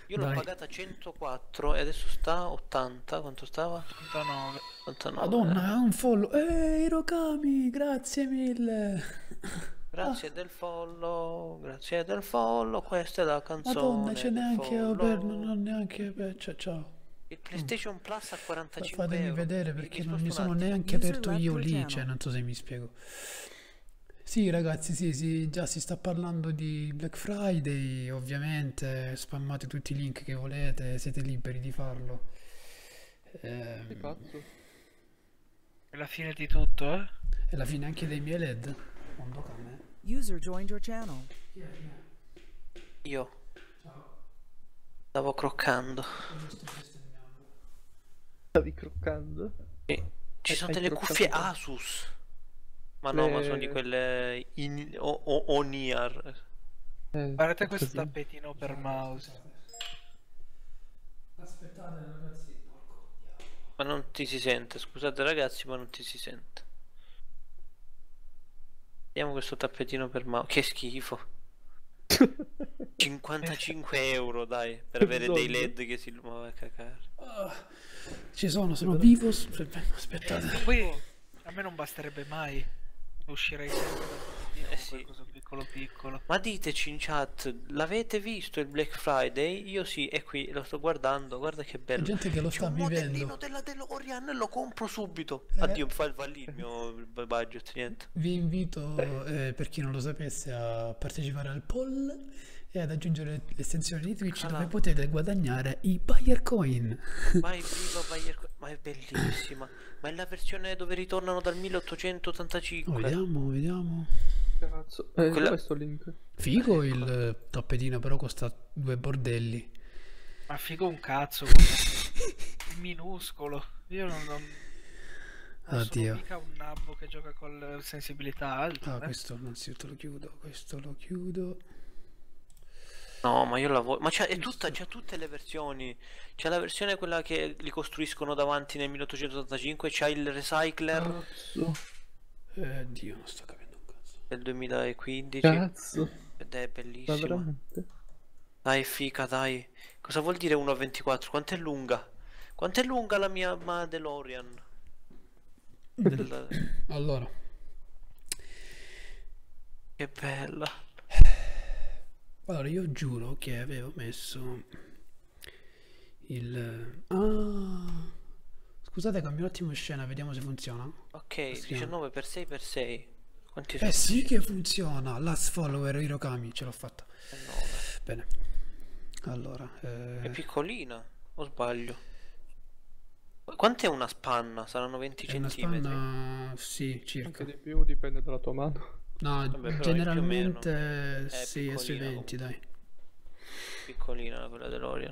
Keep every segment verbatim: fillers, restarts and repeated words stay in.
Io l'ho Dai. pagata centoquattro e adesso sta a ottanta. Quanto stava? ottantanove. ottantanove. Madonna, è un follow. Ehi, Hirokami, grazie mille. Grazie del follow, grazie del follow, questa è la Madonna, canzone c'è del neanche Ober, non follow. ho neanche... beh, ciao, ciao. Il PlayStation Plus a Fa- quarantacinque Fatemi euro. vedere Mi, mi perché non sposto mi un sono attimo. neanche User aperto left io your lì, channel. cioè non so se mi spiego. Sì, ragazzi, sì, sì, già si sta parlando di Black Friday, ovviamente, spammate tutti i link che volete, siete liberi di farlo. Che Ehm, cazzo? È la fine di tutto, eh? è la fine anche dei miei L E D. Mondo cane. User joined your channel. Io stavo croccando. Stavi croccando? Sì. Ci Hai- sono hai delle croccato cuffie te? Asus. Ma no, ma sono di Le- quelle in, o, o, Oniar. Eh, Guardate questo così. tappetino per mouse. Aspettate ragazzi, porco diavolo. Ma non ti si sente, scusate ragazzi, ma non ti si sente. Vediamo questo tappetino per mouse. Che schifo. cinquantacinque euro, dai, per avere dei Soldi. L E D che si illuminano a cacare. Ah, ci sono, sono vivo. s- Aspettate. Poi a me non basterebbe mai. Uscirei sempre dal tappetino Eh con sì. qualcosa piccolo piccolo. Ma diteci in chat, l'avete visto il Black Friday? Io sì, e qui lo sto guardando, guarda che C'è bello. gente che lo C'è sta un modellino vivendo. della DeLorean e lo compro subito. Eh. Addio, fa va lì il mio budget, niente. Vi invito, eh, per chi non lo sapesse, a partecipare al poll e ad aggiungere l'estensione di Twitch Ah, dove là. potete guadagnare i buyer coin. Vai, viva Bayer... Ma è bellissima. Ma è la versione dove ritornano dal Oh, milleottocentottantacinque. vediamo, vediamo. Cazzo. Eh, Quella- dov'è sto link? Figo il eh, tappetino, però costa due bordelli. Ma figo un cazzo, come minuscolo. Io non, non, non Oddio. sono mica un nabbo che gioca con sensibilità alte. Ah, eh. questo innanzitutto lo chiudo, questo lo chiudo. No, ma io la voglio. Ma c'è, è tutta, c'ha tutte le versioni. C'è la versione quella che li costruiscono davanti nel milleottocentottantacinque, c'ha il recycler Cazzo. Eh, Dio, non sto capendo un cazzo. del duemilaquindici. Cazzo. Ed è Ma bellissima. veramente? Dai, fica, dai. Cosa vuol dire uno a ventiquattro? Quanto è lunga? Quanto è lunga la mia ma DeLorean? Del... Allora, Che bella. allora io giuro che avevo messo il... Ah, scusate, cambio un attimo scena, vediamo se funziona. Ok, Scriviamo. diciannove per sei per sei. Quanti Eh sono? sì che funziona, last follower Hirokami, ce l'ho fatta. nove. Bene. Allora, È eh, piccolina, o sbaglio? Quant'è una spanna? Saranno venti è una centimetri. spanna, sì, Anche circa. di più, dipende dalla tua mano. No, Vabbè, però generalmente è sì, è sui piccolina venti, dai. Piccolina quella DeLorean.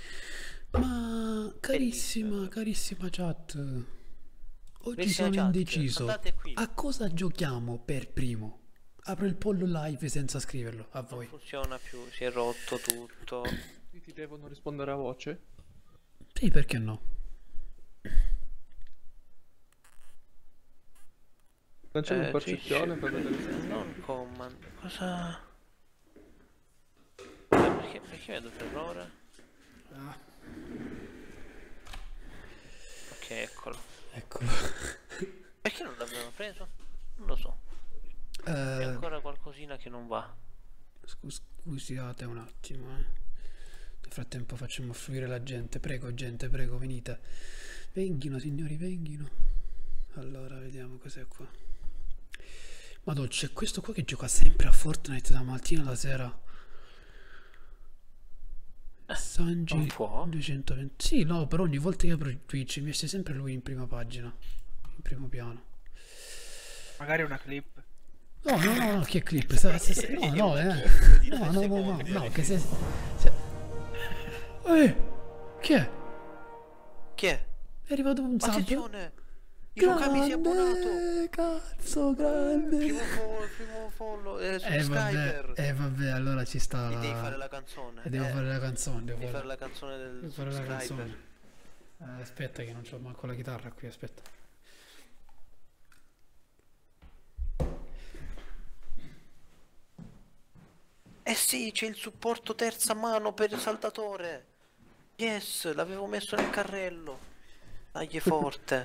Ma carissima, Bellissima. carissima chat, oggi Carissima sono chat, indeciso. andate qui. A cosa giochiamo per primo? Apro il pollo live senza scriverlo, a Non voi. funziona più, si è rotto tutto. Qui ti devono rispondere a voce. Sì, perché no? Lanciamo Eh, un percezione per vedere se... Non command. Cosa? Eh, Perché, perché vedo per ora? Ah, Ok, eccolo. eccolo. Perché non l'abbiamo preso? Non lo so. C'è Eh, ancora qualcosina che non va. scus- scusate un attimo, eh. Nel frattempo facciamo fluire la gente. Prego, gente, prego, venite. Venghino, signori, venghino. Allora, vediamo cos'è qua. Madonna, c'è questo qua che gioca sempre a Fortnite da mattina alla sera. Sanji non può? duecentoventi. Sì, no, però ogni volta che apro Twitch mi esce sempre lui in prima pagina, in primo piano. Magari una clip. No, no, no, no, che clip? Sta- sta- sta- no, no, eh. No, no, no, no, no, che se... se- Eh, chi è? Chi è? È arrivato un sub. Attenzione! Hirokami si è abbonato! Grande, cazzo, grande. Primo follow, primo follow, eh, Eh vabbè, subscriber! eh vabbè, allora ci sta E la... devi fare la canzone. E devo eh, fare la canzone, devo Devi fare... fare la canzone del devo fare la subscriber. canzone. Eh, aspetta che non c'ho manco la chitarra qui, aspetta. Eh sì, c'è il supporto terza mano per il saltatore. Yes, l'avevo messo nel carrello. Dai forte.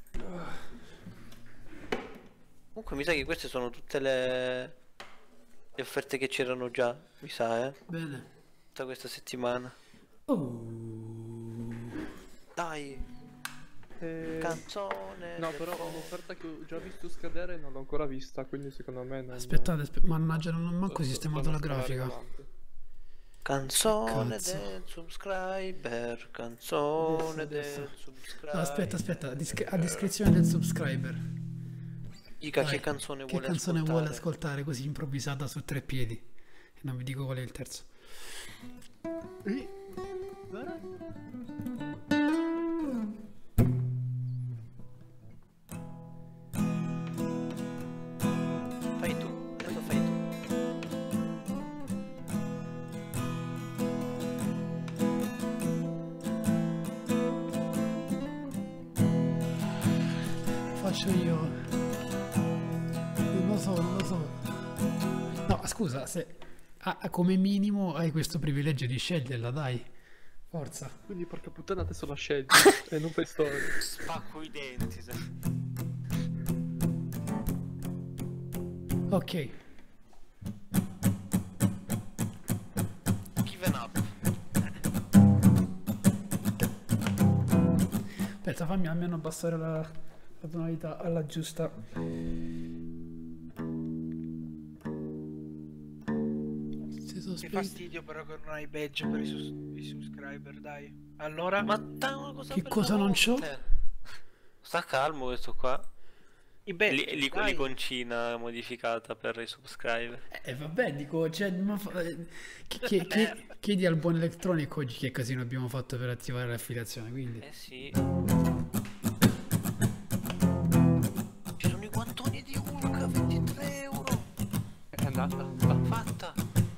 Comunque mi sa che queste sono tutte le, le offerte che c'erano già, mi sa, eh. Bene. Tutta questa settimana. Oh. Dai, Eh, canzone. No, del però cuore. un'offerta che ho già visto scadere non l'ho ancora vista, quindi secondo me non... Aspettate, aspe- mannaggia, non ho manco so- so- sistemato sono la grafica. scalare avanti. Canzone Cazzo. del subscriber, canzone Adesso, del adesso. subscriber. No, aspetta, aspetta, a, disc- a descrizione del subscriber. Dica Dai, che canzone che vuole canzone ascoltare. vuole ascoltare così improvvisata su tre piedi? E non vi dico qual è il terzo. Fai tu, adesso fai tu. Faccio io. Non lo so, non lo so. No, scusa, se ah, come minimo hai questo privilegio di sceglierla, dai. Forza. Quindi porca puttana adesso la scegli e non fai storia. Spacco i denti. se- Ok. Given up. Aspetta, fammi almeno abbassare la, la tonalità alla giusta. Si Che sospende. fastidio però che non hai badge per i, sus- i subscriber, dai. Allora, Ma dai una cosa Che per cosa la non c'ho? volta. Sta calmo questo qua. i badge, Lì- lì- dai. L'iconcina modificata per i subscriber. Eh vabbè, dico, cioè, ma fa- eh, chi- chi- chi- chiedi al buon elettronico oggi che casino abbiamo fatto per attivare l'affiliazione, quindi. Eh sì. Ci sono i guantoni di Hulk, ventitré euro. È andata. Fatta.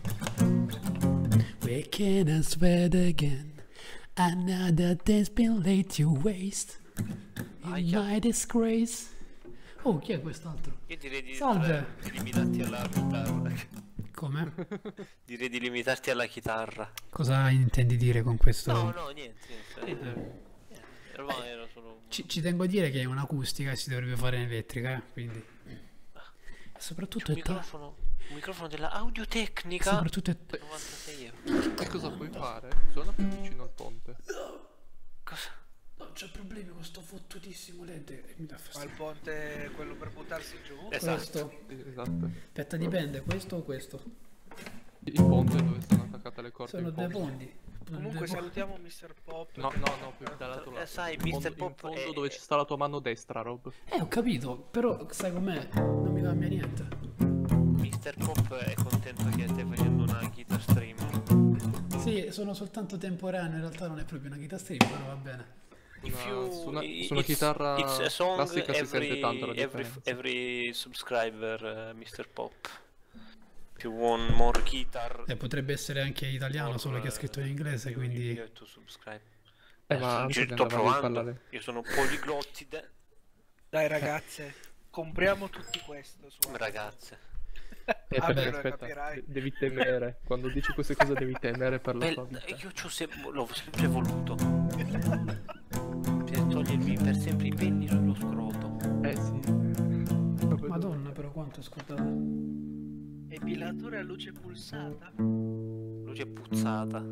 We can sweat again. Another day's been laid to waste. In Aia. my disgrace. Oh, chi è quest'altro? Io direi di, Salve. di limitarti alla chitarra. Come? Direi di limitarti alla chitarra. Cosa intendi dire con questo? No, no, niente, niente. niente. Eravamo- era solo... Ci, ci tengo a dire che è un'acustica e si dovrebbe fare in elettrica, eh, quindi. E soprattutto un è ta- microfono, un microfono della Audiotecnica. soprattutto è novantasei euro. E cosa puoi fare? Suona più vicino al ponte. Cosa? No, c'ho problemi con sto fottutissimo L E D e mi dà Ma il fastidio. ponte, quello per buttarsi giù. Esatto. Questo. Sì, esatto. Aspetta, dipende, questo o questo? Il ponte dove sono attaccate le corde. Sono in due fondo. pondi. Comunque Due po- salutiamo mister Pop. No, no, no, più dall'altro Eh, lato. sai, In fondo- mister in Pop fondo è- dove ci sta la tua mano destra, Rob. Eh, ho capito, però sai com'è? Non mi cambia niente. mister Pop è contento che stai facendo una guitar stream. Sì, sono soltanto temporaneo, in realtà non è proprio una chitarra stream, però va bene. If Una- you- su una- i- su una it's- chitarra it's a song classica si every, sente tanto la every, differenza. every subscriber, uh, mister Pop. If you want more guitar, Eh, potrebbe essere anche italiano, more, solo che ha scritto in inglese, you- quindi... you have to subscribe. Eh, ma Sto- anche sto che andava a provando. parlare. Io sono poliglottide. Dai ragazze, compriamo tutti questo su Amazon. Ragazze. Eh, Ah, perché beh, aspetta, capirai. de- devi temere. Quando dici queste cose devi temere per la Beh, tua vita. io c'ho sem- l'ho sempre voluto. Per togliermi per sempre i pelli sullo scroto. Eh sì. Madonna, però quanto è scordata. Epilatore a luce pulsata. Luce puzzata.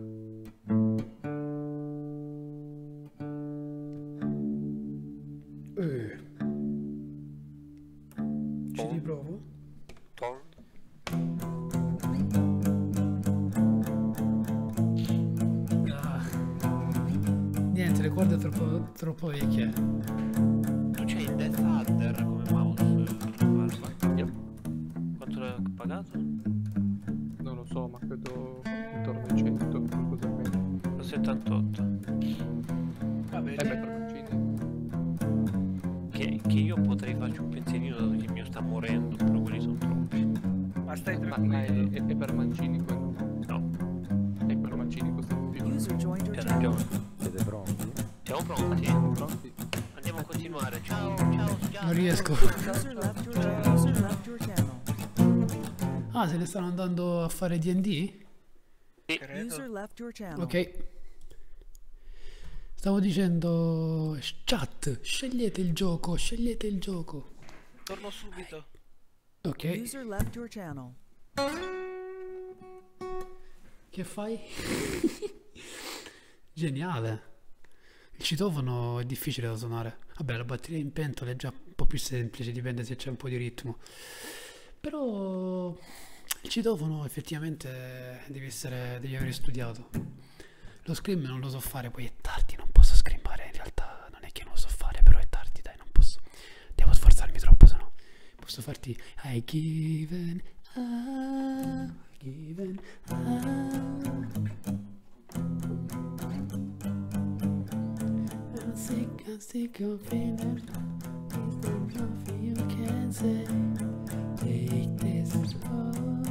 Eh. Ci Oh. riprovo? Torn. Ah. Niente, le corde troppo, troppo vecchie. Tu c'hai il Death Adder come mouse. guarda. Yep. Quanto l'hai pagato? Non lo so, ma credo intorno ai cento, qualcosa in meno. settantotto. Va Eh bene. beh, per mancini. Che, che io potrei farci un pensierino dato che il mio sta morendo, però quelli sono troppi. Ma stai Ma, ma tranquillo. è, è- è per mancini quello? No, E per mancini costa di più. User joined your hai channel. ragione. Siete pronti? Siamo pronti? Siamo pronti? Andiamo a continuare. Ciao, ciao, ciao. Non riesco. User left your channel. User left your channel. Ah, se ne stanno andando a fare D and D? Credo. User left your channel. Ok. Stavo dicendo... Chat, scegliete il gioco, scegliete il gioco. Torno subito. Ok. User left your channel. Che fai? Geniale. Il citofono è difficile da suonare. Vabbè, la batteria in pentola è già un po' più semplice, dipende se c'è un po' di ritmo. Però il citofono effettivamente devi essere, devi aver studiato. Lo scream non lo so fare, poi è tardi, non posso scrimmare. In realtà non è che non lo so fare, però è tardi, dai, non posso. Devo sforzarmi troppo, se no posso farti I given up, given up. I'm sick, I'm sick of feeling. There's nothing you can say. Take this all,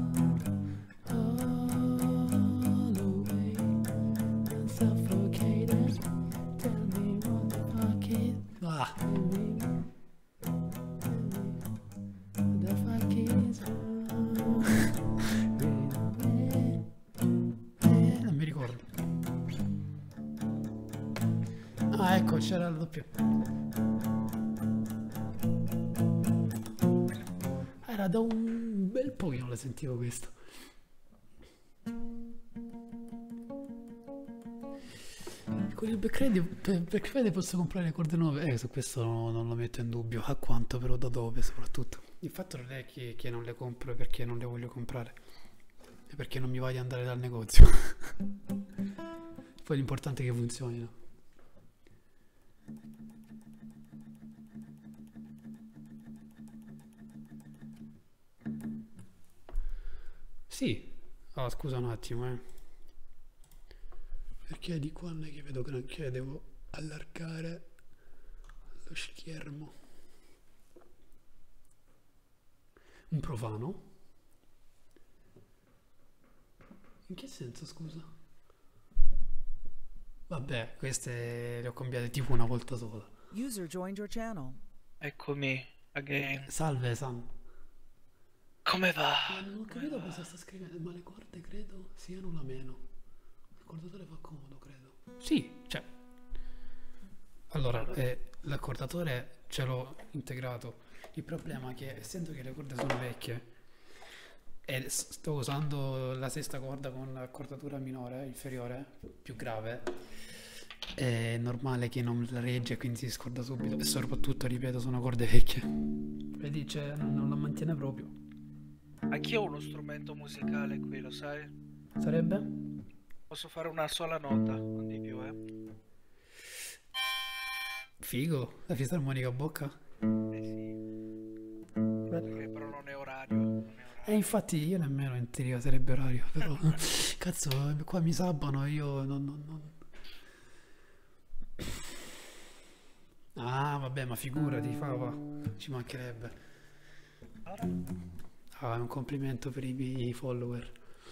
all away. I'm suffocated. Tell me what the fuck is. Ah. What the fuck is wrong? Eh, non mi ricordo. Ah, ecco, c'era il doppio. Era da un bel po' che non la sentivo questo. Con il Black Friday, per Black Friday posso comprare le corde nuove. Eh, su questo non, non lo metto in dubbio. A quanto, però da dove soprattutto. Il fatto non è che, che non le compro perché non le voglio comprare. È perché non mi va di andare dal negozio. Poi l'importante è che funzionino. Sì. Oh, scusa un attimo, eh. Perché di qua non è che vedo granché, devo allargare lo schermo. Un profano? In che senso, scusa? Vabbè, queste le ho cambiate tipo una volta sola. User joined your channel. Eccomi, again. Salve, Sam. Come va? Ma non ho capito cosa sta scrivendo, ma le corde credo siano la meno. Il cordatore fa comodo, credo. Sì, cioè. Allora, eh, l'accordatore ce l'ho integrato. Il problema è che, essendo che le corde sono vecchie e s- sto usando la sesta corda con accordatura minore, inferiore, più grave, è normale che non la regge e quindi si scorda subito. E soprattutto, ripeto, sono corde vecchie. Vedi, cioè, non, non la mantiene proprio. Anch'io ho uno strumento musicale qui, lo sai? Sarebbe? Posso fare una sola nota, non di più, eh. Figo, la fisarmonica a bocca. Eh sì. Perché però non è orario. Non è E orario. infatti io nemmeno in teoria sarebbe orario, però cazzo, qua mi sabbano, io non, non, non- Ah, vabbè, ma figurati, Fava, ci mancherebbe. Ah, è un complimento per i miei follower.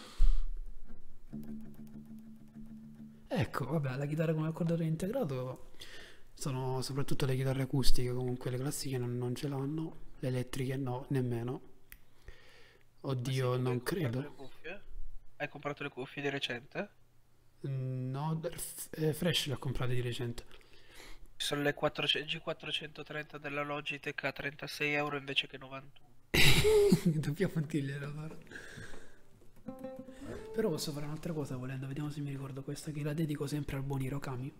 Ecco, vabbè, la chitarra con l'accordatore integrato sono soprattutto le chitarre acustiche, comunque le classiche non, non ce l'hanno, le elettriche no, nemmeno. Oddio, Ma sì, tu non hai comprato credo. le cuffie? Hai comprato le cuffie di recente? Mm, No, d- f- eh, Fresh le ho comprate di recente. Ci sono le quattrocento G quattrocentotrenta della Logitech a trentasei euro invece che novantuno. Dobbiamo dirglielo allora. Però posso fare un'altra cosa volendo, vediamo se mi ricordo questa che la dedico sempre al buon Hirokami.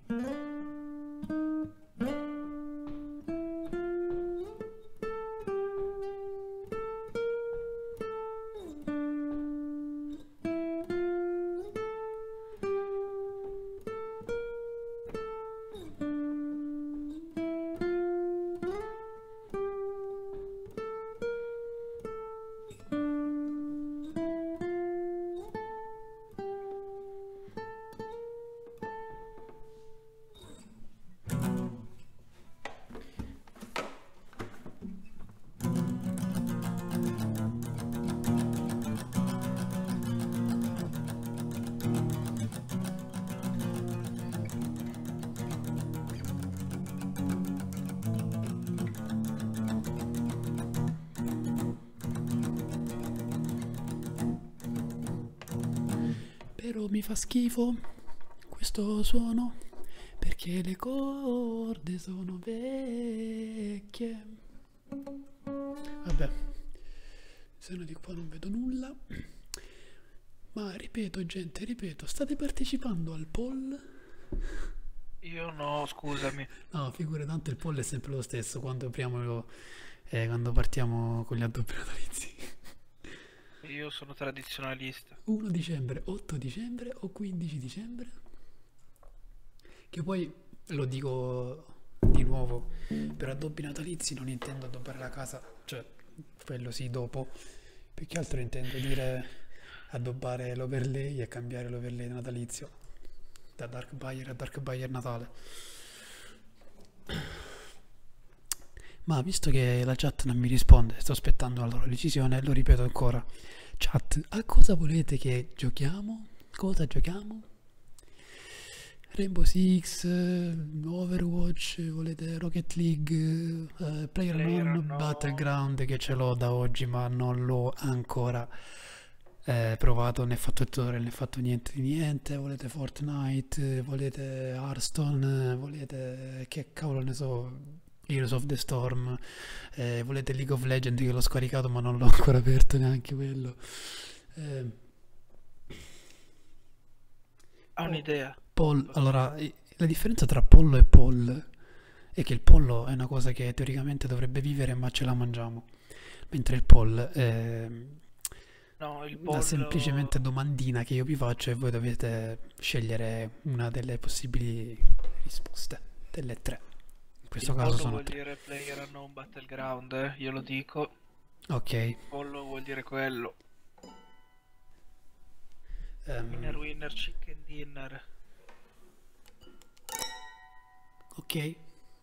Però mi fa schifo questo suono perché le corde sono vecchie. Vabbè, se no di qua non vedo nulla. Ma ripeto, gente, ripeto, state partecipando al poll? Io no, scusami. No, figure, tanto il poll è sempre lo stesso quando apriamo, eh, quando partiamo con gli addobbi natalizi. Io sono tradizionalista. primo dicembre, otto dicembre o quindici dicembre? Che poi, lo dico di nuovo, per addobbi natalizi non intendo addobbare la casa, cioè quello sì dopo, più che altro intendo dire addobbare l'overlay e cambiare l'overlay natalizio da Dark Buyer a Dark Buyer Natale. Ma visto che la chat non mi risponde, sto aspettando la loro decisione, lo ripeto ancora. Chat, a cosa volete che giochiamo? Cosa giochiamo? Rainbow Six, eh, Overwatch, volete Rocket League, eh, PlayerUnknown Battleground, che ce l'ho da oggi ma non l'ho ancora eh, provato, né fatto il tutorial né fatto niente di niente. Volete Fortnite, volete Hearthstone, volete che cavolo ne so, Heroes of the Storm, eh, volete League of Legends, che l'ho scaricato ma non l'ho ancora aperto neanche quello. eh, Ho un'idea. Poll, allora, i- la differenza tra pollo e poll è che il pollo è una cosa che teoricamente dovrebbe vivere ma ce la mangiamo, mentre il poll è No, il una pollo... semplicemente domandina che io vi faccio e voi dovete scegliere una delle possibili risposte, delle tre. In questo il caso pollo sono vuol tre. dire PlayerUnknown Battleground, eh? Io lo dico. Ok. Pollo vuol dire quello. ehm, Winner winner chicken dinner. ok.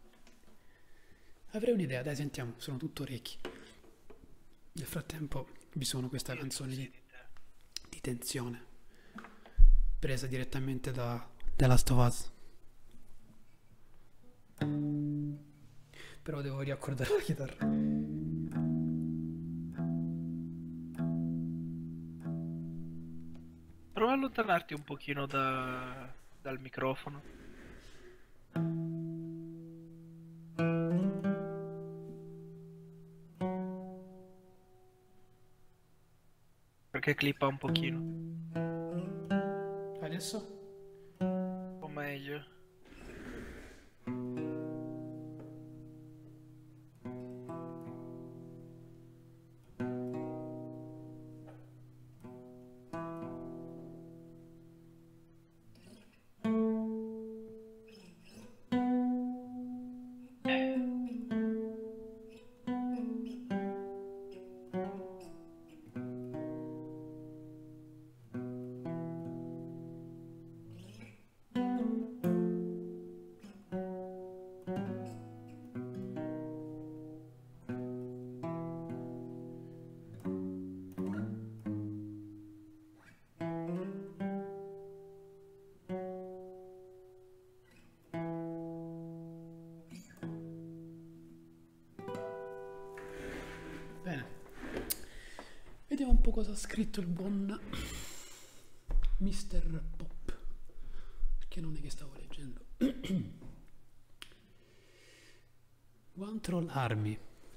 Avrei un'idea, dai, sentiamo, sono tutto orecchi. Nel frattempo vi suono questa Io canzone sì di, di te. di tensione, presa direttamente da The Last of Us. Però devo riaccordare la chitarra. Prova a allontanarti un pochino da- dal microfono. Perché clippa un pochino. Adesso? O meglio. Bene. Vediamo un po' cosa ha scritto il buon mister Pop. Perché non è che stavo leggendo. One Troll Army.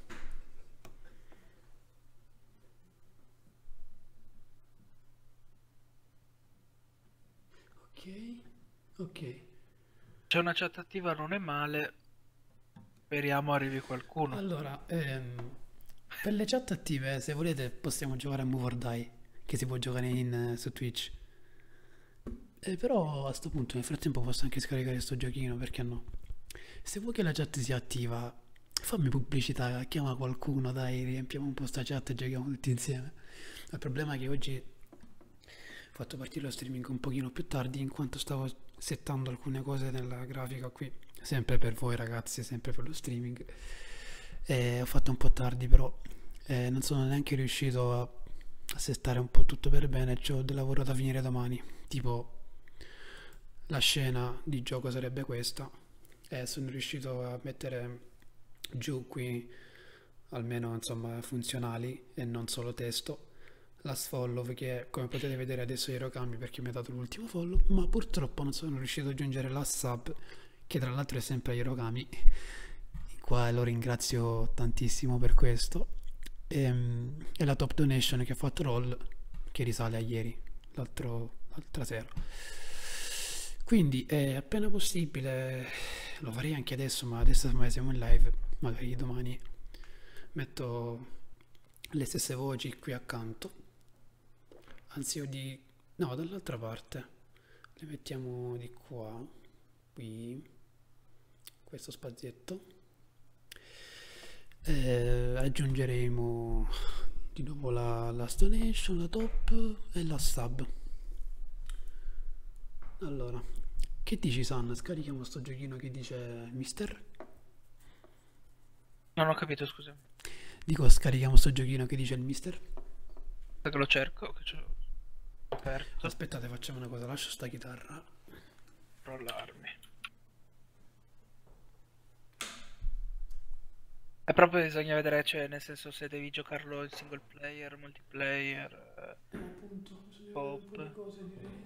Ok, ok. C'è una chat attiva, non è male. Speriamo arrivi qualcuno. Allora, ehm, per le chat attive, se volete, possiamo giocare a Move or Die, che si può giocare in, eh, su Twitch. Eh, però a sto punto, nel frattempo, posso anche scaricare sto giochino, perché no? Se vuoi che la chat sia attiva, fammi pubblicità, chiama qualcuno, dai, riempiamo un po' sta chat e giochiamo tutti insieme. Il problema è che oggi ho fatto partire lo streaming un pochino più tardi, in quanto stavo settando alcune cose nella grafica qui, sempre per voi ragazzi, sempre per lo streaming. E ho fatto un po' tardi, però eh, non sono neanche riuscito a, a settare un po' tutto per bene. C'ho del lavoro da finire domani, tipo la scena di gioco sarebbe questa, e sono riuscito a mettere giù qui almeno insomma funzionali e non solo testo last follow, che come potete vedere adesso io ero cambi perché mi ha dato l'ultimo follow, ma purtroppo non sono riuscito ad aggiungere la sub, che tra l'altro è sempre Hirokami, qua lo ringrazio tantissimo per questo, e, e la top donation che ha fatto Roll, che risale a ieri, l'altro, l'altra sera. Quindi è appena possibile, lo farei anche adesso, ma adesso ormai siamo in live, magari domani metto le stesse voci qui accanto, anzi io di... no, dall'altra parte, le mettiamo di qua, qui, questo spazietto, eh, aggiungeremo di nuovo la, la donation, la top e la sub. Allora, che dici San? Scarichiamo sto giochino che dice Mister? Non ho capito, scusa. Dico scarichiamo sto giochino che dice il Mister? Che lo cerco, che ce l'ho aperto. Aspettate, facciamo una cosa, lascio sta chitarra. Rollarmi. E proprio bisogna vedere, cioè, nel senso, se devi giocarlo in single player, multiplayer, Eh, appunto, bisogna vedere Pop. un po' di cose, direi.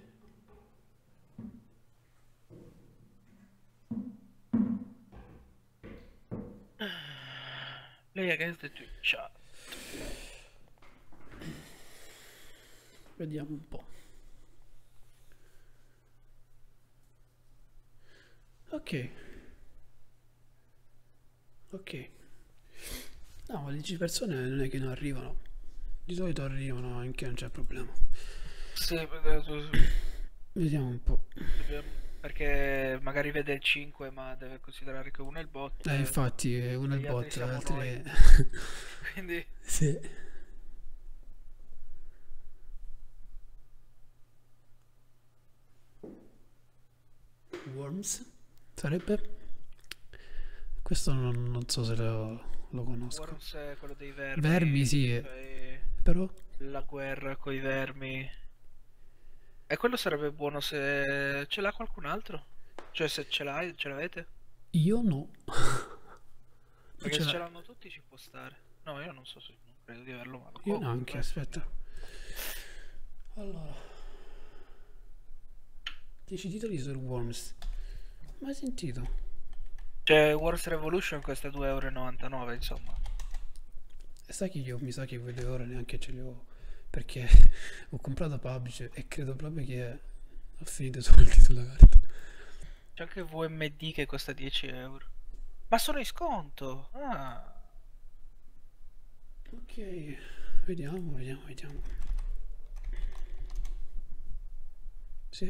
play against the Twitch chat. Vediamo un po'. Ok. Ok. No, ma dieci persone non è che non arrivano. Di solito arrivano anche, non c'è problema. Sì, eh, Vediamo un po'. dobbiamo- perché magari vede il cinque ma deve considerare che uno è il bot. Eh, infatti, eh, uno è il gli altri bot, siamo l'altro noi. è... Quindi Sì. Worms? Sarebbe? Questo non, non so se lo, lo conosco. Worms è quello dei vermi. Vermi, sì, eh. cioè Però... la guerra coi vermi. E quello sarebbe buono se ce l'ha qualcun altro. Cioè se ce l'hai, ce l'avete? Io no. Perché Ce se l'ha- ce l'hanno tutti ci può stare. No, io non so se non credo di averlo, ma lo Io compro, anche, eh. aspetta. Allora. dieci titoli su Worms. Mai sentito? Cioè Wars Revolution costa due e novantanove euro, insomma. E sai che io mi sa che quelle ore neanche ce le ho. Perché ho comprato P U B G e credo proprio che ho finito i soldi sulla carta. C'è anche V M D che costa dieci euro. Ma sono in sconto! Ah. Ok, vediamo, vediamo, vediamo. Sì.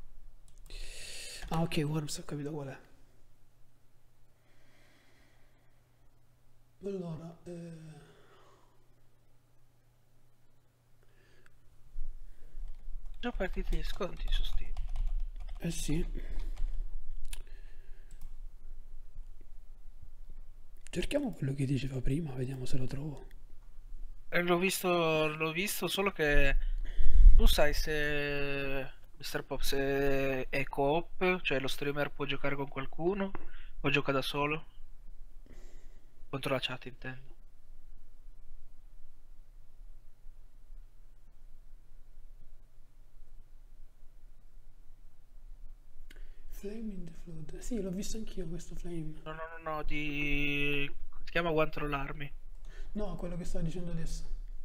Ah, ok, Worms, ho capito qual è. Allora, eh... Già partiti gli sconti su Steam. eh sì. Cerchiamo quello che diceva prima, vediamo se lo trovo. Eh, L'ho visto, l'ho visto, solo che tu sai se mister Pop se è co-op, cioè lo streamer può giocare con qualcuno o gioca da solo? Contro la chat intendo. Flame in the Flood. Sì, l'ho visto anch'io questo Flame. No, no, no, no, di... come si chiama One Troll Army? No, quello che stavo dicendo adesso.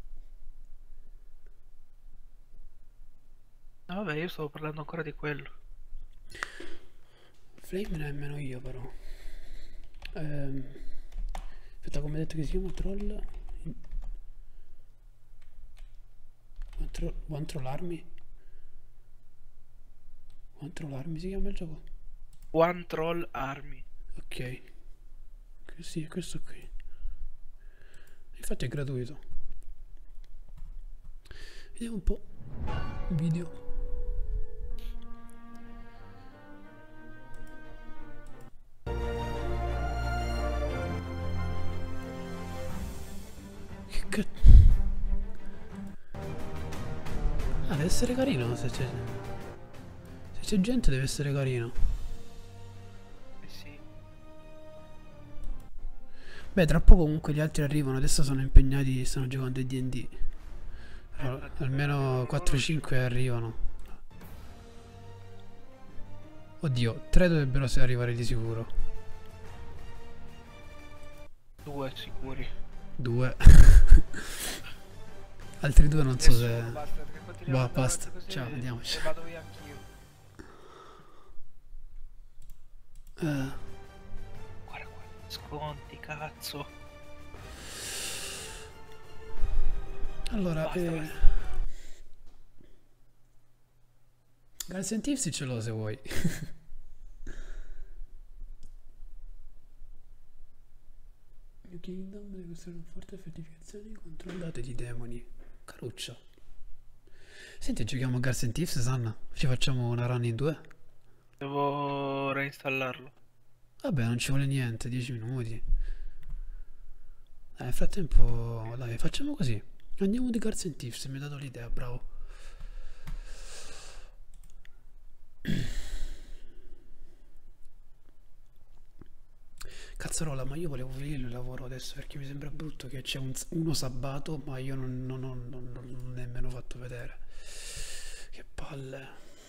No, vabbè, io stavo parlando ancora di quello. Flame nemmeno io però. Ehm, aspetta, come hai detto che si chiama Troll? One, tro One Troll Army? One Troll Army si chiama il gioco? One Troll Army. Ok. Que- Sì, è questo qui. Infatti è gratuito. Vediamo un po'. Video. Che cazzo. Ah, deve essere carino se c'è. Se c'è gente deve essere carino. Eh sì. Beh, tra poco comunque gli altri arrivano, adesso sono impegnati, stanno giocando a D and D. Al- almeno quattro cinque arrivano. Oddio, tre dovrebbero se- arrivare di sicuro. Due sicuri. Due. Altri due non so Nessuno, se... basta, perché continuiamo Boh, ad andare basta. avanti così Ciao, andiamoci. e vado via anch'io. Eh, Guarda qua, sconti, cazzo. allora, Basta, eh... basta. Guards and Tips ce l'ho se vuoi. New Kingdom deve costruire un forte fortificazioni controllate di demoni. Caruccia. Senti, giochiamo a Guards and Tips, Sanna? Ci facciamo una run in due? Devo reinstallarlo. Vabbè, non ci vuole niente, dieci minuti. Eh, nel frattempo, dai, facciamo così. Andiamo di Guards and Tips, mi hai dato l'idea, bravo. Cazzarola, ma io volevo finire il lavoro adesso perché mi sembra brutto che c'è un, uno sabato, ma io non, non, non, non, non l'ho nemmeno fatto vedere. Che palle.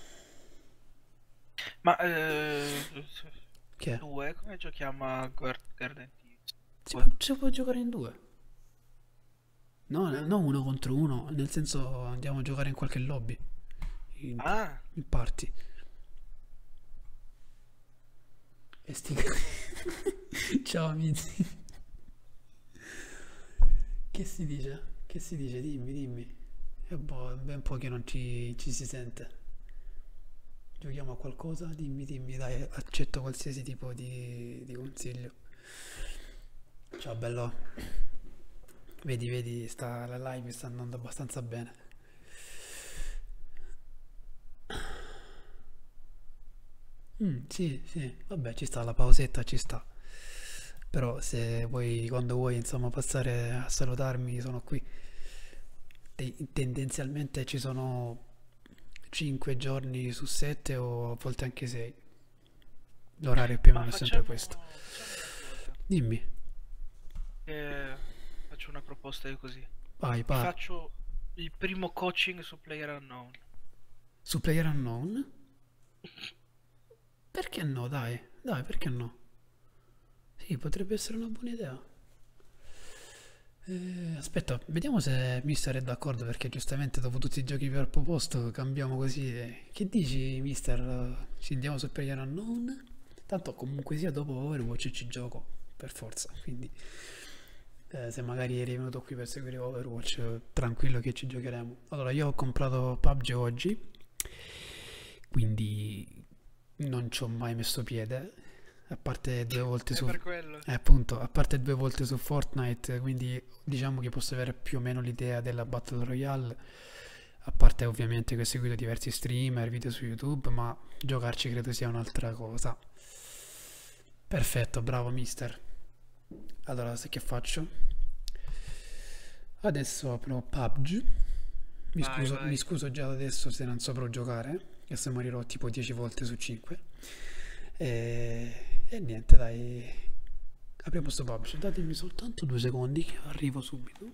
Ma eh, Che è? due, come giochiamo a Guard- Garden Thieves? Si può, si può giocare in due? No, no, no, uno contro uno, nel senso andiamo a giocare in qualche lobby. In, Ah, in party. E sti... Ciao amici. Che si dice? Che si dice? Dimmi, dimmi. È un po', è ben po' che non ci, ci si sente. Giochiamo a qualcosa? Dimmi, dimmi, dai, accetto qualsiasi tipo di, di consiglio. Ciao bello. Vedi, vedi, sta, la live sta andando abbastanza bene. Mm, sì, sì, vabbè, ci sta la pausetta, ci sta. Però se vuoi, quando vuoi, insomma, passare a salutarmi, sono qui. Te- tendenzialmente ci sono cinque giorni su sette o a volte anche sei. L'orario più o ma meno è sempre facciamo, questo. facciamo una cosa. Dimmi, Eh, faccio una proposta io così. vai, Ti va. faccio il primo coaching su PlayerUnknown. Su PlayerUnknown? Perché no, dai, dai, perché no? Sì, potrebbe essere una buona idea. Eh, aspetta, vediamo se Mister è d'accordo perché giustamente dopo tutti i giochi che ho proposto cambiamo così. eh. Che dici, Mister? Ci andiamo su PlayerUnknown? Tanto comunque sia dopo Overwatch ci gioco, per forza, quindi eh, se magari eri venuto qui per seguire Overwatch, eh, tranquillo che ci giocheremo. Allora, io ho comprato P U B G oggi, quindi non ci ho mai messo piede, a parte due volte È su... per quello. Eh, appunto, a parte due volte su Fortnite, quindi diciamo che posso avere più o meno l'idea della Battle Royale, a parte ovviamente che ho seguito diversi streamer, video su YouTube, ma giocarci credo sia un'altra cosa. Perfetto, bravo mister. Allora, sai che faccio? Adesso apro P U B G. Mi Vai, scuso, vai. mi scuso già da adesso se non saprò giocare, e se morirò tipo dieci volte su cinque. E, e niente, dai. Apriamo sto P U B G. Datemi soltanto due secondi che arrivo subito.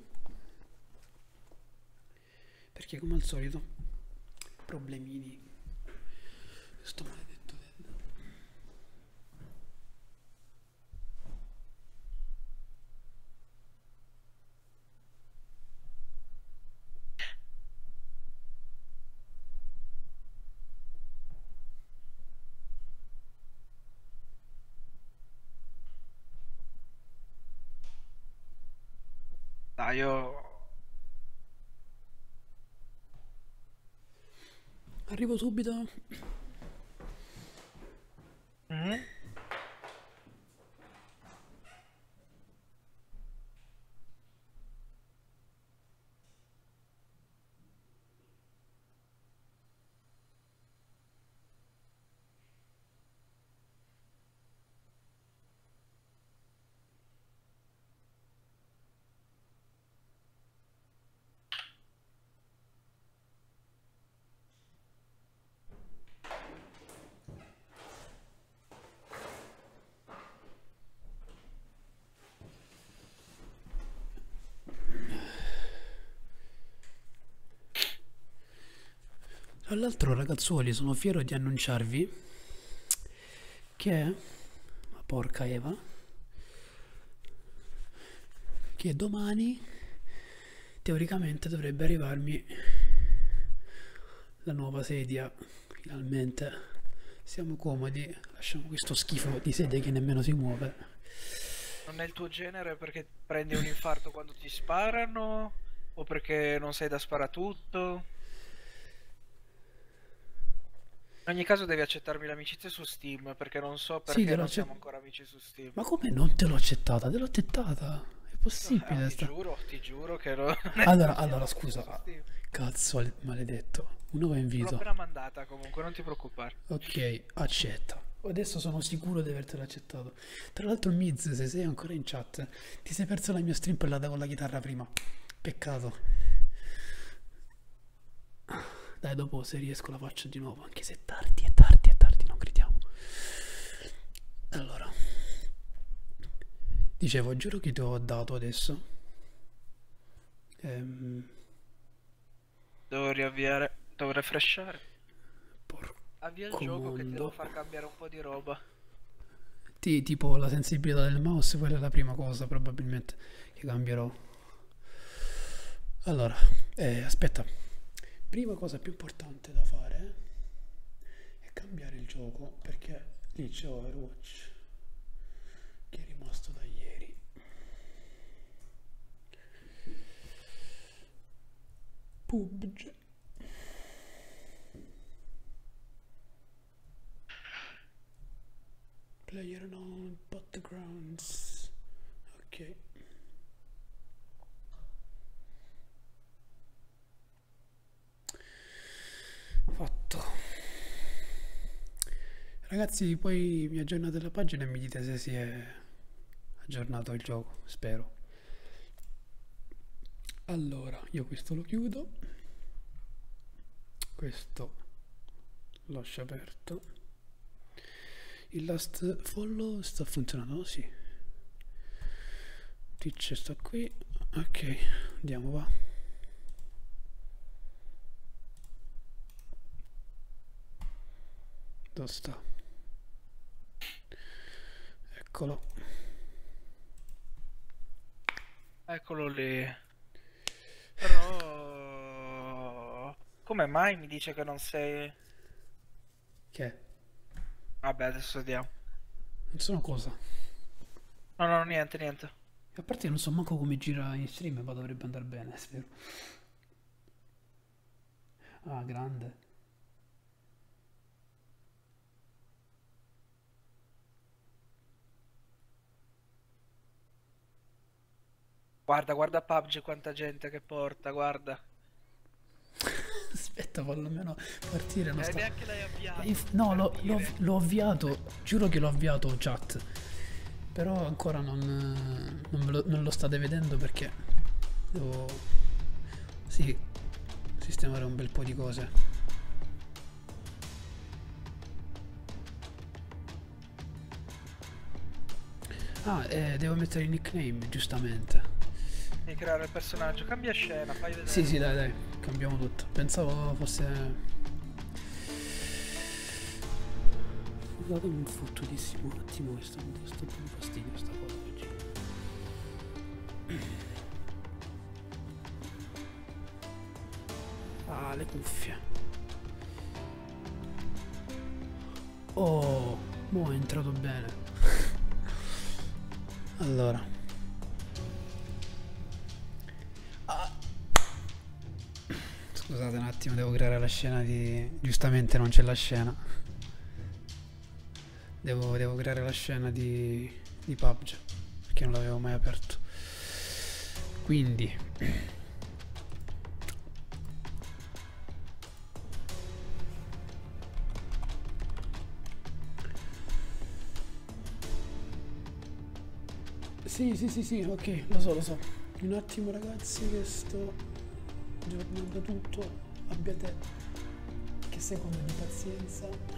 Perché come al solito, problemini. Sto maledetto dead. Dai, io... Arrivo subito. Mhm. Tra l'altro, ragazzuoli, sono fiero di annunciarvi che, ma porca Eva, che domani teoricamente dovrebbe arrivarmi la nuova sedia. Finalmente siamo comodi, lasciamo questo schifo di sedia che nemmeno si muove. Non è il tuo genere perché prendi un infarto quando ti sparano? O perché non sei da sparatutto? In ogni caso devi accettarmi l'amicizia su Steam, perché non so Sì, perché te l'ho non accett- siamo ancora amici su Steam. Ma come non te l'ho accettata? Te l'ho accettata? È possibile Eh, ti sta... giuro, ti giuro che no- non è Allora, che allora, siamo scusa. su Steam. Cazzo, al- maledetto. Un nuovo L'ho invito. appena mandata comunque, non ti preoccupare. Ok, accetta. Adesso sono sicuro di avertelo accettato. Tra l'altro, Miz, se sei ancora in chat, ti sei perso la mia stream parlata con la chitarra prima. Peccato. Dai, dopo se riesco la faccio di nuovo, anche se è tardi, è tardi, è tardi, non gridiamo. Allora, dicevo, giuro che ti ho dato adesso. Ehm, Devo riavviare, devo refreshare. porco Avvia il gioco che ti mondo. devo far cambiare un po' di roba. Ti- tipo la sensibilità del mouse, quella è la prima cosa probabilmente che cambierò. Allora, eh, aspetta, prima cosa più importante da fare è cambiare il gioco, perché lì c'è Overwatch che è rimasto da ieri. P U B G. Player non battlegrounds. Ok. Fatto. Ragazzi, poi mi aggiornate la pagina e mi dite se si è aggiornato il gioco, spero. Allora, io questo lo chiudo. Questo lo lascio aperto. Il last follow sta funzionando? Sì. Twitch sta qui. Ok, andiamo, va. Dove sta? Eccolo. Eccolo lì. Però... come mai mi dice che non sei... Che è? Vabbè, adesso vediamo. Non sono cosa. No, no, niente, niente. A parte che non so manco come gira in stream, ma dovrebbe andare bene, spero. Ah, grande. Guarda, guarda P U B G quanta gente che porta, guarda. Aspetta, fallo almeno partire. Non E sta... neanche l'hai avviato. Inf- No, per l'ho, l'ho- dire. l'ho avviato, giuro che l'ho avviato chat. Però ancora non, non, me lo, non lo state vedendo perché devo, sì, sistemare un bel po' di cose. Ah, eh, devo mettere il nickname, giustamente. Devi creare il personaggio, cambia scena, fai vedere. Sì, sì, dai, dai, cambiamo tutto. Pensavo fosse... Datemi un fottutissimo attimo che sto sto dando fastidio sta cosa oggi. Ah, le cuffie. Oh, mo' è entrato bene. Allora. Ah. Scusate un attimo, devo creare la scena di... Giustamente non c'è la scena. Devo, devo creare la scena di, di P U B G, perché non l'avevo mai aperto. Quindi sì, sì, sì, sì, ok, lo so, lo so. Un attimo ragazzi che sto aggiornando tutto. Abbiate che secondo di pazienza.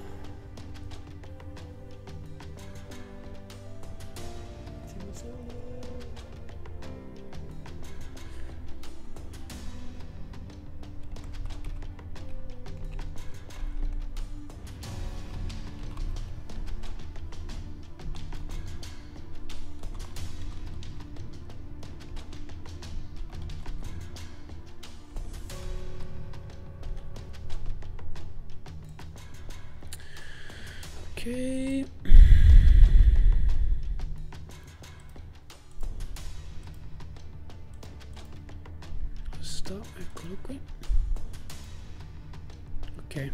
Ok. Questo, eccolo qui. Ok.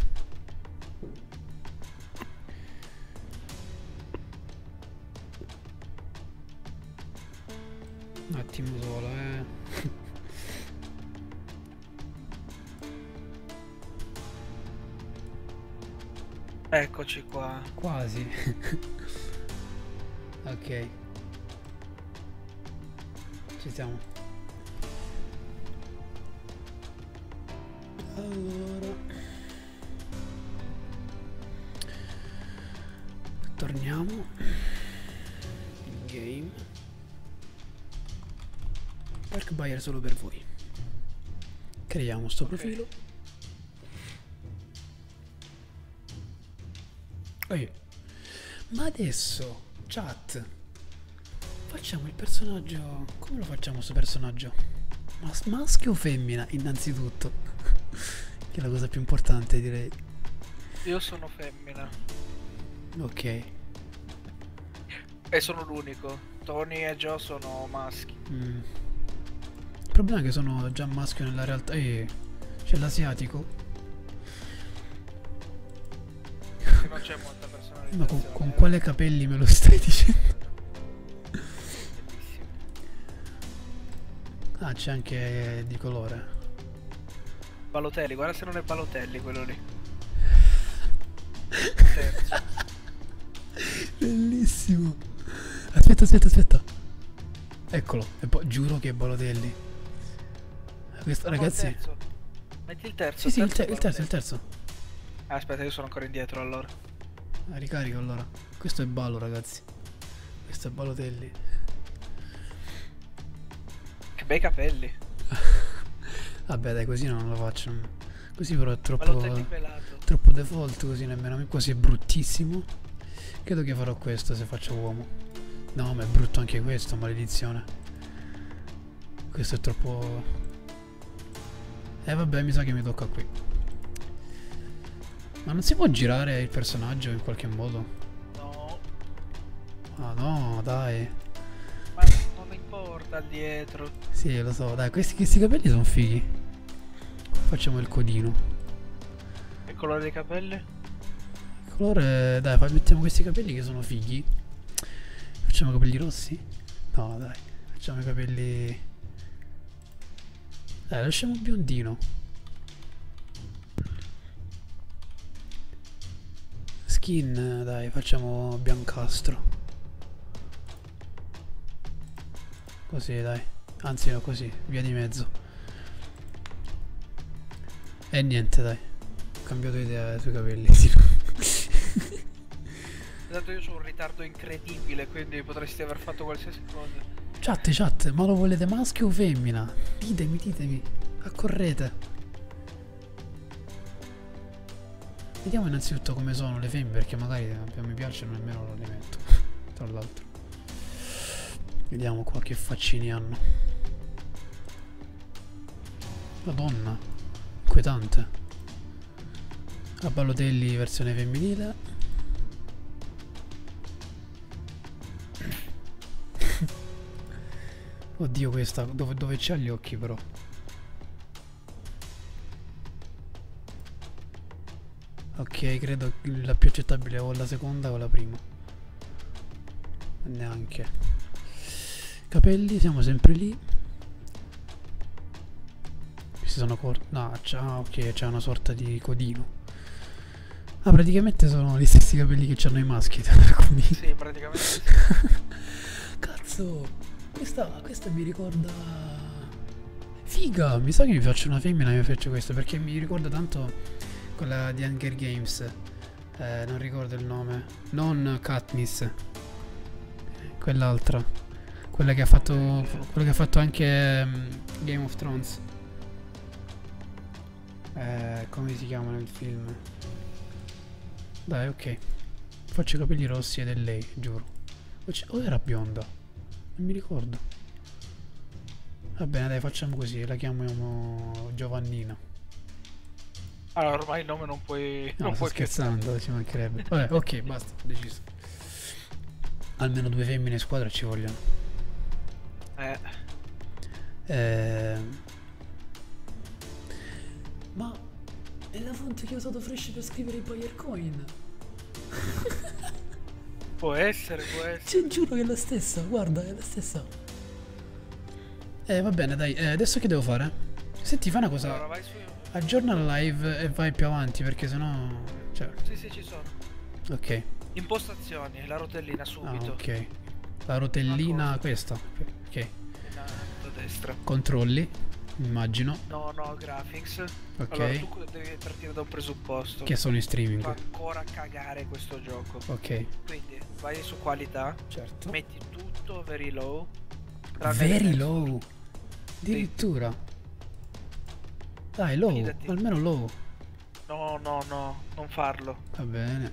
Un attimo solo, eh. Eccoci qua. Quasi. Ok. Ci siamo. Allora. Torniamo. In game. Park Buyer solo per voi. Creiamo sto Ok. profilo. Ehi. Ma adesso, chat, facciamo il personaggio. Come lo facciamo sto personaggio? Mas- maschio o femmina, innanzitutto? Che è la cosa più importante, direi. Io sono femmina. Ok. E sono l'unico. Tony e Joe sono maschi. Mm. Il problema è che sono già maschio nella realtà. Eh, c'è l'asiatico. Che non c'è molta personalità. Ma con, con quale capelli me lo stai dicendo? Bellissimo. Ah, c'è anche di colore. Balotelli, guarda se non è Balotelli quello lì. Terzo. Bellissimo. Aspetta, aspetta, aspetta. Eccolo. E poi giuro che è Balotelli. Questo, No, no, ragazzi. il terzo. Metti il terzo. Sì, sì, il, terzo te- il terzo, il Balotelli. terzo. Ah, aspetta, io sono ancora indietro allora. Ah, ricarico allora. Questo è Ballo, ragazzi. Questo è Balotelli. Che bei capelli. Vabbè, dai, così non lo faccio. Così però è troppo. Balotelli pelato. Troppo default, così nemmeno a me. Così è bruttissimo. Credo che farò questo se faccio uomo. No, ma è brutto anche questo, maledizione. Questo è troppo. Eh vabbè, mi sa che mi tocca qui. Ma non si può girare il personaggio in qualche modo? No, Ah no, dai. ma non importa dietro. Sì, lo so, dai, questi, questi capelli sono fighi. Facciamo il codino. Il colore dei capelli? Il colore, dai, fa- mettiamo questi capelli che sono fighi. Facciamo capelli rossi? No, dai, facciamo i capelli. Dai, lasciamo biondino. Skin, dai, facciamo biancastro. Così, dai. Anzi, no, così, via di mezzo. E niente, dai. Ho cambiato idea sui capelli. Sì. Esatto, io ho un ritardo incredibile, quindi potresti aver fatto qualsiasi cosa. Chat, chat, ma lo volete maschio o femmina? Ditemi, ditemi. Accorrete. Vediamo innanzitutto come sono le femmine, perché magari non mi piacciono nemmeno non le metto. Tra l'altro. Vediamo qua che faccini hanno. Madonna. Inquietante. A Balotelli versione femminile. Oddio, questa dove, dove c'ha gli occhi però. Ok, credo che la più accettabile o la seconda o la prima. Neanche. Capelli, siamo sempre lì. Questi sono corti. No, c'ha, ok, c'è una sorta di codino. Ah, praticamente sono gli stessi capelli che hanno i maschi. Sì, praticamente sì. Cazzo, questa, questa mi ricorda. Figa, mi sa che mi faccio una femmina e mi faccio questo perché mi ricorda tanto quella di Hunger Games. Eh, non ricordo il nome. Non Katniss. Quell'altra. Quella che ha fatto. Quella che ha fatto anche um, Game of Thrones. Eh, come si chiama nel film? Dai, ok. Faccio i capelli rossi ed è lei, giuro. O, c- o era bionda? Non mi ricordo. Va bene, dai, facciamo così. La chiamiamo Giovannina. Allora, ormai il nome non puoi... No, non sto puoi che... scherzando, ci mancherebbe. Vabbè, ok, basta, deciso. Almeno due femmine in squadra ci vogliono. Eh, Ehm... Ma è la fonte che ho usato Fresh per scrivere i buyer coin. può essere, può essere. Cioè, giuro che è la stessa, guarda, è la stessa. Eh, va bene, dai, eh, adesso che devo fare? Senti, fai una cosa. Allora, vai su... Aggiorna la live e vai più avanti, perché sennò... Cioè, Sì, sì, ci sono. ok. Impostazioni, la rotellina Ah, subito. ok. La rotellina, questa. Ok. In alto a destra. Controlli, immagino. No, no, graphics. Ok. Allora, tu devi partire da un presupposto. Che sono in streaming. Fa ancora cagare questo gioco. Ok. Quindi, vai su qualità. Certo. Metti tutto very low. tranne Very le- low. Addirittura. Dai, low. Fidati. Almeno low. No, no, no, non farlo. Va bene.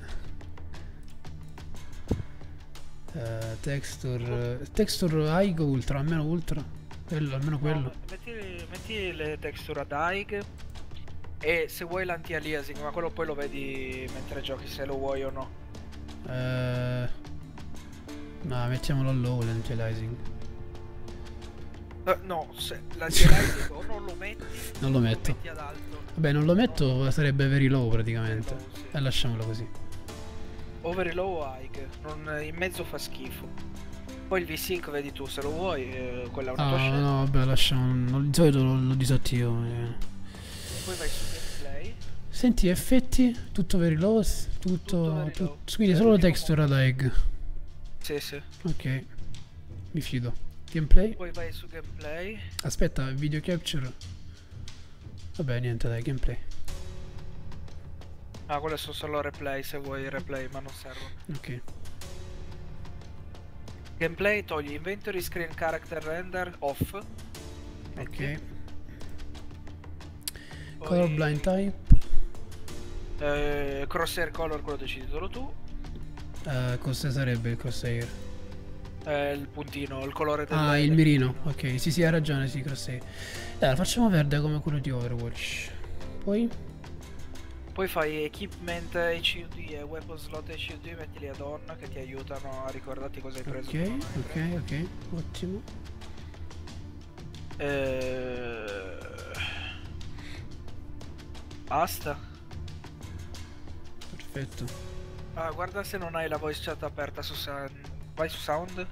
Eh, texture. Texture high o ultra? Almeno ultra. Quello, almeno quello. No, metti, metti le texture ad high. E se vuoi l'anti-aliasing, ma quello poi lo vedi mentre giochi se lo vuoi o no. Eh, no, mettiamolo a low l'anti-aliasing. Eh, no, se l'anti-aliasing o non lo metti, Non lo o metto. metti ad alto. Vabbè, non lo metto, sarebbe very low praticamente. Very low, sì. E lasciamolo così. O very low o high, non, in mezzo fa schifo. Poi il V-Sync vedi tu se lo vuoi, eh, quella è una tua Ah, scelta. no, vabbè, lasciamo. non- Di solito lo, lo disattivo. eh. Poi vai su gameplay. Senti, effetti, tutto very low, s- tutto, Tutto very tut- low. quindi Eh, solo la l'ultimo texture ad egg. Sì, sì. Ok, mi fido. Gameplay? Poi vai su gameplay. Aspetta, video capture. Vabbè, niente, dai, gameplay. Ah, quelle sono solo replay se vuoi replay, ma non servono. Ok. Gameplay togli inventory screen character render off. Ok. Poi, Colorblind type. eh, crosshair color quello decidi solo tu. Eh, cosa sarebbe il crosshair? Eh, il puntino, il colore del Ah, il del mirino. puntino. Ok, sì, sì, hai ragione, sì, crosshair. Dai, lo facciamo verde come quello di Overwatch. Poi? Poi fai equipment H U D e weapon slot H U D, mettili ad on che ti aiutano a ricordarti cosa hai preso. Ok, cosa non hai ok, preso. ok, ottimo. Eh... Basta. Perfetto. Ah, guarda se non hai la voice chat aperta su sound. Vai su sound.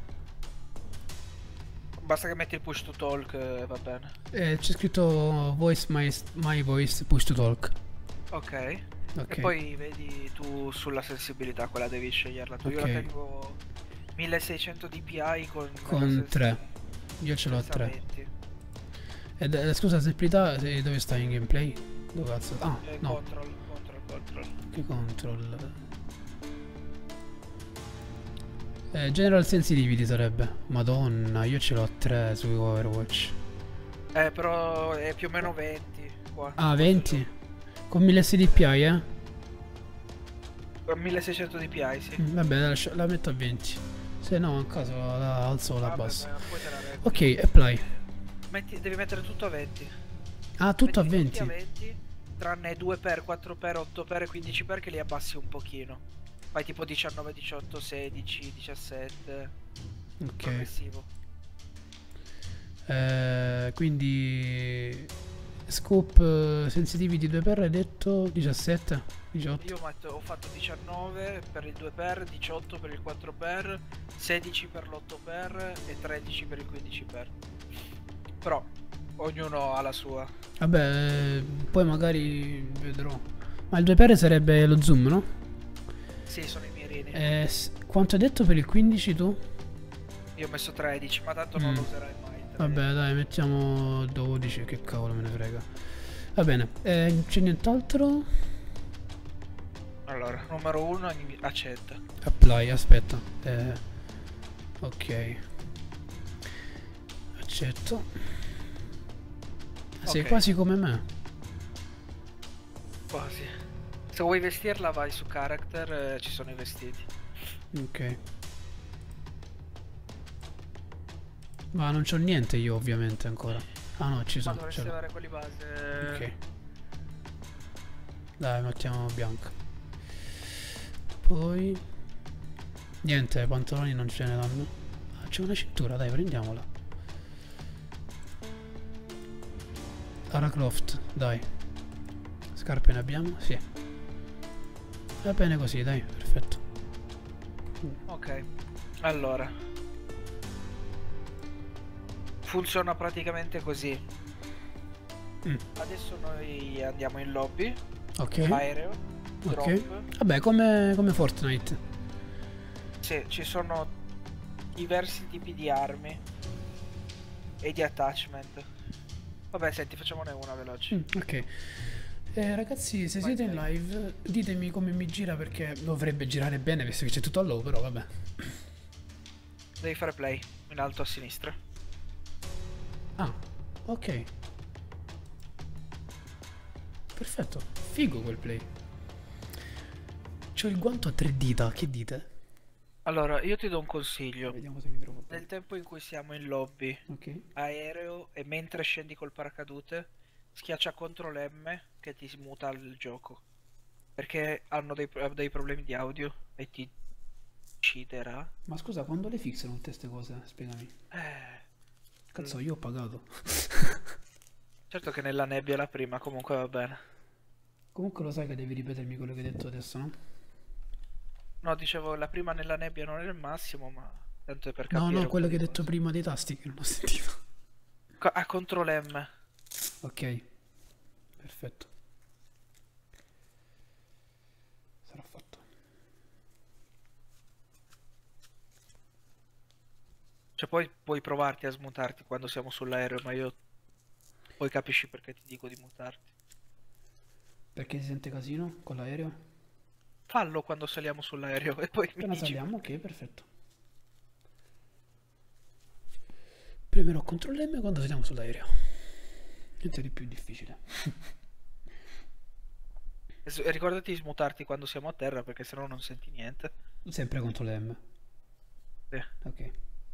Basta che metti il push to talk e va bene. Eh, c'è scritto voice my, my voice push to talk. Ok. Ok. E poi vedi tu sulla sensibilità, quella devi sceglierla tu. Io Ok. la tengo milleseicento D P I con... Con tre. Io ce l'ho a senza tre. venti. Ed, eh, scusa, sensibilità, se- dove stai in gameplay? Dove cazzo? Ah, Eh, no. Control, control, control. Che control? Eh, general sensitivity sarebbe. Madonna, io ce l'ho a tre su Overwatch. Eh, però è più o meno venti qua. Ah, venti? Con milleseicento D P I, eh? Con milleseicento D P I, sì. Mm, Vabbè, la, lascio- la metto a venti. Se no, in caso la, la alzo o la Vabbè, abbasso. ma poi te la regolo. Ok, apply. Metti- devi mettere tutto a venti. Ah, tutto a Metti tutti venti. a venti, tranne due per, quattro per, otto per e quindici per che li abbassi un pochino. Fai tipo diciannove, diciotto, sedici, diciassette. Ok. Progressivo. Eh, quindi scope eh, sensitivity due per hai detto diciassette, diciotto. Io metto- ho fatto diciannove per il due per, diciotto per il quattro per, sedici per l'otto per e tredici per il quindici per. Però ognuno ha la sua. Vabbè, eh, poi magari vedrò. Ma il due per sarebbe lo zoom, no? Sì, sono i mirini. Eh, s- quanto hai detto per il quindici tu? Io ho messo tredici, ma tanto non Mm. lo userai mai. tredici. Vabbè, dai, mettiamo dodici, che cavolo me ne frega. Va bene, eh, c'è nient'altro? Allora, numero uno, accetta. Apply, aspetta. Eh, ok. Accetto. Sei Ok. quasi come me. Quasi. Se vuoi vestirla vai su character, eh, ci sono i vestiti. Ok. Ma non c'ho niente io ovviamente ancora. Ah no, ci Ma sono. dovresti ce l'ho. avere quelli base. Ok. Dai, mettiamo bianca. Poi niente, pantaloni non ce ne danno. Ah, c'è una cintura, dai, prendiamola. Lara Croft, dai. Scarpe ne abbiamo? Sì. Va bene così, dai, perfetto. Ok, allora funziona praticamente così. Mm. Adesso noi andiamo in lobby, Ok. aereo, drop. Ok. Vabbè, come, come Fortnite. Sì, ci sono diversi tipi di armi e di attachment. Vabbè, senti, facciamone una veloce. Mm, ok. Eh, ragazzi, se Vai, siete in vai. live, ditemi come mi gira perché dovrebbe girare bene visto che c'è tutto a low, però vabbè. Devi fare play in alto a sinistra. Ah, ok. Perfetto, figo quel play. C'ho il guanto a tre dita, che dite? Allora, io ti do un consiglio. Vediamo se mi trovo bene. Nel tempo in cui siamo in lobby, Ok. aereo, e mentre scendi col paracadute, schiaccia control M che ti muta il gioco. Perché hanno dei, dei problemi di audio e ti ucciderà. Ma scusa, quando le fixano tutte queste cose? Spiegami. Eh, Cazzo, io ho pagato. certo che nella nebbia la prima, comunque va bene. Comunque lo sai che devi ripetermi quello che hai detto adesso, no? No, dicevo, la prima nella nebbia non è il massimo, ma tanto è per No, capire no, un quello po' che hai di detto cose. prima dei tasti che non ho sentito. Co- A control M. Ok. Perfetto. Sarà fatto. Cioè poi puoi provarti a smutarti quando siamo sull'aereo, ma io poi capisci perché ti dico di mutarti. Perché si sente casino con l'aereo? Fallo quando saliamo sull'aereo e poi mi Appena dici. saliamo, ok, perfetto. Premerò control M quando saliamo sull'aereo. Niente di più difficile. E s- e ricordati di smutarti quando siamo a terra perché sennò non senti niente. Sempre control M. Sì. Ok.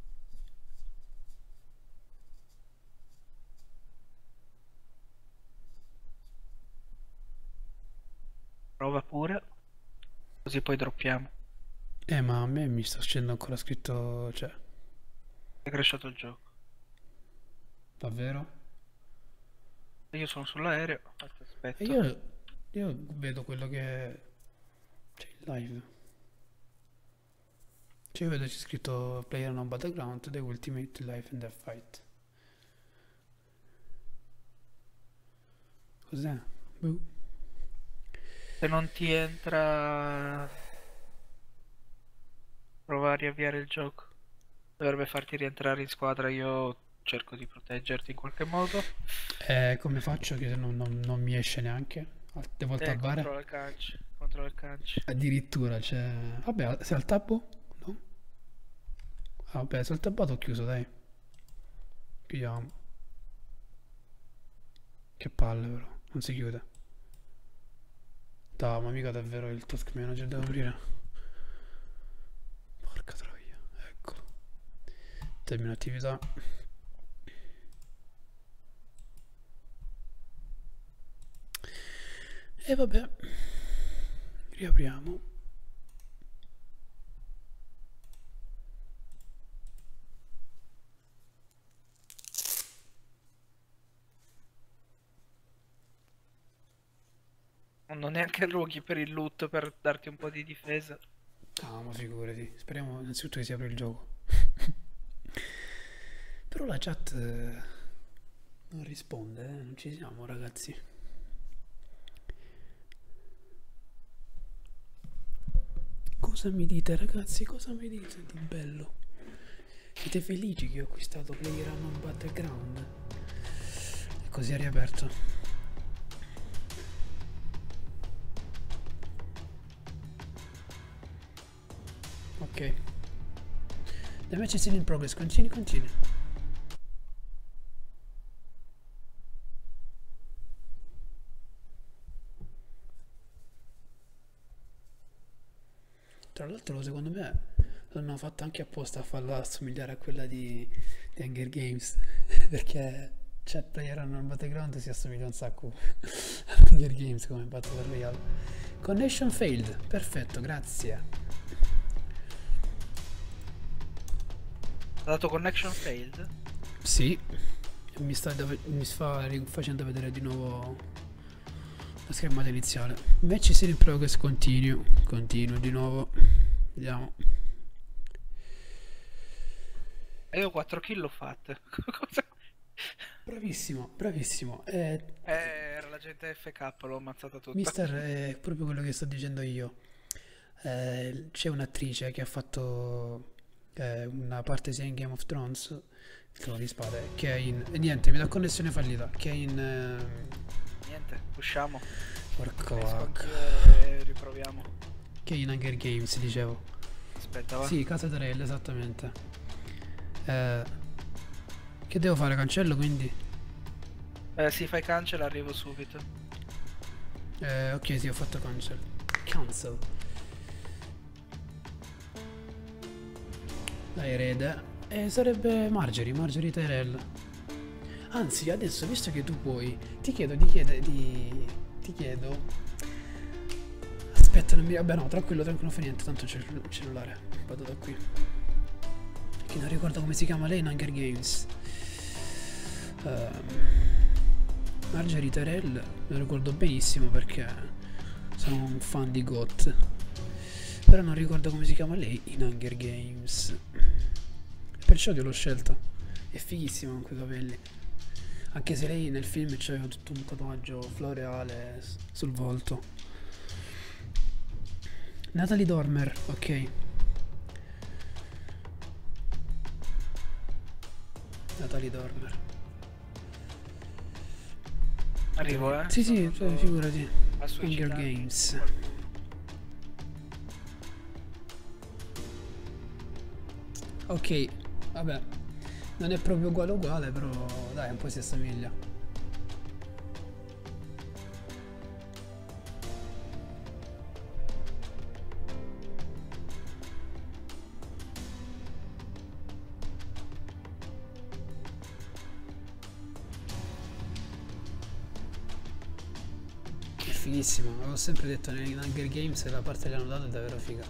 Prova pure, così poi droppiamo. Eh, ma a me mi sta scendendo ancora scritto, cioè, È crashato il gioco. davvero? E io sono sull'aereo. Aspetta, E aspetta. io, io vedo quello che c'è in live. Cioè, io vedo c'è scritto Player on Battleground, The Ultimate Life and Death Fight. Cos'è? Boh. Se non ti entra, prova a riavviare il gioco. Dovrebbe farti rientrare in squadra. Io cerco di proteggerti in qualche modo. Eh, come faccio che non, non- non mi esce neanche? Al- Devo Eh, tabbare? controlla il cancio. Controlla il cancio. Addirittura, c'è... Vabbè, se al tabbo? No? Ah, vabbè, se al tabbato ho chiuso, dai. Chiudiamo. Che palle, però. Non si chiude. Dai, ma mica davvero il task manager devo aprire. Porca troia. Eccolo. Termina attività. E vabbè. Riapriamo. Non ho neanche roghi per il loot per darti un po' di difesa. Ah, ma figurati. Speriamo innanzitutto che si apra il gioco. Però la chat eh, non risponde, eh. Non ci siamo, ragazzi. Cosa mi dite, ragazzi? Cosa mi dite di bello? Siete felici che ho acquistato PlayerUnknown's Battleground? E così è riaperto. Ok. The match is still in progress. Continue, continue. Tra l'altro, secondo me l'hanno fatta anche apposta a farla assomigliare a quella di, di Hunger Games. Perché cioè, PlayerUnknown's Battleground si assomiglia un sacco Hunger Games come Battle Royale. Connection failed. Perfetto, grazie. Ha dato connection failed? Sì. Mi sta, mi sta facendo vedere di nuovo la schermata iniziale. Match is in progress, continue. Continuo di nuovo. Vediamo. E io quattro kill l'ho fatte. Cosa? Bravissimo, bravissimo. Eh, Eh, era la gente F K, l'ho ammazzata tutta. Mister, è proprio quello che sto dicendo io. Eh, c'è un'attrice che ha fatto eh, una parte sia in Game of Thrones, il Trono di Spade, che è in... e niente, mi dà connessione fallita, che è in... eh, Niente, usciamo. porco Esco vacca. anch'io e riproviamo. Che è in Hunger Games, dicevo. Aspetta, va. Sì, Casa Tarella, esattamente. Eh, che devo fare? Cancello quindi? Eh, sì, fai cancel, arrivo subito. Eh, ok, sì, ho fatto cancel. Cancel. Dai, erede. Eh, sarebbe Marjorie, Marjorie Tyrell. Anzi, adesso, visto che tu puoi, ti chiedo di chiedere di... ti chiedo... Aspetta, non mi... Vabbè, no, tranquillo, tranquillo, non fa niente, tanto c'è il cellulare. Vado da qui. Che non ricordo come si chiama lei in Hunger Games. Um, Marjorie Tyrell lo ricordo benissimo perché sono un fan di G O T. Però non ricordo come si chiama lei in Hunger Games. Perciò che l'ho scelta. È fighissima con quei capelli. Anche se lei nel film c'aveva tutto un tatuaggio floreale sul volto. Natalie Dormer, ok. Natalie Dormer. Arrivo, eh. Sì, sì, Sto cioè, andando figurati. a Hunger suicidarmi Games. qualcuno. Ok, vabbè. Non è proprio uguale uguale, però dai, un po' si assomiglia. È fighissimo, avevo sempre detto nei Hunger Games che la parte che hanno dato è davvero figa.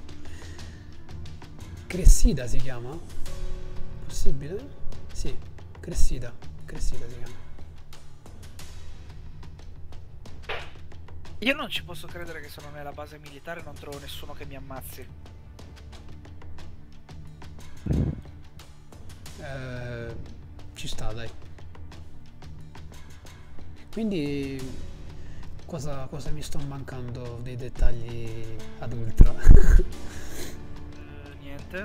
Cressida si chiama? Possibile? Sì, Cressida, Cressida si chiama. Io non ci posso credere che sono nella base militare e non trovo nessuno che mi ammazzi. Eh, ci sta, dai. Quindi cosa, cosa mi sto mancando dei dettagli ad ultra? Eh, niente.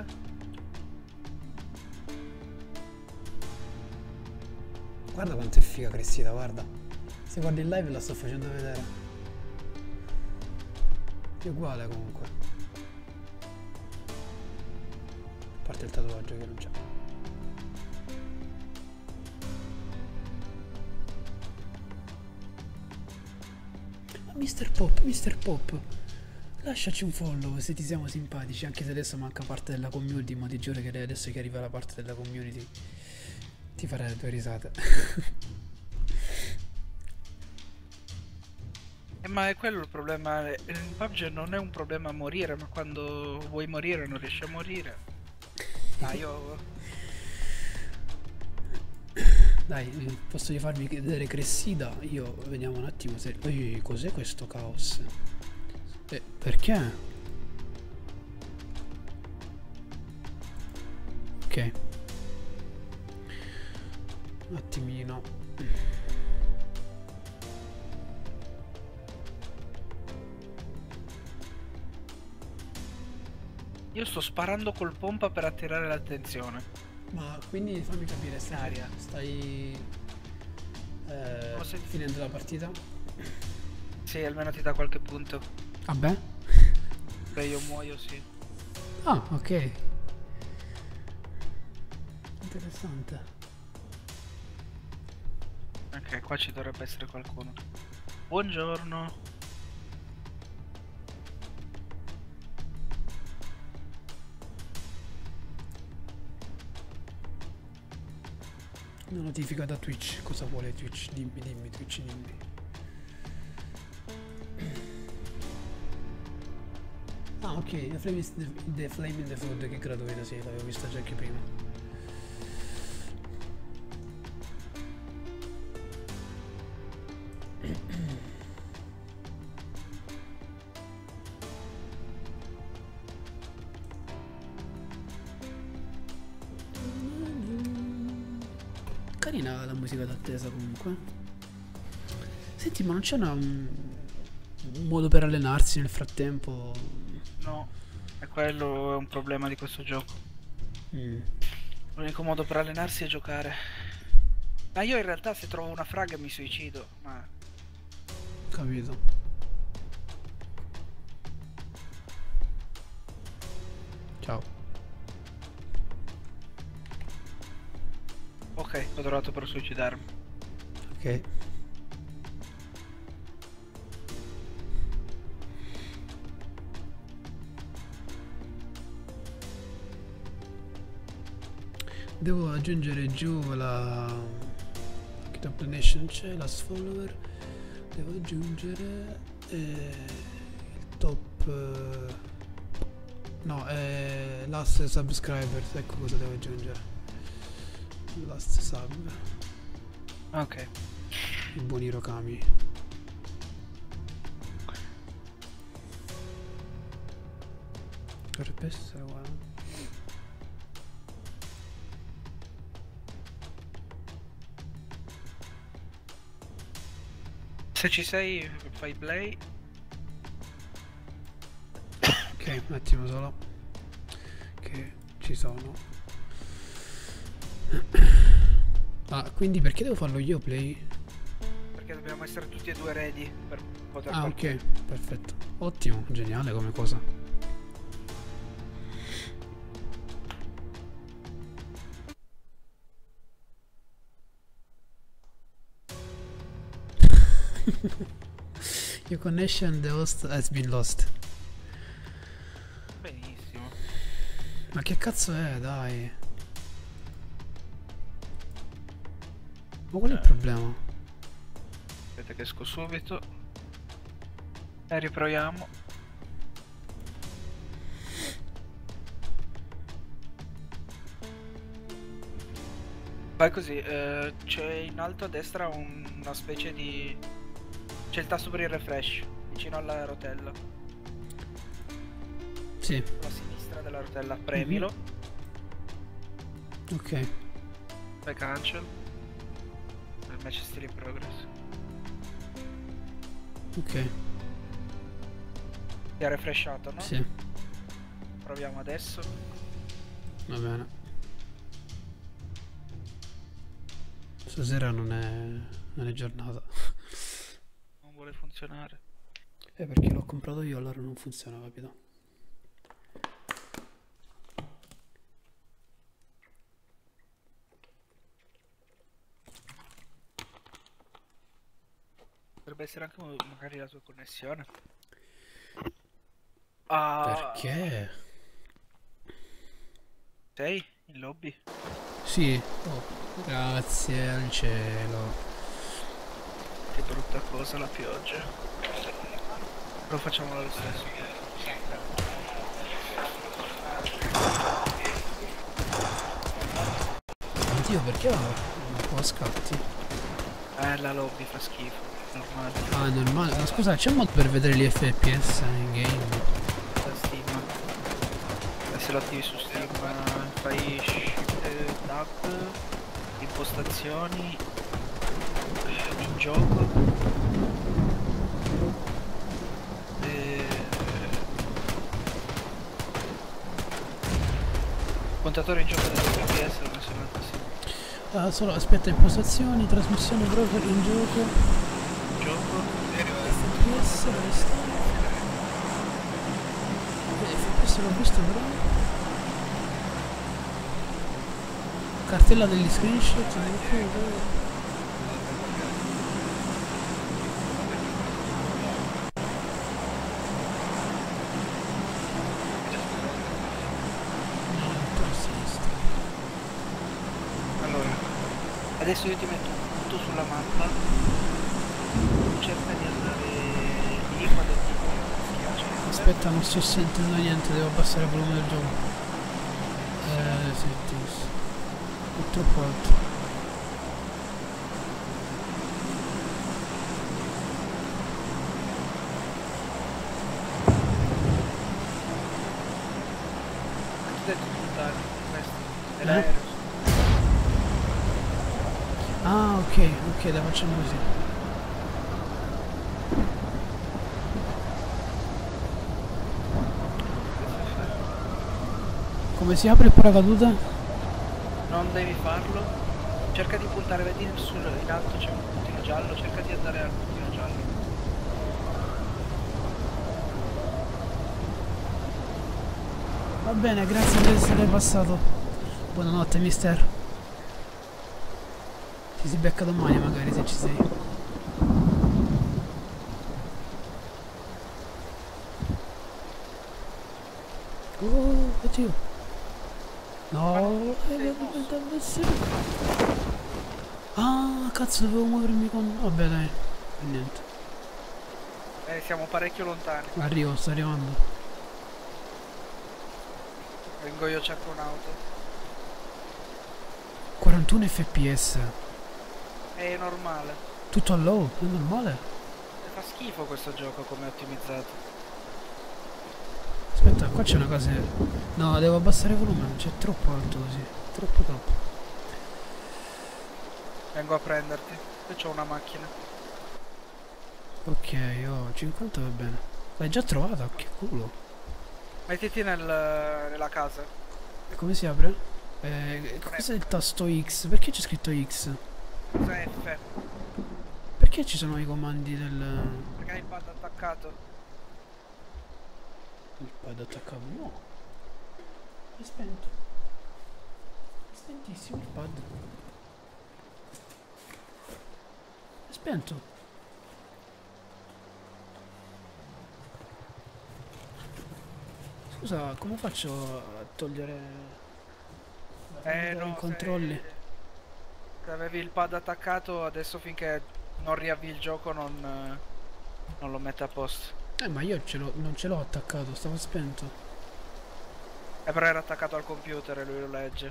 Guarda quanto è figa Cressida, guarda. Se guardi il live la sto facendo vedere. È uguale comunque. A parte il tatuaggio che non c'è. Ma mister Pop, mister Pop, lasciaci un follow se ti siamo simpatici, anche se adesso manca parte della community, ma ti giuro che adesso che arriva la parte della community ti farei le tue risate. Eh, ma è quello il problema. In P U B G non è un problema morire, ma quando vuoi morire non riesci a morire. Ah, io... Dai, posso farmi vedere Cressida? Io vediamo un attimo se... Ehi, cos'è questo caos? Eh, perché? Ok. Un attimino. Io sto sparando col pompa per attirare l'attenzione. Ma quindi fammi capire, stai, Aria. stai eh, Come se- finendo la partita? Sì, almeno ti dà qualche punto. Vabbè. Se io muoio, sì. Ah, ok. Interessante. Ok, qua ci dovrebbe essere qualcuno. Buongiorno. Una notifica da Twitch. Cosa vuole Twitch? Dimmi, dimmi, Twitch, dimmi. ok, The Flame, is the, the Flame in the Food che è gratuita, sì, l'avevo vista già anche prima. Carina la musica d'attesa comunque. Senti, ma non c'è una, un, un modo per allenarsi nel frattempo? No, è quello è un problema di questo gioco. Mm. L'unico modo per allenarsi è giocare. Ma io in realtà se trovo una frag mi suicido, ma Capito. Ciao. ok, ho trovato per suicidarmi. Ok. Devo aggiungere giù la Top Nation, c'è la follower. Devo aggiungere eh, il top eh, no, eh, last subscribers, ecco cosa devo aggiungere. Last sub. Ok. I buoni Rokami. Dovrebbe essere uguale. Se ci sei, fai play. Ok, un attimo solo. Che ci sono. Ah, quindi perché devo farlo io play? Perché dobbiamo essere tutti e due ready per poter Ah, partire. ok, perfetto. Ottimo, geniale come cosa. Your connection, the host has been lost. Benissimo. Ma che cazzo è, dai? Ma qual è il problema? Aspetta che esco subito. E riproviamo. Vai così, eh, c'è in alto a destra un- una specie di... C'è il tasto per il refresh, vicino alla rotella. Sì, Sulla sinistra della rotella, premilo. ok. Fai cancel. Il match è still in progress. Ok, Ti ha refreshato, no? sì, Proviamo adesso. va bene. Stasera non è, non è giornata. Non vuole funzionare. È perché l'ho comprato io, allora non funziona, capito? Potrebbe essere anche mo- magari la tua connessione. Ah, Perché? sei in lobby? Sì, oh, grazie al cielo. Che brutta cosa la pioggia. Lo facciamo lo stesso. Oddio, perché va un po' a scatti? Eh, la lobby fa schifo. Normale. Ah, è normale. Ma scusa, c'è un modo per vedere gli F P S in game? Da Steam. E se lo attivi su Steam fai shift tab, impostazioni, in gioco. E... contatore in gioco degli F P S lo messo in alto, sì. Ah, solo aspetta, impostazioni, trasmissione broker in gioco. Gioco. F P S, dove sta? Eh, F P S l'ho visto però. Cartella degli screenshot. Allora, adesso io ti metto tutto sulla mappa. Cerca di andare lì quando ti schiaccia. Aspetta, non sto sentendo niente, devo abbassare il volume del gioco. Eh, settings. È troppo alto. Detto di buttare questo è Eh? l'aereo. Ah, ok, ok, la facciamo così. Come si apre il paracaduta? Non devi farlo. Cerca di puntare, vedi in alto c'è un puntino giallo, cerca di andare al puntino giallo. Va bene, grazie per essere passato. Buonanotte, mister. Ci si becca domani magari se ci sei. Oh, oddio. No, eh, dove sei? Ah, cazzo, dovevo muovermi con... Vabbè, dai. Niente. Eh, siamo parecchio lontani. Arrivo, sto arrivando. Vengo io, cerco un'auto. quarantuno F P S. È normale. Tutto a low, è normale. E fa schifo questo gioco come è ottimizzato. Aspetta, qua c'è una cosa... No, devo abbassare il volume, c'è troppo alto così. Troppo troppo. Vengo a prenderti. Qui c'ho una macchina. Ok, oh, cinquanta va bene. L'hai già trovata? Che culo. Mettiti nel, nella casa. E come si apre? Eh, cos'è il tasto X? Perché c'è scritto X? Cos'è F? Perché ci sono i comandi del... Perché hai il pad attaccato. Il pad attaccato? No. È spento. È spentissimo il pad. È spento. Scusa, come faccio a togliere Eh i no, controlli? se, se avevi il pad attaccato, adesso finché non riavvi il gioco non, eh, non lo mette a posto. Eh, ma io ce l'ho, non ce l'ho attaccato, stava spento. Eh, però era attaccato al computer e lui lo legge.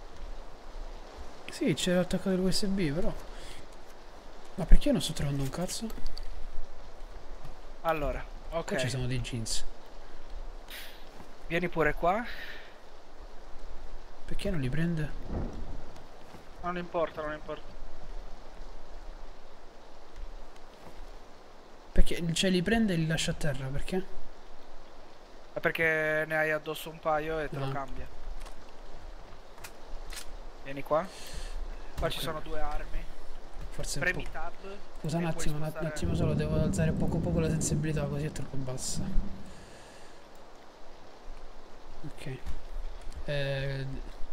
Sì, c'era attaccato il U S B, però. Ma perché io non sto trovando un cazzo? Allora, ok. Qua ci sono dei jeans. Vieni pure qua. Perché non li prende? Non importa, non importa. Perché, cioè, li prende e li lascia a terra, perché? È perché ne hai addosso un paio e te lo Ah. cambia. Vieni qua. Qua ci Ok. sono due armi. Forse un Premi po'. tab. Scusa un e puoi attimo, un spostare- attimo solo, devo alzare poco poco la sensibilità, così è troppo bassa. Ok. Eh,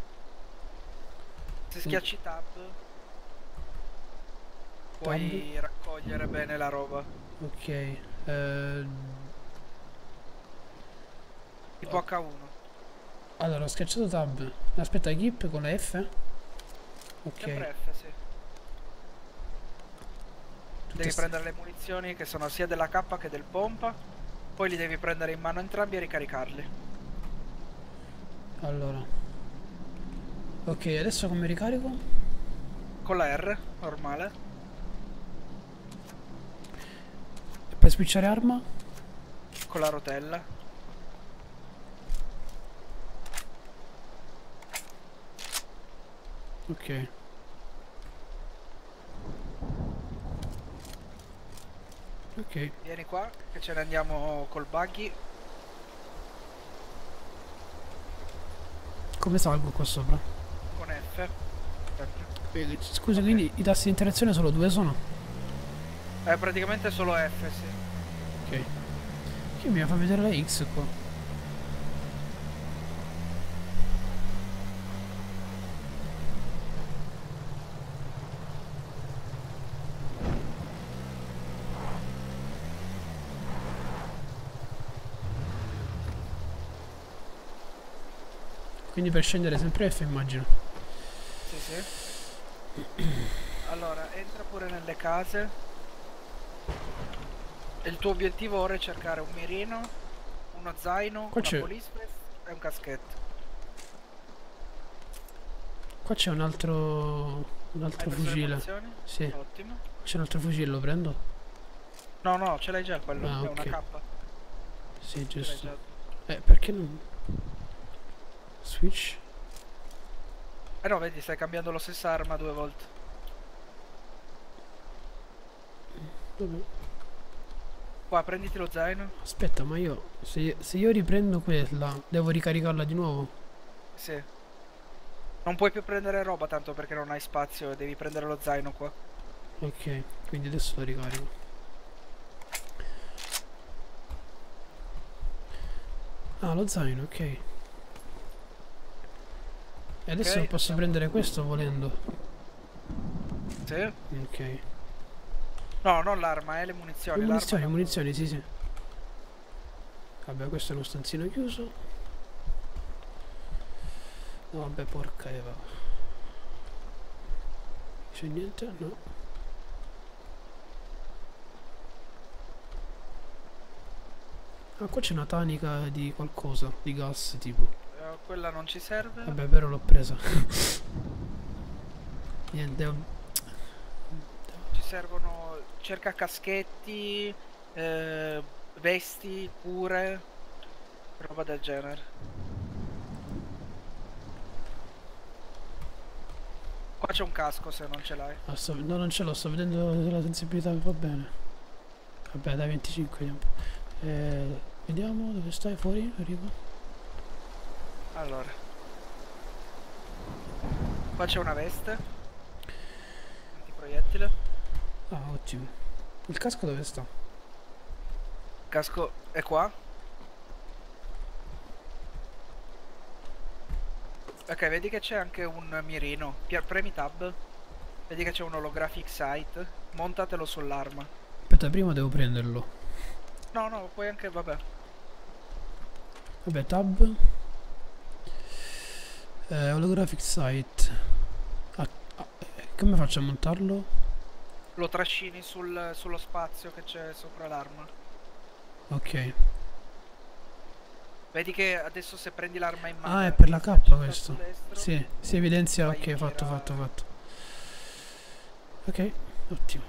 Se schiacci tab puoi raccogliere bene la roba. ok. Eh, Tipo acca uno. allora, ho schiacciato tab. Aspetta, equip con la F? Ok. Sempre F, sì. Tutte Devi st- prendere le munizioni che sono sia della K che del pompa. Poi li devi prendere in mano entrambi e ricaricarli. Allora. Ok, adesso come ricarico? Con la R, normale. E per switchare arma? Con la rotella. Ok. Ok. Vieni qua, che ce ne andiamo col buggy. Come salgo qua sopra? Con F. Sempre. Eh, Scusa, quindi i tasti di interazione solo due sono? È praticamente solo F, sì. Ok. Che mi fa vedere la X qua? Quindi per scendere sempre F, immagino. Sì, sì. Allora, entra pure nelle case. E il tuo obiettivo ora è cercare un mirino uno zaino, Qua una c'è- police vest e un caschetto. Qua c'è un altro. Un Hai altro preso le fucile. munizioni? Sì. Ottimo. C'è un altro fucile, lo prendo? No, no, ce l'hai già quello. Ah, È una ok. K. Sì, Ce l'hai giusto. già. Eh, perché non. Switch? Eh no, vedi, stai cambiando la stessa arma due volte. Vabbè. Qua, prenditi lo zaino. Aspetta, ma io. Se, se io riprendo quella, devo ricaricarla di nuovo? Sì. Non puoi più prendere roba tanto perché non hai spazio, devi prendere lo zaino qua. Ok, quindi adesso la ricarico. Ah, lo zaino, ok. E adesso Ok, posso andiamo. prendere questo volendo. Sì. Ok. No, non l'arma, eh, le munizioni. Le munizioni, l'arma- munizioni, sì, sì. Vabbè, questo è uno stanzino chiuso. No, vabbè, porca Eva. C'è niente? No. Ah, qua c'è una tanica di qualcosa, di gas, tipo. eh, quella non ci serve. Vabbè, però l'ho presa. Niente, ho- Ci servono. Cerca caschetti, eh, vesti, cure, roba del genere. Qua c'è un casco se non ce l'hai. ah, sto- no, non ce l'ho, sto vedendo se la sensibilità va bene. Vabbè, dai, venticinque tempo. Eh, vediamo dove stai fuori, arrivo. Allora. Qua c'è una veste. Antiproiettile. Ah, ottimo. Il casco dove sta? Casco è qua. Ok, vedi che c'è anche un mirino. Pia- Premi tab. Vedi che c'è un holographic sight. Montatelo sull'arma. Aspetta, prima devo prenderlo. No, no, puoi anche, vabbè. Vabbè, tab. Eh, holographic sight. Ah, ah, eh, come faccio a montarlo? Lo trascini sul- sullo spazio che c'è sopra l'arma. Ok. Vedi che adesso se prendi l'arma in mano. Ah, è per la K sta questo. sul destro. Sì, si evidenzia. Vai Ok, in fatto, mira- fatto, fatto. Ok, ottimo.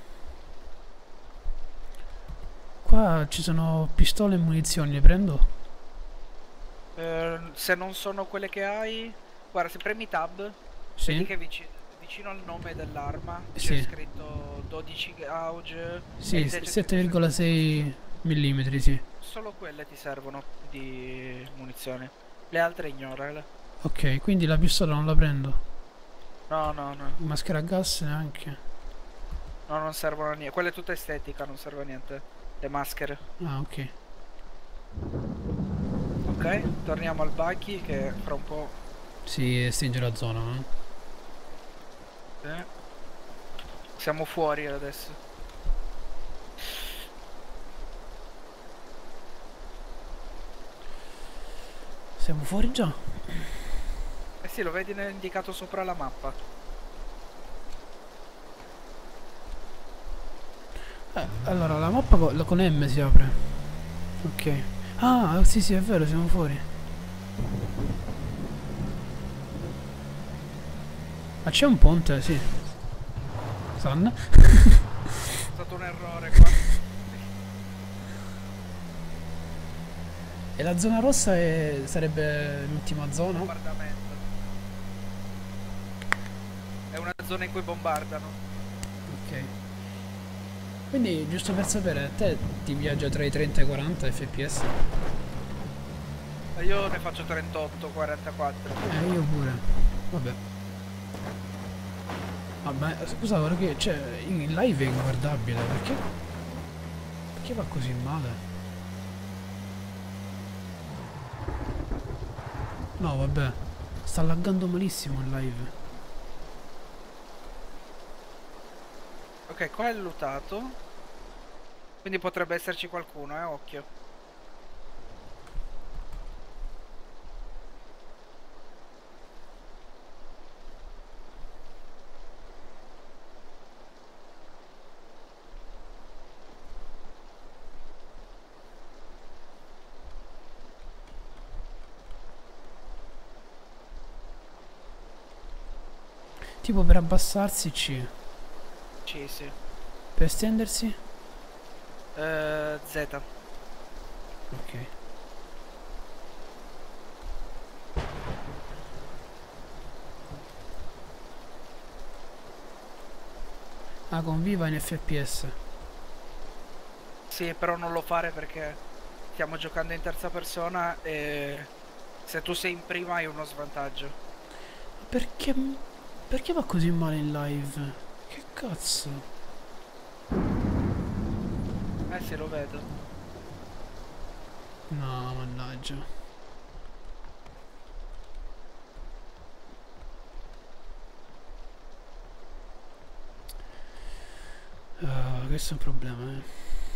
Qua ci sono pistole e munizioni, le prendo? Eh, se non sono quelle che hai. Guarda, se premi tab. Vedi Sì. che vici- vicino al nome dell'arma Sì. c'è scritto dodici gauge. Sì, e invece c'è sette virgola sei millimetri, sì. Solo quelle ti servono di munizioni. Le altre ignorale. Ok, quindi la pistola non la prendo. No, no, no. Maschera a gas neanche. No, non servono a niente. Quella è tutta estetica, non serve a niente. Le maschere. Ah, ok. Ok, torniamo al buggy che fra un po'. Si estinge la zona, no? eh, Siamo fuori adesso. Siamo fuori già. Eh sì, lo vedi nel- indicato sopra la mappa. Eh, allora, la mappa co- la- con M si apre. Ok. Ah, sì, sì, è vero, siamo fuori. Ma c'è un ponte, sì. San? È stato un errore qua. E la zona rossa è- sarebbe l'ultima zona? Bombardamento. È una zona in cui bombardano. Ok. Quindi, giusto per sapere, a te ti viaggia tra i trenta e i quaranta F P S? E io ne faccio trentotto, quarantaquattro. Eh, io pure. Vabbè. Vabbè, scusa, guarda che cioè, in live è inguardabile, perché? Perché va così male? No, vabbè. Sta laggando malissimo in live. Ok, qua è lootato. Quindi potrebbe esserci qualcuno, eh, occhio. Tipo per abbassarsi C. Sì, sì. Per estendersi? Eh, Z. Ok. Ah, con Viva in F P S. Sì, però non lo fare perché stiamo giocando in terza persona e se tu sei in prima hai uno svantaggio. Perché... Perché va così male in live? Che cazzo? Eh sì, lo vedo. No, mannaggia. Ah, questo è un problema, eh.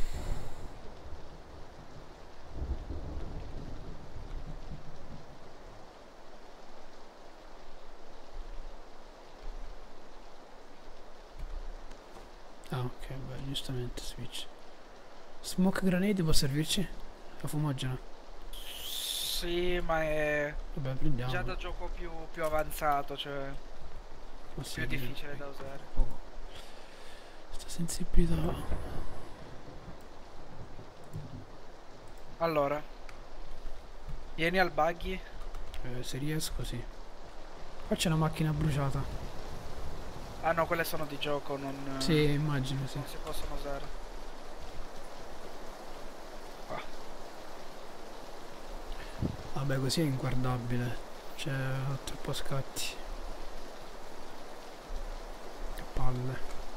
Ah, ok, beh, giustamente switch. Smoke grenade può servirci? La fumogena? Sì, ma è Vabbè, prendiamo. già da gioco più, più avanzato, cioè più difficile da usare. Questa sensibilità. Allora, vieni al buggy. Eh, se riesco, sì. Qua c'è una macchina bruciata. Ah no, quelle sono di gioco, non, Sì, immagino, sì. non si possono usare. Vabbè, così è inguardabile. C'è troppo scatti. Che palle.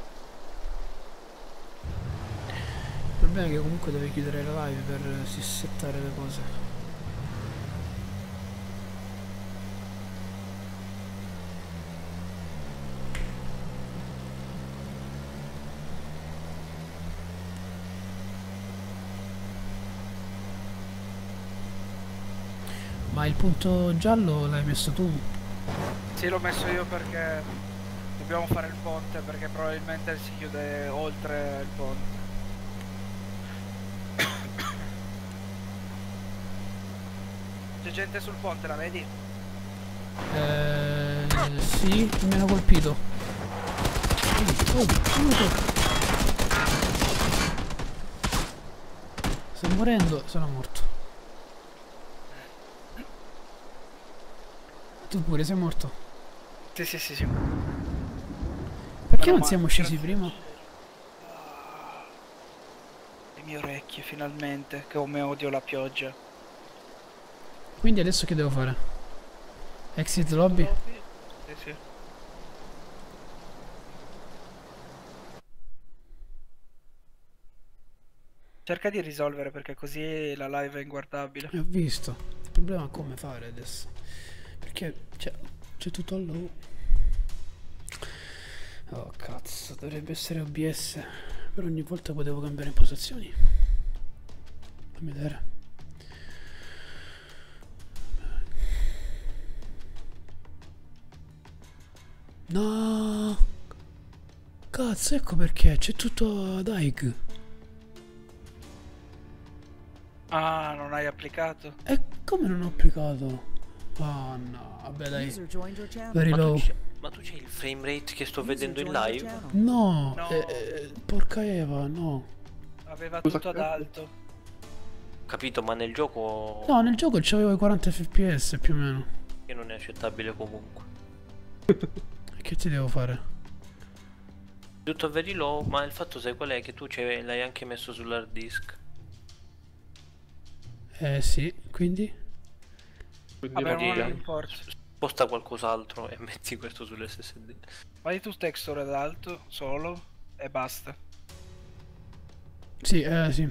Il problema è che comunque devi chiudere la live per settare le cose. Ma il punto giallo l'hai messo tu? Sì, l'ho messo io perché dobbiamo fare il ponte, perché probabilmente si chiude oltre il ponte. C'è gente sul ponte, la vedi? Eh, sì, mi hanno colpito. Oh, oh, aiuto. Sto morendo, sono morto. Tu pure sei morto? Sì, sì, sì, sì. Perché Meno non siamo male, scesi grazie. prima? Le mie orecchie, finalmente, che come odio la pioggia. Quindi adesso che devo fare? Exit lobby? Sì, sì. Cerca di risolvere perché così la live è inguardabile. E ho visto. Il problema è come fare adesso. Perché c'è, c'è tutto allo. Oh cazzo, dovrebbe essere O B S. Per ogni volta potevo cambiare impostazioni. Fammi vedere. No. Cazzo, ecco perché c'è tutto ad Ike. Ah, non hai applicato? E come non ho applicato? Oh no, vabbè dai. User joined your channel. Very Ma tu low. c'è- ma tu c'hai il frame rate che sto User vedendo in joined your live? channel. No, No. eh, eh, porca Eva, no. Aveva Cosa tutto ad cazzo? alto. Capito, ma nel gioco No, nel gioco c'avevo i quaranta F P S più o meno. che non è accettabile comunque. E che ti devo fare? Tutto very low, ma il fatto sai qual è? Che tu c'hai- l'hai anche messo sull'hard disk. Eh sì, quindi? Quindi Vabbè, va non bene. importa. Sposta qualcos'altro e metti questo sull'S S D. Vai tu texture ad alto, solo, e basta. Sì, eh sì.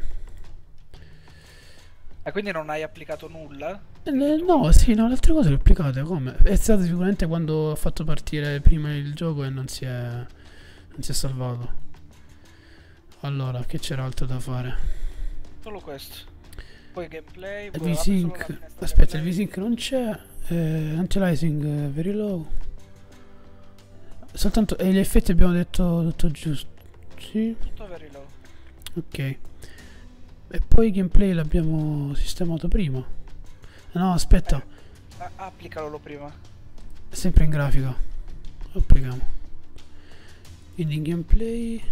E quindi non hai applicato nulla? Eh, no, sì, no, le altre cose le ho applicate, come? È stato sicuramente quando ho fatto partire prima il gioco e non si è... non si è salvato. Allora, che c'era altro da fare? Solo questo. Poi gameplay, Il poi apri solo la V-Sync, finestra aspetta, il gameplay. V-Sync non c'è, eh, anti-aliasing eh, very low. Soltanto, e gli effetti abbiamo detto tutto giusto, sì, Tutto very low. ok. E poi il gameplay l'abbiamo sistemato prima. No, aspetta, A- applicalo prima. è sempre in grafica. applichiamo. Quindi in gameplay.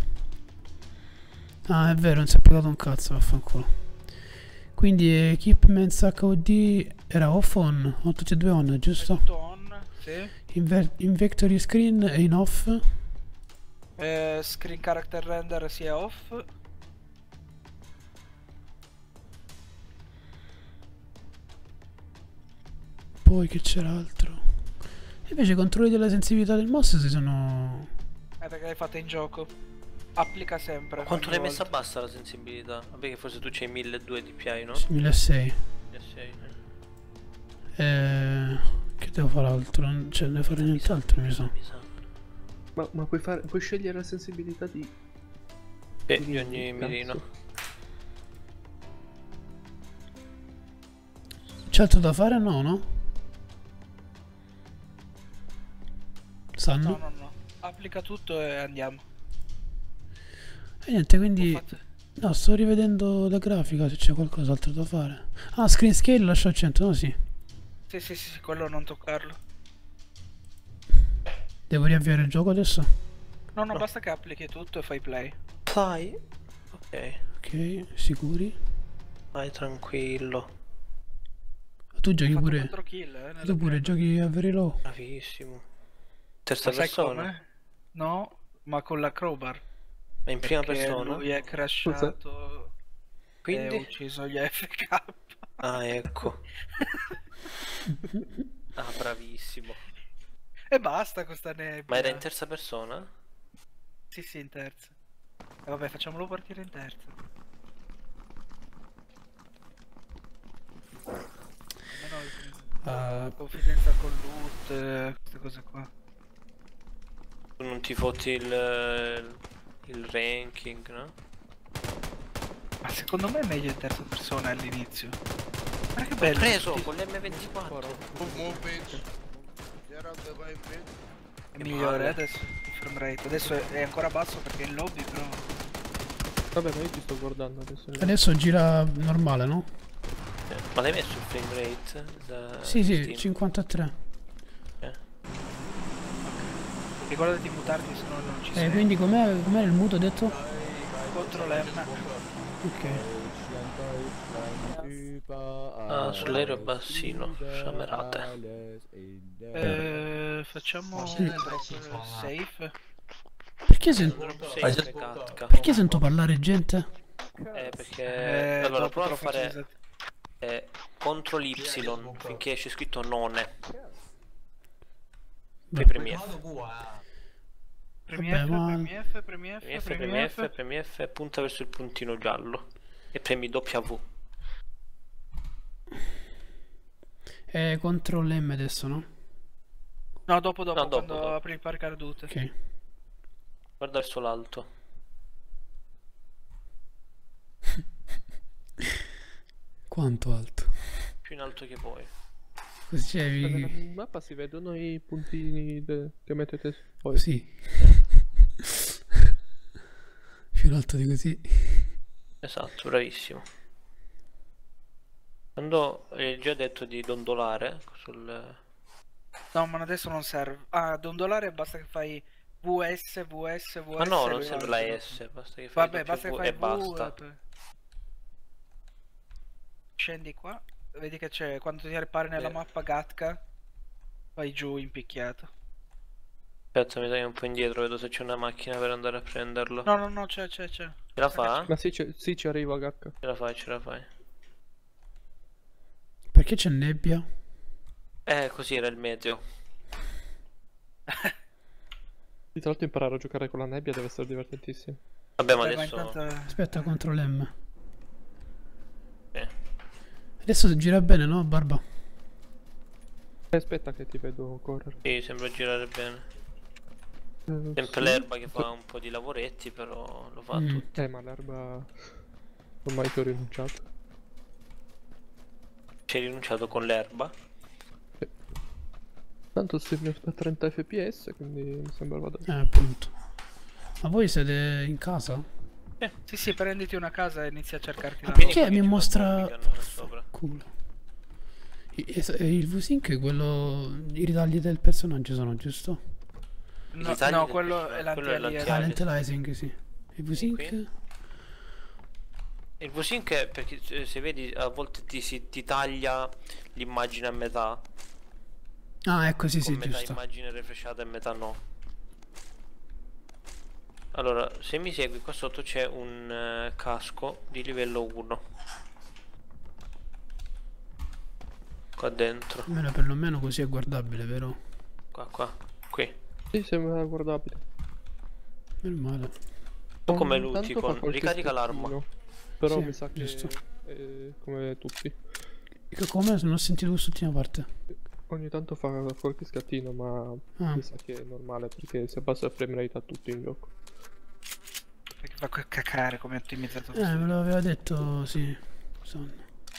Ah, è vero, non si è applicato un cazzo, vaffanculo. Quindi equipment H U D era off on? O tutti e due on, giusto? Tutto on, sì. In, in Vectory Screen è in off. Eh, screen character render si è off. Poi che c'era altro? Invece i controlli della sensibilità del mouse si sono... Eh, perché l'hai fatta in gioco. Applica sempre. Quanto ogni l'hai messa volta. bassa la sensibilità? Vabbè che forse tu c'hai milleduecento dpi, no? milleseicento. milleseicento, eh. Eh, che devo fare altro? Non- Cioè, non devo fare nient'altro, mi sa. Mi sa. Ma, ma puoi, fare, puoi scegliere la sensibilità di... Sì, di di ogni cazzo. mirino. C'è altro da fare? No, no? Sanno? No, no, no. Applica tutto e andiamo. E niente, Ho quindi... fatto- No, sto rivedendo la grafica se c'è qualcos'altro da fare. Ah, screen scale lascio al cento, no sì. Sì, sì, sì, sì, quello non toccarlo. Devo riavviare il gioco adesso? No, no, basta che applichi tutto e fai play. Fai. Ok, Ok, sicuri? vai tranquillo. Tu Ho giochi fatto pure... quattro kill, eh, nella Tu pure prima. giochi a very low? Bravissimo. Terza Ma sai persona? come? No, ma con la crowbar. Ma in prima Perché persona? lui è crashato e Quindi? ha ucciso gli F K. Ah, ecco. Ah, bravissimo. E basta con sta nebbia. Ma era in terza persona? Sì, sì, in terza. E vabbè, facciamolo partire in terza. Almeno Ah, confidenza con loot, eh, queste cose qua. Tu non ti fotti il, il ranking, no? Ma secondo me è meglio in terza persona all'inizio. Guarda che L'ho bello. preso tutti- con l'emme ventiquattro. È migliore adesso il frame rate. Adesso è, è ancora basso perché è in lobby, però. Vabbè, ma io ti sto guardando adesso. adesso gira normale, no? Eh, Ma l'hai messo il frame rate? Da Sì, sì, Steam? cinquantatré. Eh. Ricordati di mutarti, se no non ci Eh, sei. quindi com'è, com'era il muto detto? Contro l'M. Ok. Ah, sull'aereo bassino, sciamerate. Eh, facciamo un drop safe. Perché, sen- Drop safe e Katka. perché sento parlare gente? Eh, perché... Eh, allora, dopo prova a troppo fare utilizzati. eh, control Y finché c'è scritto none. Poi premi F. Premi Vabbè, F, ma- premi F, premi F, Premi F, premi premi F. F, premi F, punta verso il puntino giallo. E premi W. Eh, control M adesso, no? No, dopo, dopo, No, dopo, quando dopo. apri il paracadute. Ok. Guarda verso l'alto. Quanto alto? Più in alto che puoi. Così c'è... Nella vi- mappa si vedono i puntini de- che mettete poi. Così. Più in alto di così. Esatto, bravissimo. Quando hai già detto di dondolare sul... No, ma adesso non serve. Ah, dondolare basta che fai V S, V S, V S. Ma no, e non lui serve la alza. S, basta che fai Vabbè, basta che W fai e V basta. e poi- Scendi qua, vedi che c'è, quando ti appare nella Eh. mappa Gatka, vai giù impicchiato. Aspetta, mi dai un po' indietro, vedo se c'è una macchina per andare a prenderlo. No, no, no, c'è, c'è, c'è. Ce la fa? Ma sì, ci- sì, ci arrivo a Gacca. Ce la fai, ce la fai. Perché c'è nebbia? Eh, così era il meteo. Di tra l'altro imparare a giocare con la nebbia deve essere divertentissimo. Vabbè, ma Beh, ma adesso... intanto... Aspetta, control M. Eh. Adesso gira bene, no, Barba? Eh, aspetta che ti vedo correre. Sì, sembra girare bene. Eh, Sempre sì. l'erba che fa un po' di lavoretti, però lo fa Mm. tutto. Eh, ma l'erba... Ormai ti ho rinunciato. Ci hai rinunciato con l'erba? Tanto si a trenta F P S, quindi mi sembrava da... Eh, appunto. Ma voi siete in casa? Sì, sì, prenditi una casa e inizia a cercarti Ma la perché roba. mi ci mostra... fa zombie che hanno sopra. Culo. I- es- e il V-Sync è quello... I ritagli del personaggio sono, giusto? No, I tagli no, del quello personaggio, è quello è l'anti-alias. Ah, l'anti-alias. l'anti-aliasing, sì. Il V-Sync? Qui. Il V-Sync è perché eh, se vedi a volte ti, si, ti taglia l'immagine a metà, Ah, ecco, sì, con sì, metà giusto. immagine refreshata e metà no. Allora, se mi segui qua sotto c'è un eh, casco di livello uno. Qua dentro. Almeno perlomeno così è guardabile, vero? Qua, qua, qui. Sì, sembra guardabile. Meno male. Tu come Ogni luti tanto fa con... qualche Ricarica l'arma. scattino, però Sì, mi sa che giusto. è come tutti. Che come? Non ho sentito quest'ultima parte. Ogni tanto fa qualche scattino, ma Ah. mi sa che è normale perché si abbassa il frame rate a tutto in gioco. Perché fa quel cacare come ottimizzato. Eh, me lo aveva detto, sì. Sonno.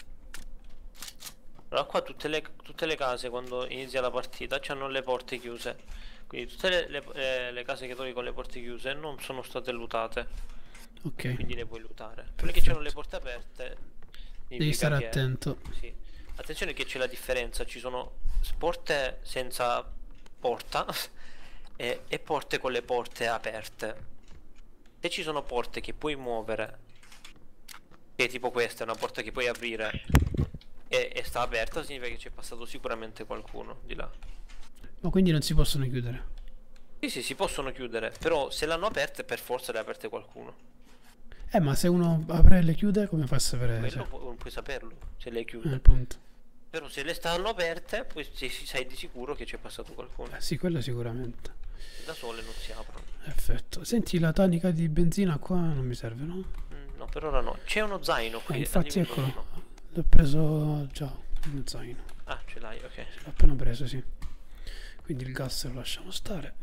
Allora qua tutte le, tutte le case quando inizia la partita hanno le porte chiuse. Quindi tutte le, le- eh, le case che trovi con le porte chiuse non sono state lootate. Ok. Quindi le puoi lootare. Quelle che hanno le porte aperte Devi significa stare che- attento. Sì. Attenzione che c'è la differenza, ci sono porte senza porta e, e porte con le porte aperte. Se ci sono porte che puoi muovere, che è tipo questa, è una porta che puoi aprire e, e sta aperta, significa che c'è passato sicuramente qualcuno di là. Ma quindi non si possono chiudere. Sì, sì, si possono chiudere, però se l'hanno aperte per forza le ha aperte qualcuno. Eh, ma se uno apre e le chiude, come fa a sapere? Quello Se... pu- non puoi saperlo se le Eh, chiude. appunto. Però se le stanno aperte, poi si- si- sai di sicuro che c'è passato qualcuno. Eh, sì, quello sicuramente. Da sole non si aprono. Perfetto. Senti, la tonica di benzina qua non mi serve, no? Mm, no, per ora no. C'è uno zaino Eh, qui. a infatti, livello eccolo. uno. L'ho preso già, uno zaino. Ah, ce l'hai, ok. L'ho appena preso, sì. Quindi il gas lo lasciamo stare.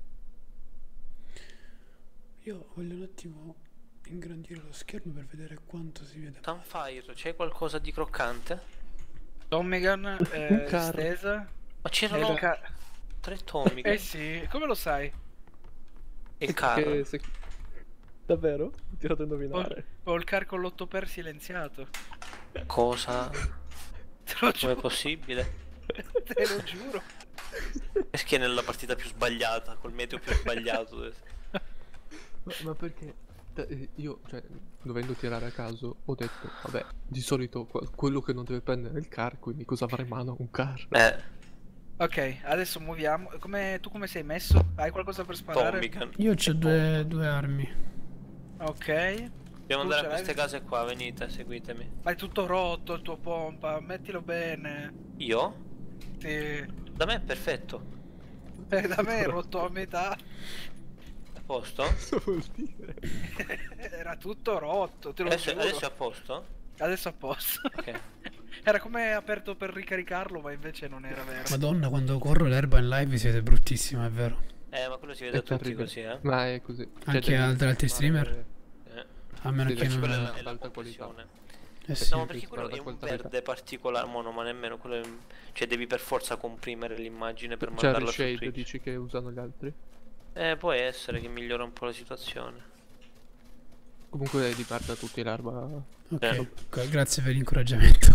Io voglio un attimo ingrandire lo schermo per vedere quanto si vede. Sunfire, c'è qualcosa di croccante? Tommy Gun eh, carro. stesa. Ma E c'erano il ca- tre Tommy Eh sì, come lo sai? e il carro. Che se- Davvero? Ti tirato a Ho, indovinare. ho il car con l'otto per silenziato. Cosa? Te lo Com'è giuro, possibile? te lo giuro. Perché nella partita più sbagliata, col meteo più sbagliato. Ma, ma perché eh, io, cioè, dovendo tirare a caso, ho detto, vabbè, di solito que- quello che non deve prendere è il car, quindi cosa avrà in mano? Un car. Eh, Ok, adesso muoviamo. Come, tu come sei messo? Hai qualcosa per sparare? Tommy Gun. Io ho due, due armi. Ok. Dobbiamo Tu andare ce a l'hai? queste case qua, venite, seguitemi. Ma è tutto rotto il tuo pompa, mettilo bene. Io? Sì. Da me è perfetto. Eh, da me è rotto a metà. A posto? Cosa vuol dire? Era tutto rotto, te lo Adesso, giuro. adesso è a posto? Adesso a posto. Ok. Era come aperto per ricaricarlo, ma invece non era vero. Madonna, quando corro l'erba in live si vede bruttissima, è vero. Eh, ma quello si vede a È tutti terribile. così, eh. Ma è così. Anche devi ad altri fare- streamer? Eh. A meno Sì, che sì, non... Quella una è la alta compressione. Eh sì. No, perché quello Guarda è un quanta qualità. verde particolare, mo, no, ma nemmeno quello è... Cioè devi per forza comprimere l'immagine per C'è il mandarla su shade, Twitch. dici che usano gli altri? Eh, può essere che migliora un po' la situazione. Comunque riguarda tutti l'erba. Ok, Eh. ok, grazie per l'incoraggiamento.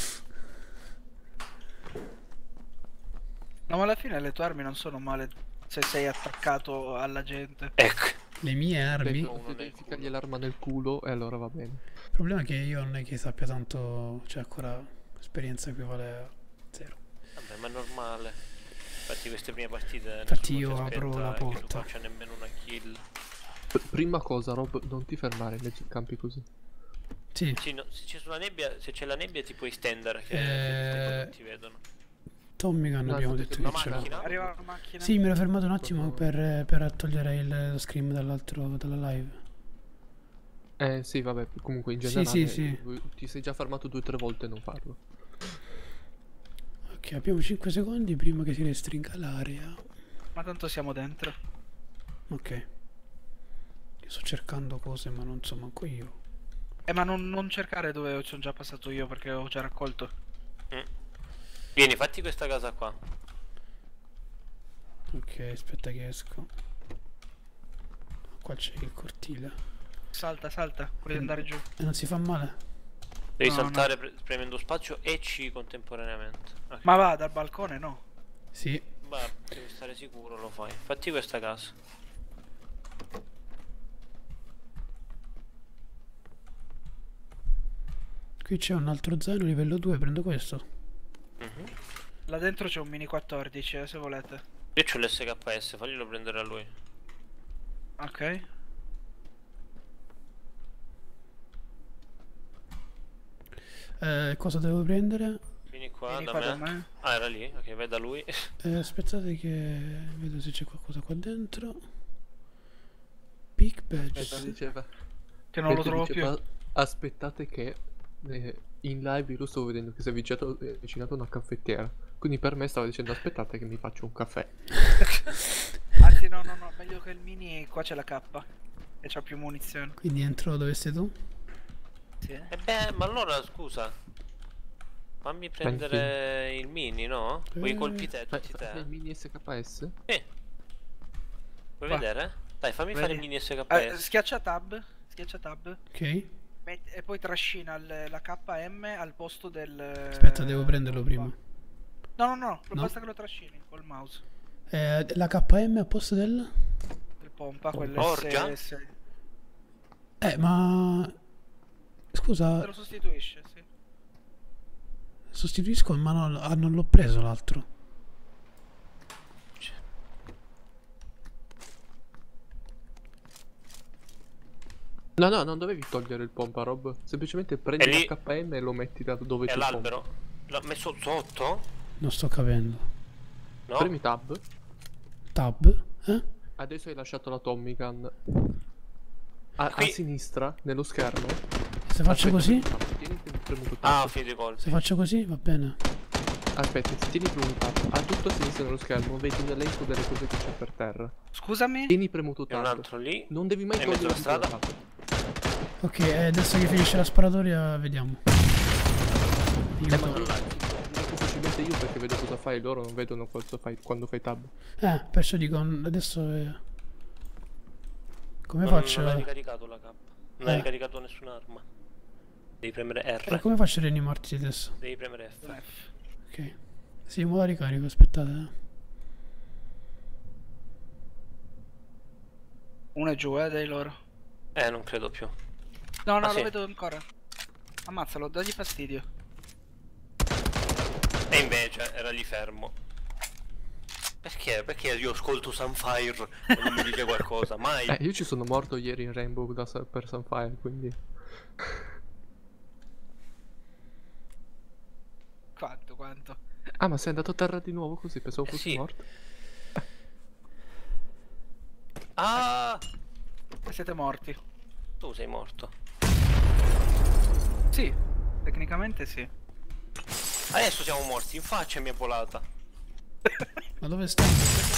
No, ma alla fine le tue armi non sono male se sei attaccato alla gente. Ecco. Le mie armi... Ecco, uno se nel devi culo. ficcargli l'arma nel culo e allora va bene. Il problema è che io non è che sappia tanto... Cioè, ancora esperienza equivale a zero. Vabbè, ma è normale. Infatti queste prime partite Infatti nessuno io si apro aspetta la che tu porta. faccia nemmeno una kill. Pr- prima cosa, Rob, non ti fermare in mezzo ai campi così. Sì, Sì, no, se c'è sulla nebbia, se c'è la nebbia ti puoi stendere che Eh, non ti vedono. Tommy Gun No, abbiamo no, detto la che ce l'ho. macchina? Arriva la macchina. Sì, mi ero fermato un attimo per, per togliere il, lo scream dall'altro, dalla live. Eh sì, vabbè, comunque in Sì, generale sì, sì. lui- ti sei già fermato due o tre volte e non farlo. Ok, abbiamo cinque secondi prima che si restringa l'area. Ma tanto siamo dentro. Ok. Io sto cercando cose ma non so manco io. Eh, ma non, non cercare dove sono già passato io perché ho già raccolto. Mm. Vieni, fatti questa casa qua. Ok, aspetta che esco. Qua c'è il cortile. Salta, salta, voglio andare giù. E non si fa male? Devi No, saltare pre- premendo spazio e C contemporaneamente. Ok. Ma va, dal balcone no. Sì. Beh, devi stare sicuro, lo fai. Fatti questa casa. Qui c'è un altro zaino livello due, prendo questo. Mhm. Là dentro c'è un mini quattordici, eh, se volete. Io c'ho l'S K S, faglielo prendere a lui. Ok. Eh, cosa devo prendere? Vieni qua, Vieni da, qua me. da me. Ah, era lì? Ok, vai da lui. Eh, aspettate che vedo se c'è qualcosa qua dentro. Big badge. Aspetta, diceva. Che non lo Perché trovo diceva, più. aspettate che eh, in live io lo stavo vedendo che si è avvicinato, è avvicinato a una caffettiera. Quindi per me stava dicendo aspettate che mi faccio un caffè. Anzi no, no, no, meglio che il mini, qua c'è la K. E c'ha più munizioni. Quindi entro dove sei tu? Sì. E beh, ma allora scusa. Fammi prendere il mini, no? Vuoi Eh. colpi te, Fai, tutti fai te? il mini S K S? Sì. Vuoi Va. vedere? Dai, fammi Vedi? fare il mini S K Eh, S. schiaccia tab. Schiaccia tab. Ok. Met- e poi trascina il- la K M al posto del... Aspetta, devo prenderlo prima. No, no, no, No? basta che lo trascini col mouse. Eh, la K M a posto del... Il pompa, quello Orgia? S S. Eh, ma... Scusa, Te lo sostituisce, sì. sostituisco, ma no, ah, non l'ho preso l'altro. No, no, non dovevi togliere il pompa, Rob. Semplicemente prendi È lì. la K M e lo metti da dove È c'è il pompa. l'albero. L'ho messo sotto? Non sto capendo. No? Premi tab. Tab? Eh? Adesso hai lasciato la Tommy Gun. A, Qui- a sinistra, nello schermo. Se faccio Aspetta, così? premi tab, Tieni premuto tab. Ah, ho finito i colpi. Se faccio così, va bene. Aspetta, se tieni premuto tab. A tutto a sinistra nello schermo vedi un elenco delle cose che c'è per terra. Scusami? Tieni premuto C'è un tab. altro lì. Non devi mai È in mezzo togliere alla il strada. tab. Ok, eh, adesso che finisce la sparatoria, vediamo. Io Eh, ma to- non la semplicemente io perché vedo cosa fai, loro non vedono cosa fai quando fai tab. Eh, perciò dico, adesso... eh, Come Non, faccio? non hai ricaricato la K. Non hai Eh. ricaricato nessun'arma. Devi premere Eh, R. come faccio a rianimarti adesso? Devi premere F. Ok. Sì, mo la ricarico, aspettate. eh. Uno è giù, eh, dai loro. Eh, non credo più. No, no, Ah, lo sì. vedo ancora. Ammazzalo, dagli fastidio. E invece era lì fermo. Perché? Perché io ascolto Sunfire quando mi dice qualcosa? Mai. Eh, io ci sono morto ieri in Rainbow da, per Sunfire, quindi... Quanto, quanto? Ah, ma sei andato a terra di nuovo così? Pensavo Eh, fossi sì. morto. Ah! E siete morti. Tu sei morto. Sì, tecnicamente sì. Adesso siamo morti, in faccia mi è volata. Ma dove sta?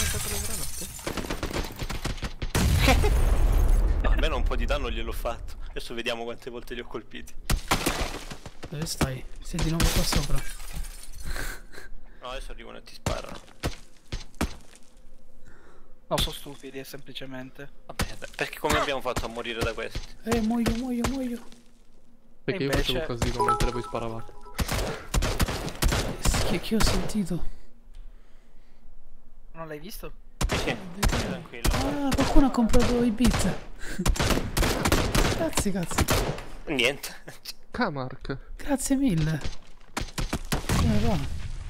No, almeno un po' di danno gliel'ho fatto. Adesso vediamo quante volte li ho colpiti. Dove stai? Sei di nuovo qua sopra. No, adesso arrivano e ti sparano. No, sono stupidi, semplicemente. Vabbè, dai, perché come abbiamo fatto a morire da questi? Eh, muoio, muoio, muoio. Perché E io invece- facevo casino mentre voi sparavate. Che, che ho sentito? Non l'hai visto? Sì, tranquillo. Ah, qualcuno ha comprato i beat. Grazie, cazzo. Niente. Camark. Grazie mille. Come va?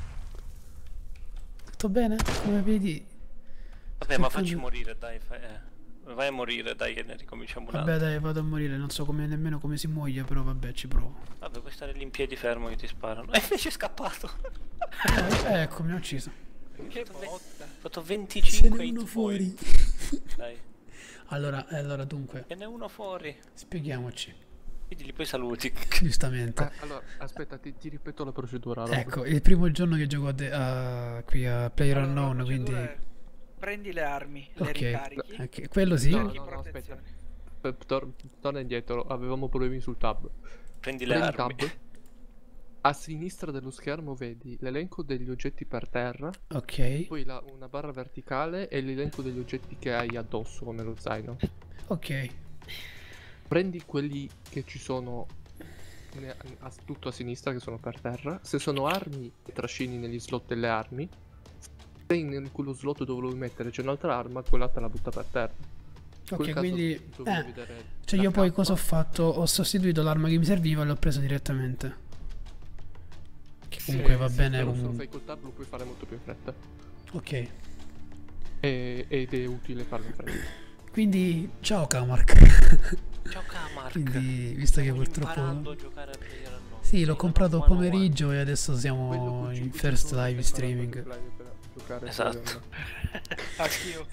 Tutto bene? Come vedi? Vabbè, ma Aspettando- facci morire, dai. Fai, eh. Vai a morire, dai, che ne ricominciamo un altro. Vabbè, dai, vado a morire. Non so come, nemmeno come si muoia, però vabbè, ci provo. Vabbè, puoi stare lì in piedi fermo che ti sparano. E invece è scappato. Eh, ecco, mi ha ucciso. Che Ho botta. fatto Ce venticinque n'è hit uno fuori. fuori. Dai, Allora, eh, allora, dunque, ce n'è uno fuori. spieghiamoci. Quindi li poi saluti. Giustamente. Eh, allora, aspetta, ti, ti ripeto la procedura. Rob. Ecco, il primo giorno che gioco a de- a- qui a Player Allora, la Unknown, quindi... procedura è: prendi le armi, le Ok, ricarichi. ok, quello sì. No, cerchi no, no, protezione. Eh, tor- torna indietro, avevamo problemi sul tab. Prendi le Prendi armi. tab. A sinistra dello schermo vedi l'elenco degli oggetti per terra, Ok, poi la- una barra verticale e l'elenco degli oggetti che hai addosso o nello zaino. ok. Prendi quelli che ci sono ne- a- tutto a sinistra che sono per terra. Se sono armi, trascini negli slot delle armi. Se in quello slot dove lo vuoi mettere c'è un'altra arma, quella te la butta per terra. In quel Ok, caso quindi... dovevi Eh, vedere cioè la io poi K. cosa ho fatto? Ho sostituito l'arma che mi serviva e l'ho presa direttamente. Che comunque va Sì, bene però se lo comunque. fai col tab lo puoi fare molto più in fretta. Ok. E- ed è utile farlo in fretta. Quindi, ciao Kamark. Ciao Kamark. Quindi, visto che Stiamo purtroppo... imparando a giocare a PlayerUnknown. Sì, Sei l'ho una comprato buona pomeriggio e adesso Quello siamo con in cinque first giorni live stai streaming. imparando per giocare Esatto. Anch'io.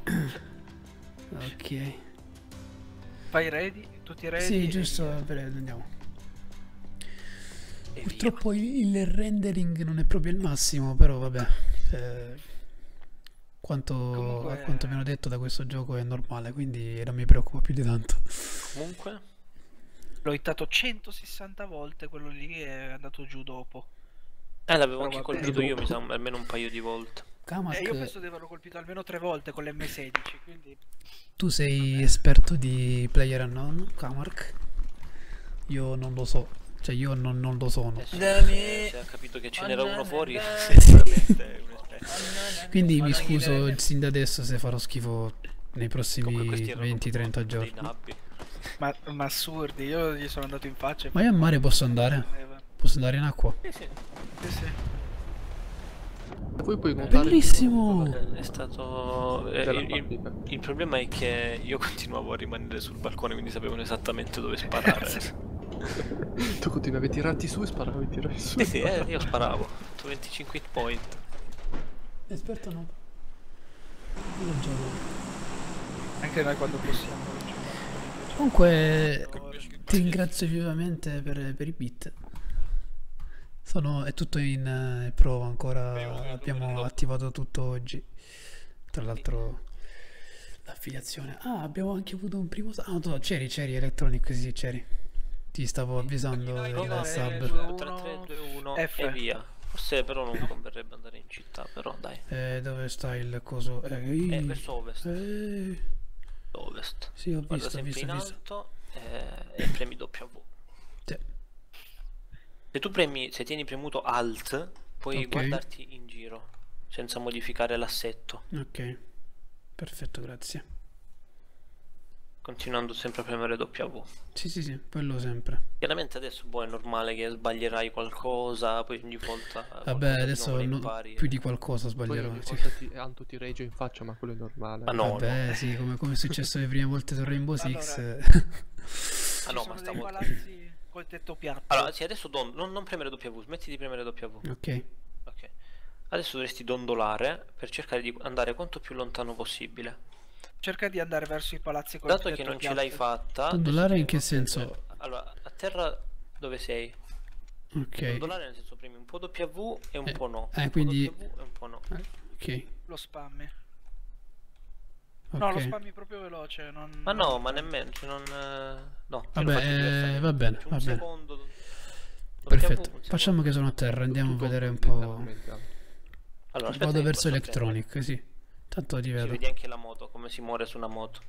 Ok. Fai ready? Tutti ready? Sì, E giusto, via. per- andiamo. E Purtroppo il, il rendering non è proprio il massimo, però vabbè. eh, quanto, Comunque- a quanto mi hanno detto da questo gioco è normale, quindi non mi preoccupo più di tanto. via. Comunque, L'ho hittato centosessanta volte, quello lì è andato giù dopo. eh, l'avevo Però anche vabbè, colpito io, dopo. mi sa, almeno un paio di volte. Kamark, E io penso di averlo colpito almeno tre volte con l'emme sedici, quindi... tu sei esperto di PlayerUnknown, Kamark? Io non lo so, cioè io non, non lo sono. Adesso, Dani. se, se ha capito che ce n'era uno fuori, Dani. sicuramente è un esperto. Quindi mi scuso sin da adesso se farò schifo nei prossimi Comunque questi erano venti trenta proprio dei giorni. nabbi. Ma, ma assurdi, io gli sono andato in faccia e... Ma io a mare posso andare? Posso andare in acqua? Sì, sì. Sì, sì. Poi puoi nuotare Bellissimo! È stato... eh, della il, il- partita. il problema è che io continuavo a rimanere sul balcone, quindi sapevano esattamente dove sparare. Sì, Tu continuavi a tirarti su e sparavi a tirare su. sì, eh, io sparavo. Ho fatto venticinque hit point. Esperto no. Io gioco. Anche noi quando possiamo. lo giochiamo. Comunque ti ringrazio vivamente per, per i beat. Sono, è tutto in eh, prova ancora, abbiamo attivato tutto oggi. Tra l'altro l'affiliazione. Ah, abbiamo anche avuto un primo... Ah, no, c'eri, c'eri Electronic, sì, c'eri. Ti stavo avvisando del Prova, sub. eh, tre tre due uno F. e via. Forse però non converrebbe andare in città, però dai. Eh, dove sta il coso? Eh, È ih, verso ovest. eh, Ovest. sì, ho Guarda visto, ho sempre visto, in ho visto. alto eh, e premi W. Sì. Se tu premi, se tieni premuto Alt, puoi Ok. guardarti in giro senza modificare l'assetto, Ok, perfetto, grazie. continuando sempre a premere W. Sì, sì, sì, quello sempre. Chiaramente adesso boh, è normale che sbaglierai qualcosa, poi ogni volta qualcosa Vabbè, di adesso nuovo ne no- impari. più di qualcosa Poi sbaglierò. ogni Sì. volta ti, Anto ti regge in faccia, ma quello è normale. Ma no, Vabbè, sì, come, come è successo le prime volte su Rainbow Six. Allora. eh. Ah no, Ci ma sono dei stavo... palazzi col tetto piatto. Allora, sì, adesso don- non, non premere W, smetti di premere W. Ok, Ok. Adesso dovresti dondolare per cercare di andare quanto più lontano possibile. Cerca di andare verso i palazzi col Dato tetto che non ce piatto. l'hai fatta... Dondolare adesso in che devi prendere- senso? Allora, a terra dove sei? ok, Dondolare nel senso premi un po' W e un Eh, po' no. eh, un quindi- po' W e un po' no. ok, Lo spammi. No, lo ok. spammi proprio veloce. Non... Ma no, ma nemmeno, cioè non... eh, No, io Vabbè, lo faccio eh, diversamente. va bene, Faccio va un bene. secondo... W, Perfetto, un facciamo secondo. che sono a terra, andiamo a Tu vedere un dondi po'. letteralmente, Anto. Allora, aspetta Vado che verso posso Electronic, sì. Tanto ti prendere. Si vedo. vede anche la moto, come si muore su una moto.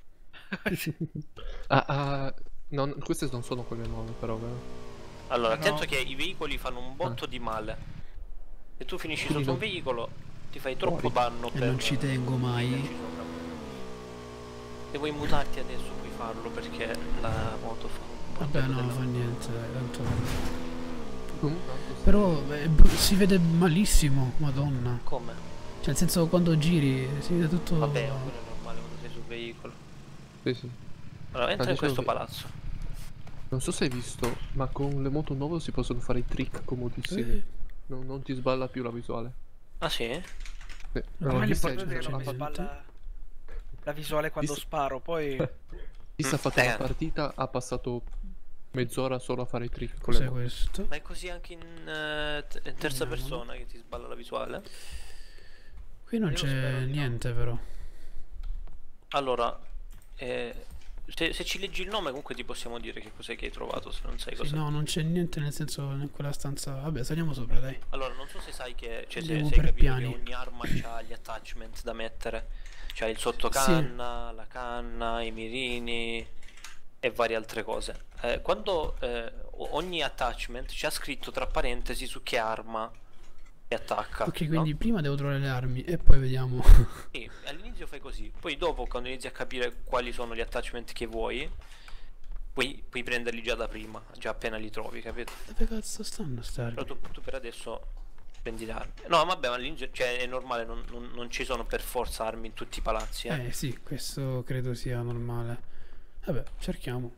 Ah, ah, non- queste non sono quelle nuove, però, vero? Allora, No. attento che i veicoli fanno un botto di male. Se tu finisci Quindi sotto un non- veicolo, ti fai troppo Muori. danno E per... non ci tengo mai. metterci sopra. Se vuoi mutarti adesso puoi farlo perché la moto fa un botto Vabbè, no, della- fa niente, dai, tanto... Comunque, Anto, sta- Però eh, br- si vede malissimo, madonna. Come? Cioè, nel senso, quando giri, si vede tutto... Vabbè, quello è normale quando sei sul veicolo. Sì, sì. Allora, entra in dicevo questo che- palazzo. Non so se hai visto, ma con le moto nuove si possono fare i trick comodissimi. Eh, Non, non ti sballa più la visuale. Ah sì? Sì. A Allora, me Ma chi sta, l'importante è che c'è non mi gente. sballa la visuale quando Visto- sparo, poi... chi sta fatto una Eh. partita ha passato mezz'ora solo a fare i trick con le cos'è moto. questo? Ma è così anche in, eh, t- in terza Vediamo. persona che ti sballa la visuale? Qui non Io c'è spero di no. niente, però. Allora, eh, se, se ci leggi il nome comunque ti possiamo dire che cos'è che hai trovato se non sai Sì, cos'è. no, non c'è niente, nel senso, in quella stanza... Vabbè, saliamo sopra, dai. Allora, non so se sai che, cioè se, Andiamo se hai per capito piani. che ogni arma ha gli attachment da mettere. C'ha il sottocanna, la canna, i mirini e varie altre cose. Eh, quando eh, o- ogni attachment c'ha scritto tra parentesi su che arma e attacca. Ok, no? quindi prima devo trovare le armi e poi vediamo. Sì, all'inizio fai così, poi dopo quando inizi a capire quali sono gli attachment che vuoi, puoi, puoi prenderli già da prima, già appena li trovi, capito? Dove cazzo stanno ste Però armi? tu, tu per adesso prendi le armi. No, vabbè, ma all'inizio cioè, è normale, non, non- non ci sono per forza armi in tutti i palazzi, eh. Eh sì, questo credo sia normale. Vabbè, cerchiamo.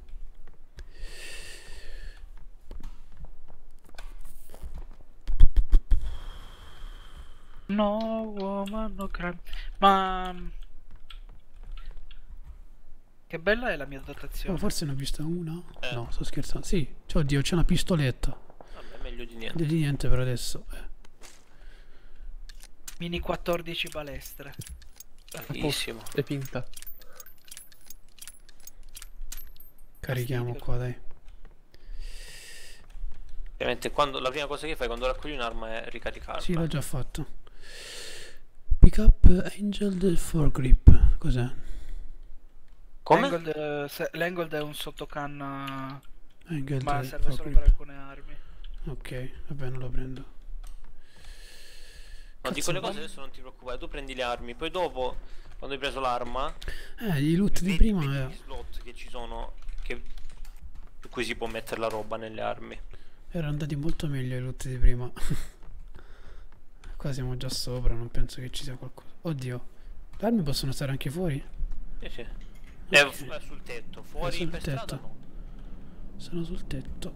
No woman, no crime. Ma che bella è la mia Oh, dotazione. forse ne ho vista una. Eh. No, sto scherzando. Sì, cioè, oddio, c'è una pistoletta. Vabbè, meglio di niente. Meglio di niente per adesso. Eh. Mini quattordici balestre. Bellissimo. È finta. Carichiamo qua, dai. Ovviamente quando, la prima cosa che fai quando raccogli un'arma è ricaricarla. Sì, l'ho già fatto. Pick up Angel del foregrip. Cos'è? Come? L'Angled, eh, se- l'Angled è un sottocanna, Angel ma del serve solo per foregrip. alcune armi. Ok, vabbè, non lo prendo. No, di Cazzo, quelle ma- cose adesso non ti preoccupare, tu prendi le armi, poi dopo, quando hai preso l'arma, Eh, i loot di vedi, prima. vedi eh, gli slot che ci sono, che, su cui si può mettere la roba nelle armi. Erano andati molto meglio i loot di prima. Qua siamo già sopra, non penso che ci sia qualcosa. Oddio, le armi possono stare anche fuori? Sì, sì. È, fu- è sul tetto, fuori sul per strada tetto. no. Sono sul tetto.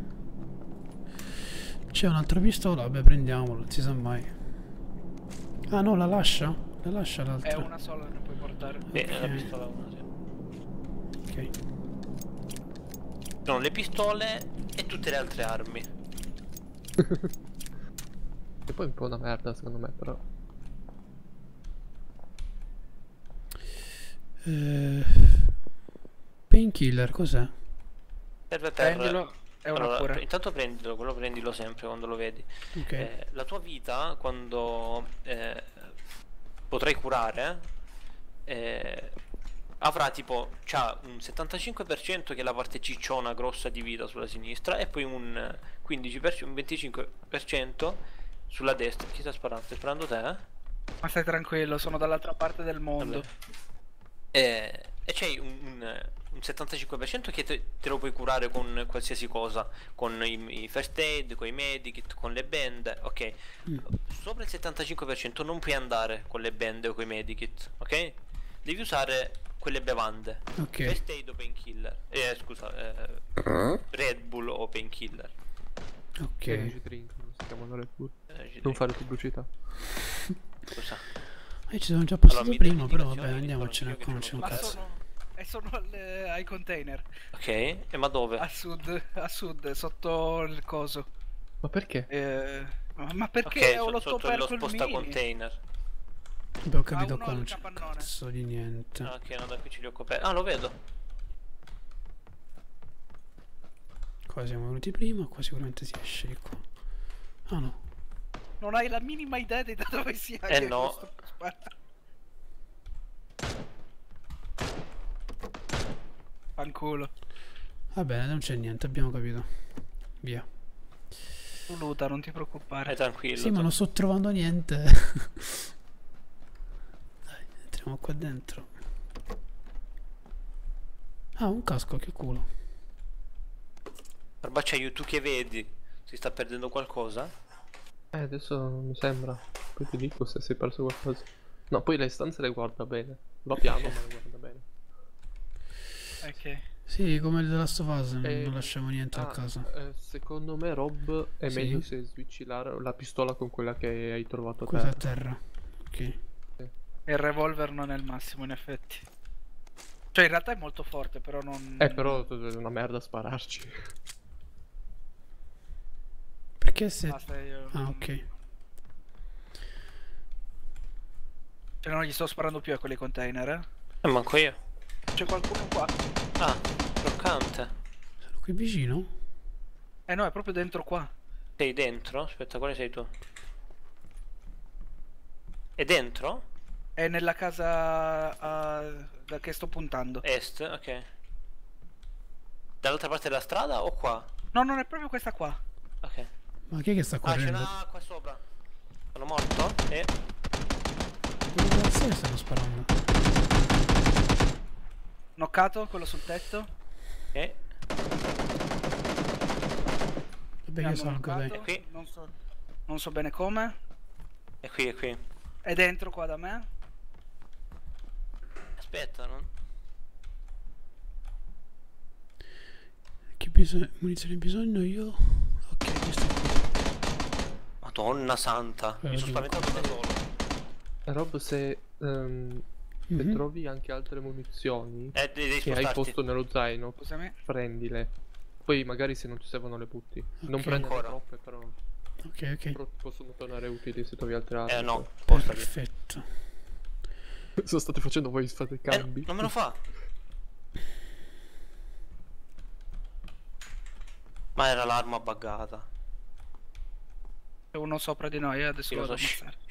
C'è un'altra pistola? Vabbè, prendiamolo, non si sa mai. Ah no, la lascia? La lascia È l'altra. una sola, ne puoi portare. Sì, è la Ok. pistola una, sì. Ok. Sono le pistole e tutte le altre armi. E poi è un po' una merda secondo me, però. Eh, Painkiller, cos'è? Serve per... Prendilo, è una Allora, cura. pre- intanto prendilo, quello prendilo sempre quando lo vedi. Ok. Eh, la tua vita, quando eh, potrai curare, eh, avrà tipo, c'ha un settantacinque per cento che è la parte cicciona grossa di vita sulla sinistra e poi un quindici per cento, un venticinque per cento sulla destra. Chi sta sparando? Stai sparando te? Eh? Ma stai tranquillo, sono dall'altra parte del mondo. Vabbè. Eh, e c'hai un, un, un settantacinque per cento che te, te lo puoi curare con qualsiasi cosa, con i, i first aid, con i medikit, con le bende, ok? Mm. Sopra il settantacinque per cento non puoi andare con le bende o con i medikit, ok? Devi usare quelle bevande, Ok. first aid o painkiller, eh scusa, eh, Red Bull o painkiller. Ok. Energy drink, non si chiamano Red Bull. Eh, Non fare pubblicità. Scusa. Eh, ci sono già passato Allora, mi prima, dai però l'indicazione, vabbè, mi andiamocene dicono qua, non c'è un io che Ma c'è un cazzo. sono, e sono alle- ai container. Ok, e ma dove? A sud, a sud, sotto il coso. Ma perché? Eh, ma ma perché Ok, ho so- lo sotto lo scoperto il sposta mini? container. Abbiamo capito uno qua, al non c'è un capannone. cazzo di niente. Ah, ok, no, da qui ce li ho coperti. Ah, lo vedo. Qua siamo venuti prima, qua sicuramente si esce di qua. Ah no. Non hai la minima idea di da dove sia. Eh che no. questo spara. Fanculo. Va bene, non c'è niente, abbiamo capito. Via. Tu luta, non ti preoccupare. Vai tranquillo. Sì, ma non sto trovando niente. Dai, entriamo qua dentro. Ah, un casco, che culo. Barbacciaio, tu che vedi? Si sta perdendo qualcosa? Eh, adesso non mi sembra. Poi ti dico se si è perso qualcosa. No, poi le stanze le guarda bene. Va piano, ma le guarda bene. Ok. Sì, come The Last of Us, non- Eh, non lasciamo niente ah, a caso. eh, secondo me, Rob, è Sì? meglio se switchi la, la pistola con quella che hai trovato a Questa a terra. terra. Ok. Il revolver non è il massimo, in effetti. Cioè, in realtà è molto forte, però non... Eh, però è una merda spararci. Perché se... Basta, io... Ah, ok. Cioè, non gli sto sparando più a quelli container, eh. Eh, manco io. C'è qualcuno qua. Ah, croccante. Sono qui vicino? Eh no, è proprio dentro qua. Sei dentro? Aspetta, quale sei tu? È dentro? È nella casa a- da che sto puntando. Est, ok. Dall'altra parte della strada o qua? No, non è proprio questa qua. Ok. Ma chi è che sta Ah, c'è correndo? una qua sopra. Sono morto e... Dove cazzo stanno sparando? Knoccato, quello sul tetto. e... Vabbè, io Abbiamo salgo, dai. knoccato, Qui. Non so, non so bene come. È qui, è qui. È dentro qua da me. Aspetta, non... Che bisogno... munizioni bisogno io? Ok, questo è qui. Madonna santa, Eh, mi sono giù. spaventato da solo. Rob, se, ehm, se Mhm. trovi anche altre munizioni Eh, devi, devi che hai spostarti. posto nello zaino, Scusami. prendile. Poi magari se non ti servono le butti. Non Ok. prendere Ancora. troppe, però, Ok, ok. però possono tornare utili se trovi altre armi. Eh no, spostati. Perfetto. Cosa state facendo voi? Fate Eh, cambi? non me lo fa. Ma era l'arma buggata. C'è uno sopra di noi, eh, adesso Sì, lo lo vado a so. ammazzare.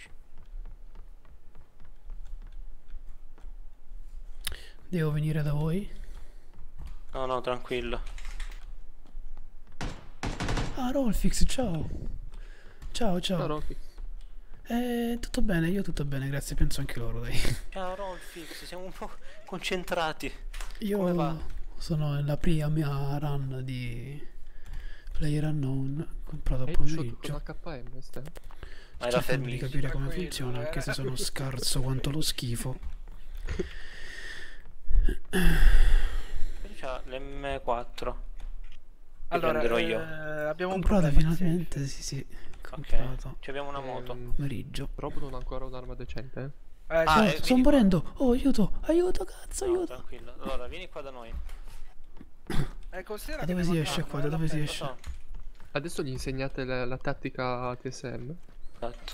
Devo venire da voi? No, no, tranquillo. Ah, Rolfix, ciao. Ciao, ciao. No, Rocky. Eh, tutto bene, io tutto bene, grazie, penso anche loro, dai. Ciao Rolfix, siamo un po' concentrati. Io Come va? sono nella prima mia run di PlayerUnknown, comprato a Hai shot pomeriggio. con H M, stai? Ma era Cercando di fermissimo. capire come Tranquillo, funziona, eh. anche se sono scarso quanto lo schifo. Qui c'ha l'emme quattro. Che Allora, prenderò io. eh, abbiamo un Comprate problema. finalmente, sì sì, Ok, comprato ci abbiamo una moto. Ehm, pomeriggio. Rob non ha ancora un'arma decente, eh? Eh, Ah, sì, eh, sì. Sto vieni- morendo, oh aiuto, aiuto cazzo, No, aiuto. tranquillo. Allora, vieni qua da noi. Eh, considera Da che dove ne si manca esce uno, qua, eh, da dove si la Lo esce? so, Adesso gli insegnate la, la tattica T S M. esatto.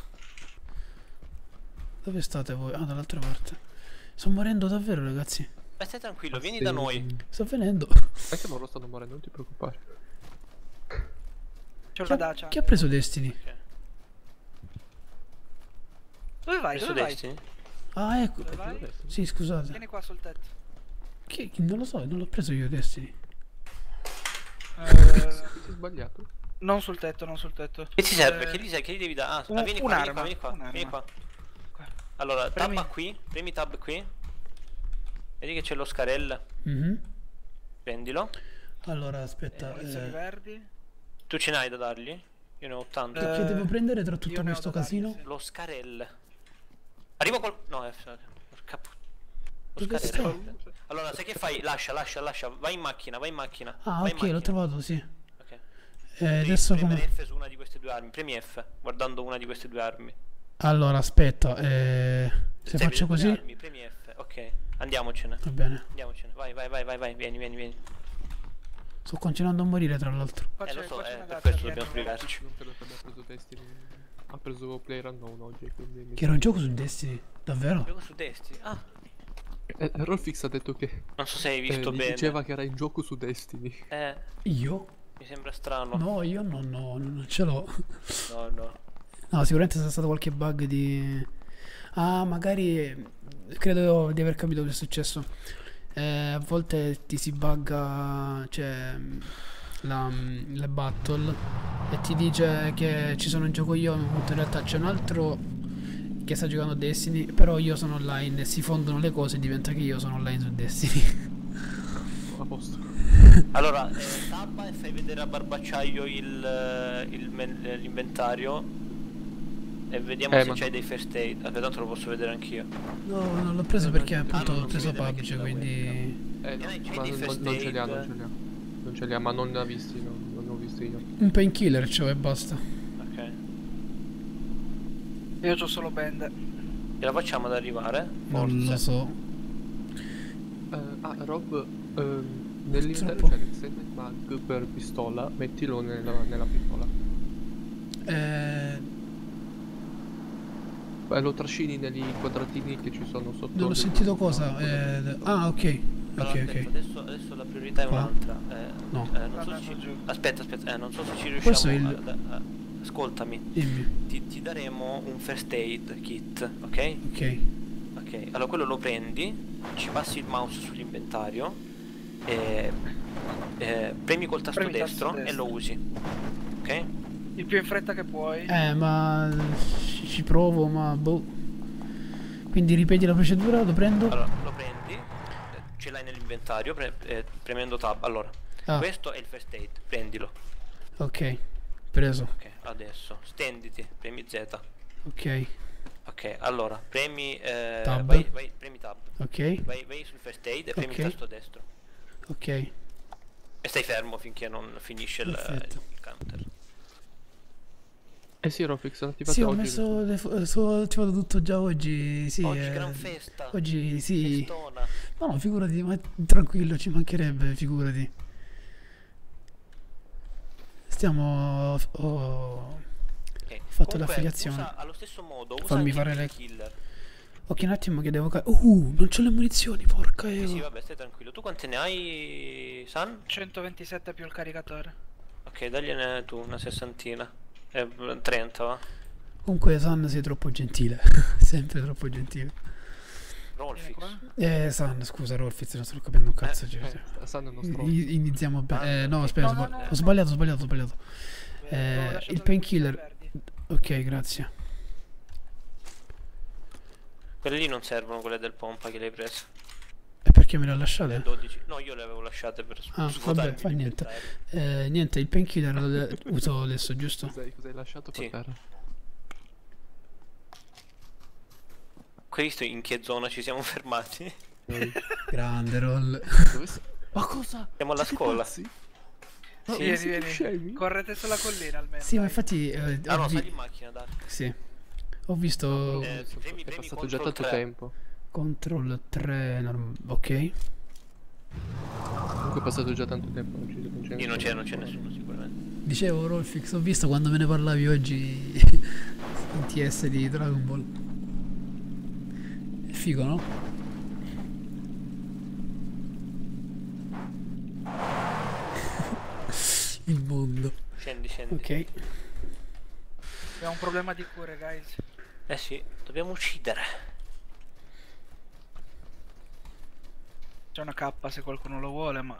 Dove state voi? Ah, dall'altra parte. Sto morendo davvero, ragazzi. Ma stai tranquillo, Ma vieni sì. da noi. Sto venendo. Anche loro stanno morendo, non ti preoccupare. C'è Chi una ha, dacia. chi ha preso Destiny? Ok. Dove vai? Preso Dove vai? Destiny? Ah, ecco. Dove vai? Sì, scusate. Vieni qua sul tetto. Chi, chi- non lo so, non l'ho preso io Destiny. Eh, Sei sbagliato? non sul tetto, non sul tetto. Che ti serve? Eh, Che gli, che gli devi dare? Ah, un- ah, vieni qua, vieni un'arma, qua, vieni qua, un'arma. vieni qua. Qua. Allora, Premi- tabba qui, premi tab qui. Vedi che c'è lo scarell. Mhm. Prendilo. Allora, aspetta. Munizioni eh, verdi. Tu ce n'hai da dargli? Io ne ho ottanta. che, Eh, che devo prendere tra io tutto ne ho questo da dargli, casino? sì. Lo scarell. Arriva col... No, è... Porca pu- Lo Dove scarell. Allora, sai che fai? Lascia, lascia, lascia. Vai in macchina, vai in macchina. Ah, vai in ok, l'ho macchina. trovato, sì. Ok. Eh, Devi adesso premere come... F su una di queste due armi. Premi F, guardando una di queste due armi. Allora, aspetta. Eh, se Sai, faccio vedete le così... armi, premi F. Ok, andiamocene. Va bene. Andiamocene. Vai, vai, vai, vai, vai. Vieni, vieni, vieni. Sto continuando a morire, tra l'altro. Qua Eh, c'è- lo so, qua c'è eh, una per dacia, questo vieni. dobbiamo fregarci. Non credo che abbia preso Destiny. Ha preso PlayerUnknown oggi, quindi... mi Che era un gioco su Destiny. Davvero? Gioco su Destiny. Ah, Eh, Rolfix ha detto che non so se hai eh, visto gli bene. diceva che era in gioco su Destiny. Eh, Io? mi sembra strano. No, io non, no, non ce l'ho. No, no. No, sicuramente sarà stato qualche bug di... Ah, magari... Credo di aver capito cosa è successo. Eh, a volte ti si bugga... Cioè... La, le battle e ti dice che ci sono in gioco io, ma in realtà c'è un altro che sta giocando Destiny, però io sono online e si fondono le cose e diventa che io sono online su Destiny. A posto. Allora, eh, tabba e fai vedere a Barbacciaio il, eh, il men- eh, l'inventario e vediamo Eh, se ma- c'hai dei first aid. Aspetta, tanto lo posso vedere anch'io. No, non l'ho preso perché appunto non ho si preso vede neanche PUBG, sulla quindi... Eh no, C'hai- c'hai ma dei non, first non ce li ha, aid? non ce li ha. Non ce li ha, ma non ne ha visti, no, non ne ho visti io. Un painkiller c'ho e basta. Ok. Io c'ho solo band. Ce la facciamo ad arrivare? Non lo Forse. so. Eh, ah, Rob, ehm, nell'interno Troppo. c'è l'extended mag per pistola, mettilo nella, nella pistola. Eh, Beh, lo trascini negli quadratini che ci sono sotto. non ho del- sentito cosa. eh, ah, ok. Allora, Ok, aspetta, ok. adesso, adesso la priorità è Qua? un'altra. Eh, No. eh, non so Guarda, se ci... giù. Aspetta, aspetta, eh, non so se ci Questo riusciamo è il- ad- a- ascoltami. Dimmi. Ti, ti daremo un first aid kit, ok? Ok. Ok, allora quello lo prendi, ci passi il mouse sull'inventario e eh, premi col tasto Premi il tasto destro e destro. lo usi. Ok? Il più in fretta che puoi. Eh, ma ci, ci provo, ma boh. Quindi ripeti la procedura, lo prendo? Allora, lo prendi, eh, ce l'hai nell'inventario, pre eh, premendo tab. Allora, Ah, questo è il first aid, prendilo. ok. Preso. Ok, adesso, stenditi, premi Z. Ok. Ok, allora, premi, eh, Tab. vai, vai, premi tab. Ok. Vai, vai sul first aid e premi Ok. il tasto destro. Ok. E stai fermo finché non finisce il, Perfetto. il counter. Eh sì, Rofix, l'ho attivato Sì, ho oggi. messo le fo- so- ho attivato tutto già oggi. Sì, Oggi eh, gran festa. Oggi sì. Festona. No, no, figurati, ma tranquillo, ci mancherebbe, figurati. Stiamo... Ho Ok. fatto Comunque, l'affiliazione. usa allo stesso modo, usa Fammi anche fare il le- killer. Ok, un attimo che devo... ca- Uh, non c'ho le munizioni, porca Sì, sì, io. vabbè, stai tranquillo. Tu quante ne hai, San? centoventisette più il caricatore. Ok, dagliene tu una sessantina. Eh, trenta, va. Comunque, San, sei troppo gentile. Sempre troppo gentile. Vieni Rolfix. qua. Eh, San, scusa, Rolfiz, non sto capendo un cazzo. cioè, Eh, sanno il nostro. I- Iniziamo bene. Eh, no, Ah, aspetta, no, ho no, sbag- no. ho sbagliato, ho sbagliato, ho sbagliato. Eh, Eh, ho lasciato il le painkiller. munizioni verdi. Ok, grazie. Quelle lì non servono, quelle del pompa che le hai prese. E perché me le ha Le lasciate? dodici. No, io le avevo lasciate per Ah, svuotarmi vabbè, fa niente. l'inventario. Eh, niente, il painkiller lo uso adesso, giusto? Cos'hai, cos'hai lasciato per Sì. terra? Hai visto in che zona ci siamo fermati? Noi- Grande roll. Dove sei? Ma cosa? Siamo alla Siete scuola. pazzi? Sì, Ma vieni, siete vieni. scemi? Correte sulla collina almeno. Sì, ma dai. infatti eh, Ah no, ho vi- sali in macchina, dai. sì. Ho visto Eh, premi- È premi passato già control tanto tre. tempo. control tre norm- ok. Comunque è passato già tanto tempo. Non ci- non c'è Lì non c'è, nessuno. non c'è nessuno sicuramente. Dicevo Rolfix, ho visto quando me ne parlavi oggi in T S di Dragon Ball. È figo, no? Il mondo. Scendi, scendi. Ok. Abbiamo un problema di cure, guys. Eh sì, dobbiamo uccidere. C'è una K se qualcuno lo vuole, ma...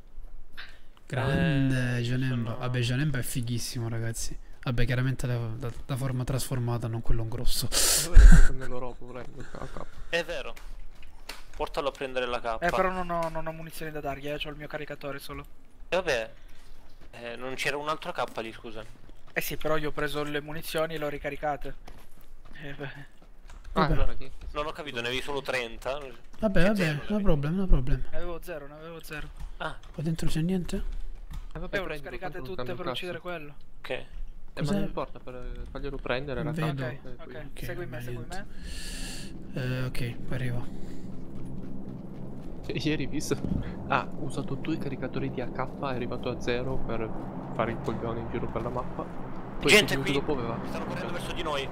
Grande Eh, Janemba. sono- Vabbè, Janemba è fighissimo, ragazzi. Vabbè, chiaramente la, la- la forma trasformata, non quello grosso. Dove è nell'Europa, prego. A capo. È vero. Portalo a prendere la K. Eh, però non ho, non ho munizioni da dargli, eh. C'ho il mio caricatore solo. E vabbè. Eh, non c'era un altro K lì, scusa. Eh sì, però io ho preso le munizioni e le ho ricaricate. Eh, beh. Ah, Vabbè. allora chi? Non ho capito, ne avevi solo trenta? Vabbè, Che vabbè, zero, no vedi? problem, no problem. Ne avevo zero, ne avevo zero. Ah, Qua dentro c'è niente? Eh, vabbè, Eh, ho prendilo, scaricate tanto non tutte cambia per un uccidere cazzo. quello. ok. Eh, ma Cos'è? non importa, per farglielo prendere Non la vedo. capa, Ok, e ok. poi- Ok, Segui me, vabbè, segui niente. me. Eh, ok, arrivo. Cioè, ieri visto. Ah, ho usato due caricatori di A K, è arrivato a zero per fare il coglione in giro per la mappa. Poi Gente subito qui! dopo aveva. Stanno correndo verso di noi.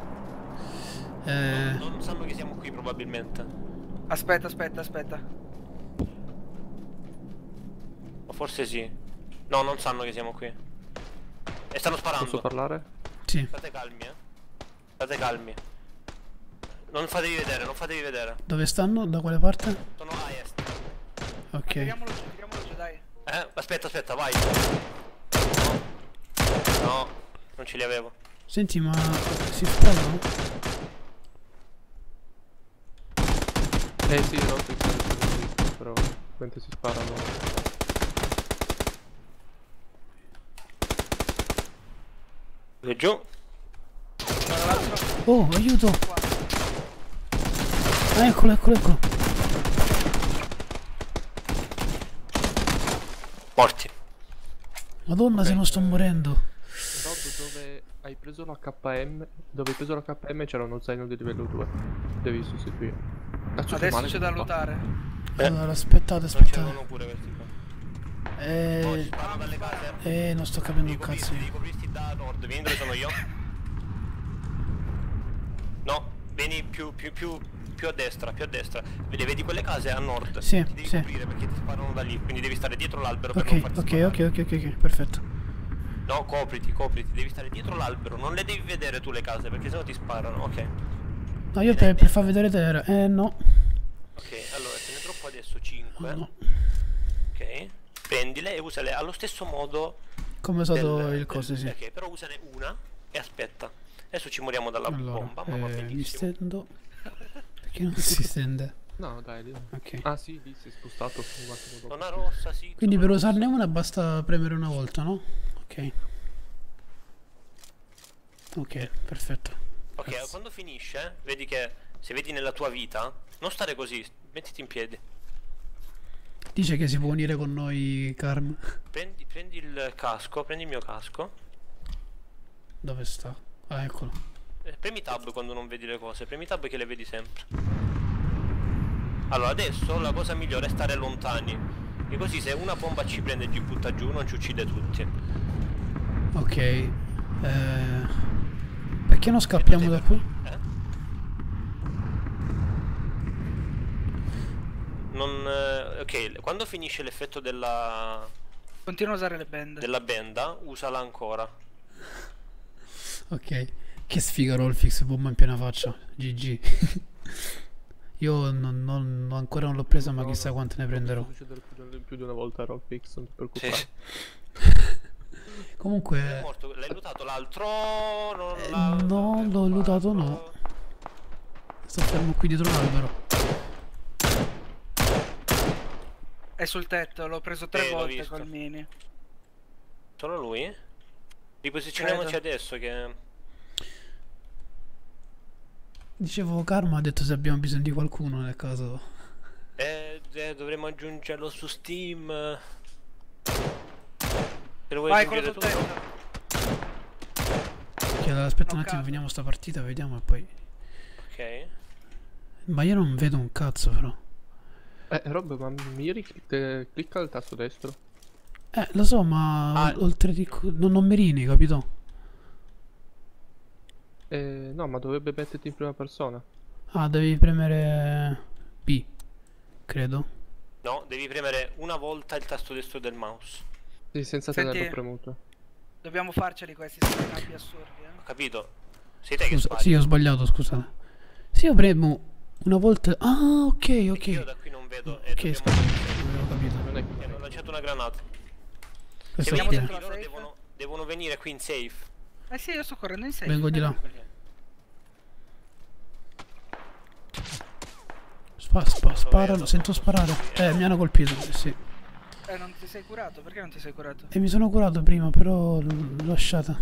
Eh, Non, non sanno che siamo qui probabilmente. Aspetta, aspetta, aspetta. O forse sì. No, non sanno che siamo qui. E stanno sparando. Posso parlare? sì. State calmi, eh. State calmi. Non fatevi vedere, non fatevi vedere. Dove stanno? Da quale parte? Sono a est. Ok. Tiriamolo giù, tiriamolo giù, dai. Eh, aspetta, aspetta, vai. No. No, non ce li avevo. Senti, ma si sparano? Eh sì, no, sì, sì, però mentre si sparano. E giù. Guarda l'altro. Oh, aiuto! Qua. Ah, eccolo, eccolo, eccolo. Morti. Madonna, Ok, se non sto eh. morendo. Rob, dove hai preso la K M, dove hai preso la K M c'era uno zaino di livello due. Devi sostituire. Cazzo, che Adesso male c'è che da fa. lootare. Eh. Allora, aspettate, Non ce aspettate. l'avevano pure questi qua. Oh, ci Eh, sparano dalle case. eh, non sto capendo Devi un cazzo. coprirti, devi coprirti da nord. Vieni dove sono io. No, vieni più, più, più, più a destra, più a destra. Vedi, vedi quelle case a nord. Sì, Ti devi sì. coprire perché ti sparano da lì. Quindi devi stare dietro l'albero per non Ok, farti ok, sparare. ok, ok, ok, ok, perfetto. No, copriti, copriti. Devi stare dietro l'albero. Non le devi vedere tu le case perché sennò ti sparano. Ok. No, io per, per far vedere te era. Eh, no. Ok, allora te ne troppo adesso cinque. No. Ok. Prendile e usale allo stesso modo Come ho usato del- il coso, del- sì. ok, però usane una e aspetta. Adesso ci moriamo dalla Allora, bomba, ma va eh, mi benissimo. stendo. Perché non si stende? No, dai, lì. Ok. Ah sì, lì si è spostato un attimo dopo. Zona rossa, sì. Quindi zona per rossa. usarne una basta premere una volta, no? Ok. Ok, perfetto. Ok, Grazie. quando finisce, vedi che se vedi nella tua vita, non stare così, mettiti in piedi. Dice che si può unire con noi, Carm. Prendi, prendi il casco, prendi il mio casco. Dove sta? Ah, eccolo. Eh, premi tab quando non vedi le cose, premi tab che le vedi sempre. Allora adesso la cosa migliore è stare lontani. E così se una bomba ci prende e ci butta giù non ci uccide tutti. Ok. Eh, perché non scappiamo da qui? Eh? Non... eh, ok, quando finisce l'effetto della... Continua a usare le bende. della benda, usala ancora. Ok. Che sfiga Rollfix, bomba in piena faccia. G G. Io non, non- ancora non l'ho presa, ma No, chissà no, quante ne può prenderò. succedere più di, più di una volta a Rockfix, non ti preoccupare. Sì. È Comunque, morto, l'hai lutato l'altro? Non eh, l'ha- no, l'hai l'ho lutato, no. fatto? Sto fermo qui dietro l'albero. È sul tetto, l'ho preso tre Eh, l'ho volte visto. col mini. Solo lui? Riposizioniamoci Credo. adesso che... Dicevo, Karma ha detto se abbiamo bisogno di qualcuno nel caso. Eh, eh, dovremmo aggiungerlo su Steam. Se lo vuoi Vai, quello aggiungere sul tu? tetto. Chiedo, aspetta un Knoccato. attimo, vediamo sta partita, vediamo e poi. Ok. Ma io non vedo un cazzo, però. Eh, Rob, ma Miri eh, clicca il tasto destro. Eh, lo so, ma Ah. ol- oltre di. co- Non, non Merini, capito? Eh, no, ma dovrebbe metterti in prima persona. Ah, devi premere B, credo. No, devi premere una volta il tasto destro del mouse. Sì, senza Senti- tenerlo premuto. Dobbiamo farceli questi scenari assurdi, Ho eh. capito? Sei te che Scusa, sbagli. sì, ho sbagliato, scusate. Sì, io premo una volta. Ah, ok, Io ok. da qui non vedo. E Ok, dobbiamo... scusa, non avevo capito. Non è Mi hanno lanciato una granata. Se Questo è vedi Andiamo qui. dentro. loro la safe? devono, devono venire qui in safe. Eh sì, io sto correndo in safe. Vengo di là. Spa- spa- sparano, sento sparare. Eh, mi hanno colpito, eh, sì. Eh, non ti sei curato? Perché non ti sei curato? E mi sono curato prima, però l- l'ho lasciata.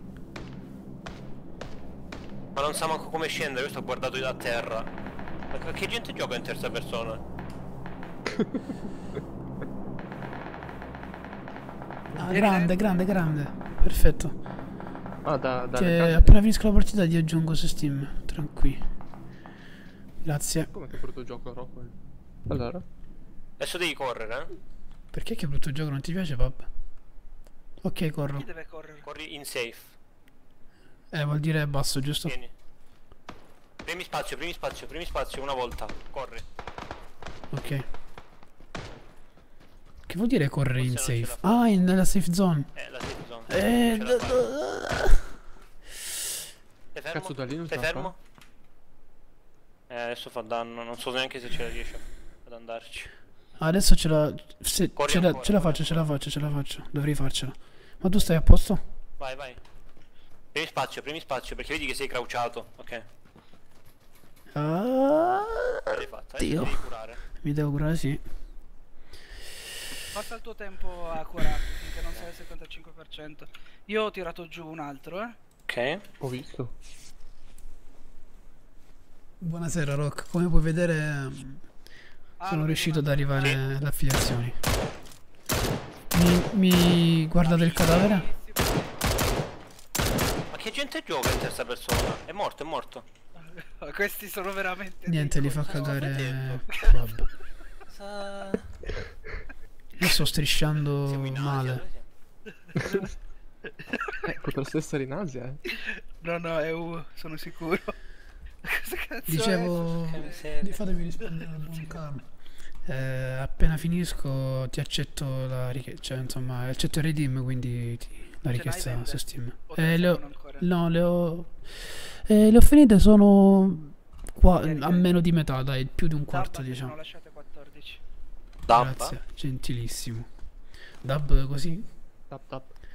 Ma non sa manco come scendere, io sto guardando da terra. Ma che gente gioca in terza persona? Ah, grande, grande, grande. Perfetto. Ah, da, da Che appena finisco la partita ti aggiungo su Steam. Tranquillo. Grazie. Come che brutto gioco, Rob? Allora? Adesso devi correre, eh? Perché che brutto gioco non ti piace, Pab? Ok, corro. Chi deve correre? Corri in safe. Eh, vuol dire basso, giusto? Vieni. Premi spazio, premi spazio, premi spazio una volta. Corri. Ok. Che vuol dire correre in Forse non ce safe? la fa. Ah, in- nella safe zone. Eh, la safe zone. Eh, Ce la d- fai. Sei fermo? Cazzo, da lì non Sei ce la fermo? Eh, adesso fa danno, non so neanche se ce la riesce ad andarci. adesso ce la. Se, Corri ce, la ancora, ce la corri faccio, ce la faccio, ce la faccio. Dovrei farcela. Ma tu stai a posto? Vai, vai. Premi spazio, premi spazio, perché vedi che sei crouchato. Ok, Ah, l'hai fatta. Adesso Dio. devi curare. Mi devo curare, sì. Passa il tuo tempo a curarti finché non sei al settantacinque per cento. Io ho tirato giù un altro, eh. Ok. Ho visto. Buonasera, Rock. Come puoi vedere, Ah, sono lo riuscito ad devi arrivare alle affiliazioni. Mi, mi guardate il cadavere? Ma che gente gioca in terza persona? È morto, è morto. mandare. Questi sono veramente. Niente, dei li fa coglioni. cagare. detto. Vabbè. Sa... Io sto strisciando Siamo in Asia, male. dove siamo? Eh, potresti essere in Asia, eh. No, no, è U, sono sicuro. Cosa cazzo Dicevo, Che miseria. fatemi rispondere al buon Carlo. Eh, appena finisco ti accetto la richiesta, cioè insomma accetto il redeem, quindi ti- la n'hai richiesta vende? su Steam. O te Eh, ne le ho, servono ancora? no, le ho, eh, le ho finite, sono qua, Ieri, a ieri. meno di metà, dai, più di un Dab, quarto ne sono diciamo. lasciate quattordici. Dabba? Grazie, gentilissimo. Dab così? Tap tap.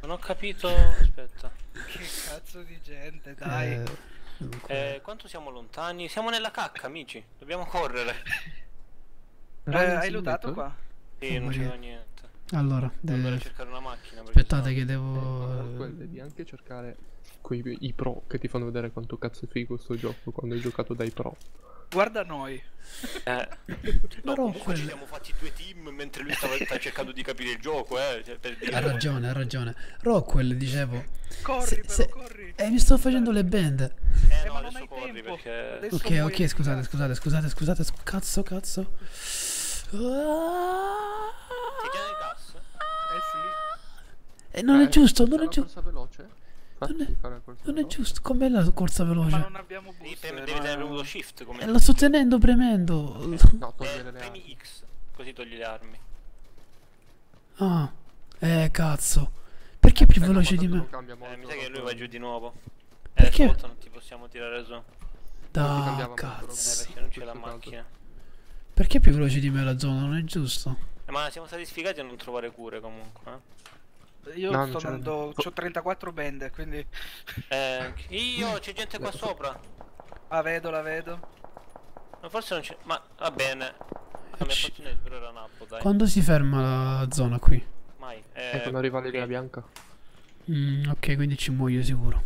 Non ho capito. Aspetta. Che cazzo di gente, dai. Eh, dunque, Eh, quanto siamo lontani? Siamo nella cacca, amici. Dobbiamo correre. Eh, hai lootato qua? Sì, non Morire. c'era niente. allora, Devo andare a de- cercare una macchina. perché aspettate sennò- che devo... Quello devi anche cercare quei, i pro che ti fanno vedere quanto cazzo è figo sto gioco quando hai giocato dai pro. Guarda noi. Eh. No, Però comunque quel- ci siamo fatti due team mentre lui stava sta cercando di capire il gioco, eh. Cioè, per dire. Ha ragione, ha ragione. Rockwell, dicevo... Corri, se- però, se- corri. Eh, mi sto facendo le band. Eh Eh, no, ma non adesso hai corri tempo. perché. Adesso Ok, muoio ok, di scusate, cazzo. scusate, scusate, scusate, scu- cazzo, cazzo. Sei già nel gas? Eh sì. E non è giusto, non è Una giusto. corsa veloce? Non Fatti è- fare la corsa Non è veloce. giusto, com'è la corsa Ma veloce? non abbiamo Devi, boost. prem- no, devi tenere no. premuto shift come. Eh, lo sto tenendo premendo. No, togliere Eh, le premi armi. X, così togli le armi. Ah, eh, cazzo. Perché è più Eh, no, veloce ma di tanto me? non cambia molto, Eh, mi sa che dopo- lui va giù di nuovo. Perché? Eh, stavolta non ti possiamo tirare su. Non ti Da cambiava molto, Eh, Rob. cazzo. perché non c'è la questo caso. macchina. Perché è più veloce di me la zona? Non è giusto. Eh, ma siamo stati sfigati a non trovare cure comunque. Eh. Io No, non sto c'è- andando. C'ho trentaquattro bende, quindi. Eh, io, c'è gente qua sopra. Ah, vedo, la vedo. Ma forse non c'è. Ma va bene. La mia Ci- fortuna però era Nappo, dai. Quando si ferma la zona qui? Mai. E Eh, quando arriva qui. l'idea bianca. Mm, ok, quindi ci muoio sicuro.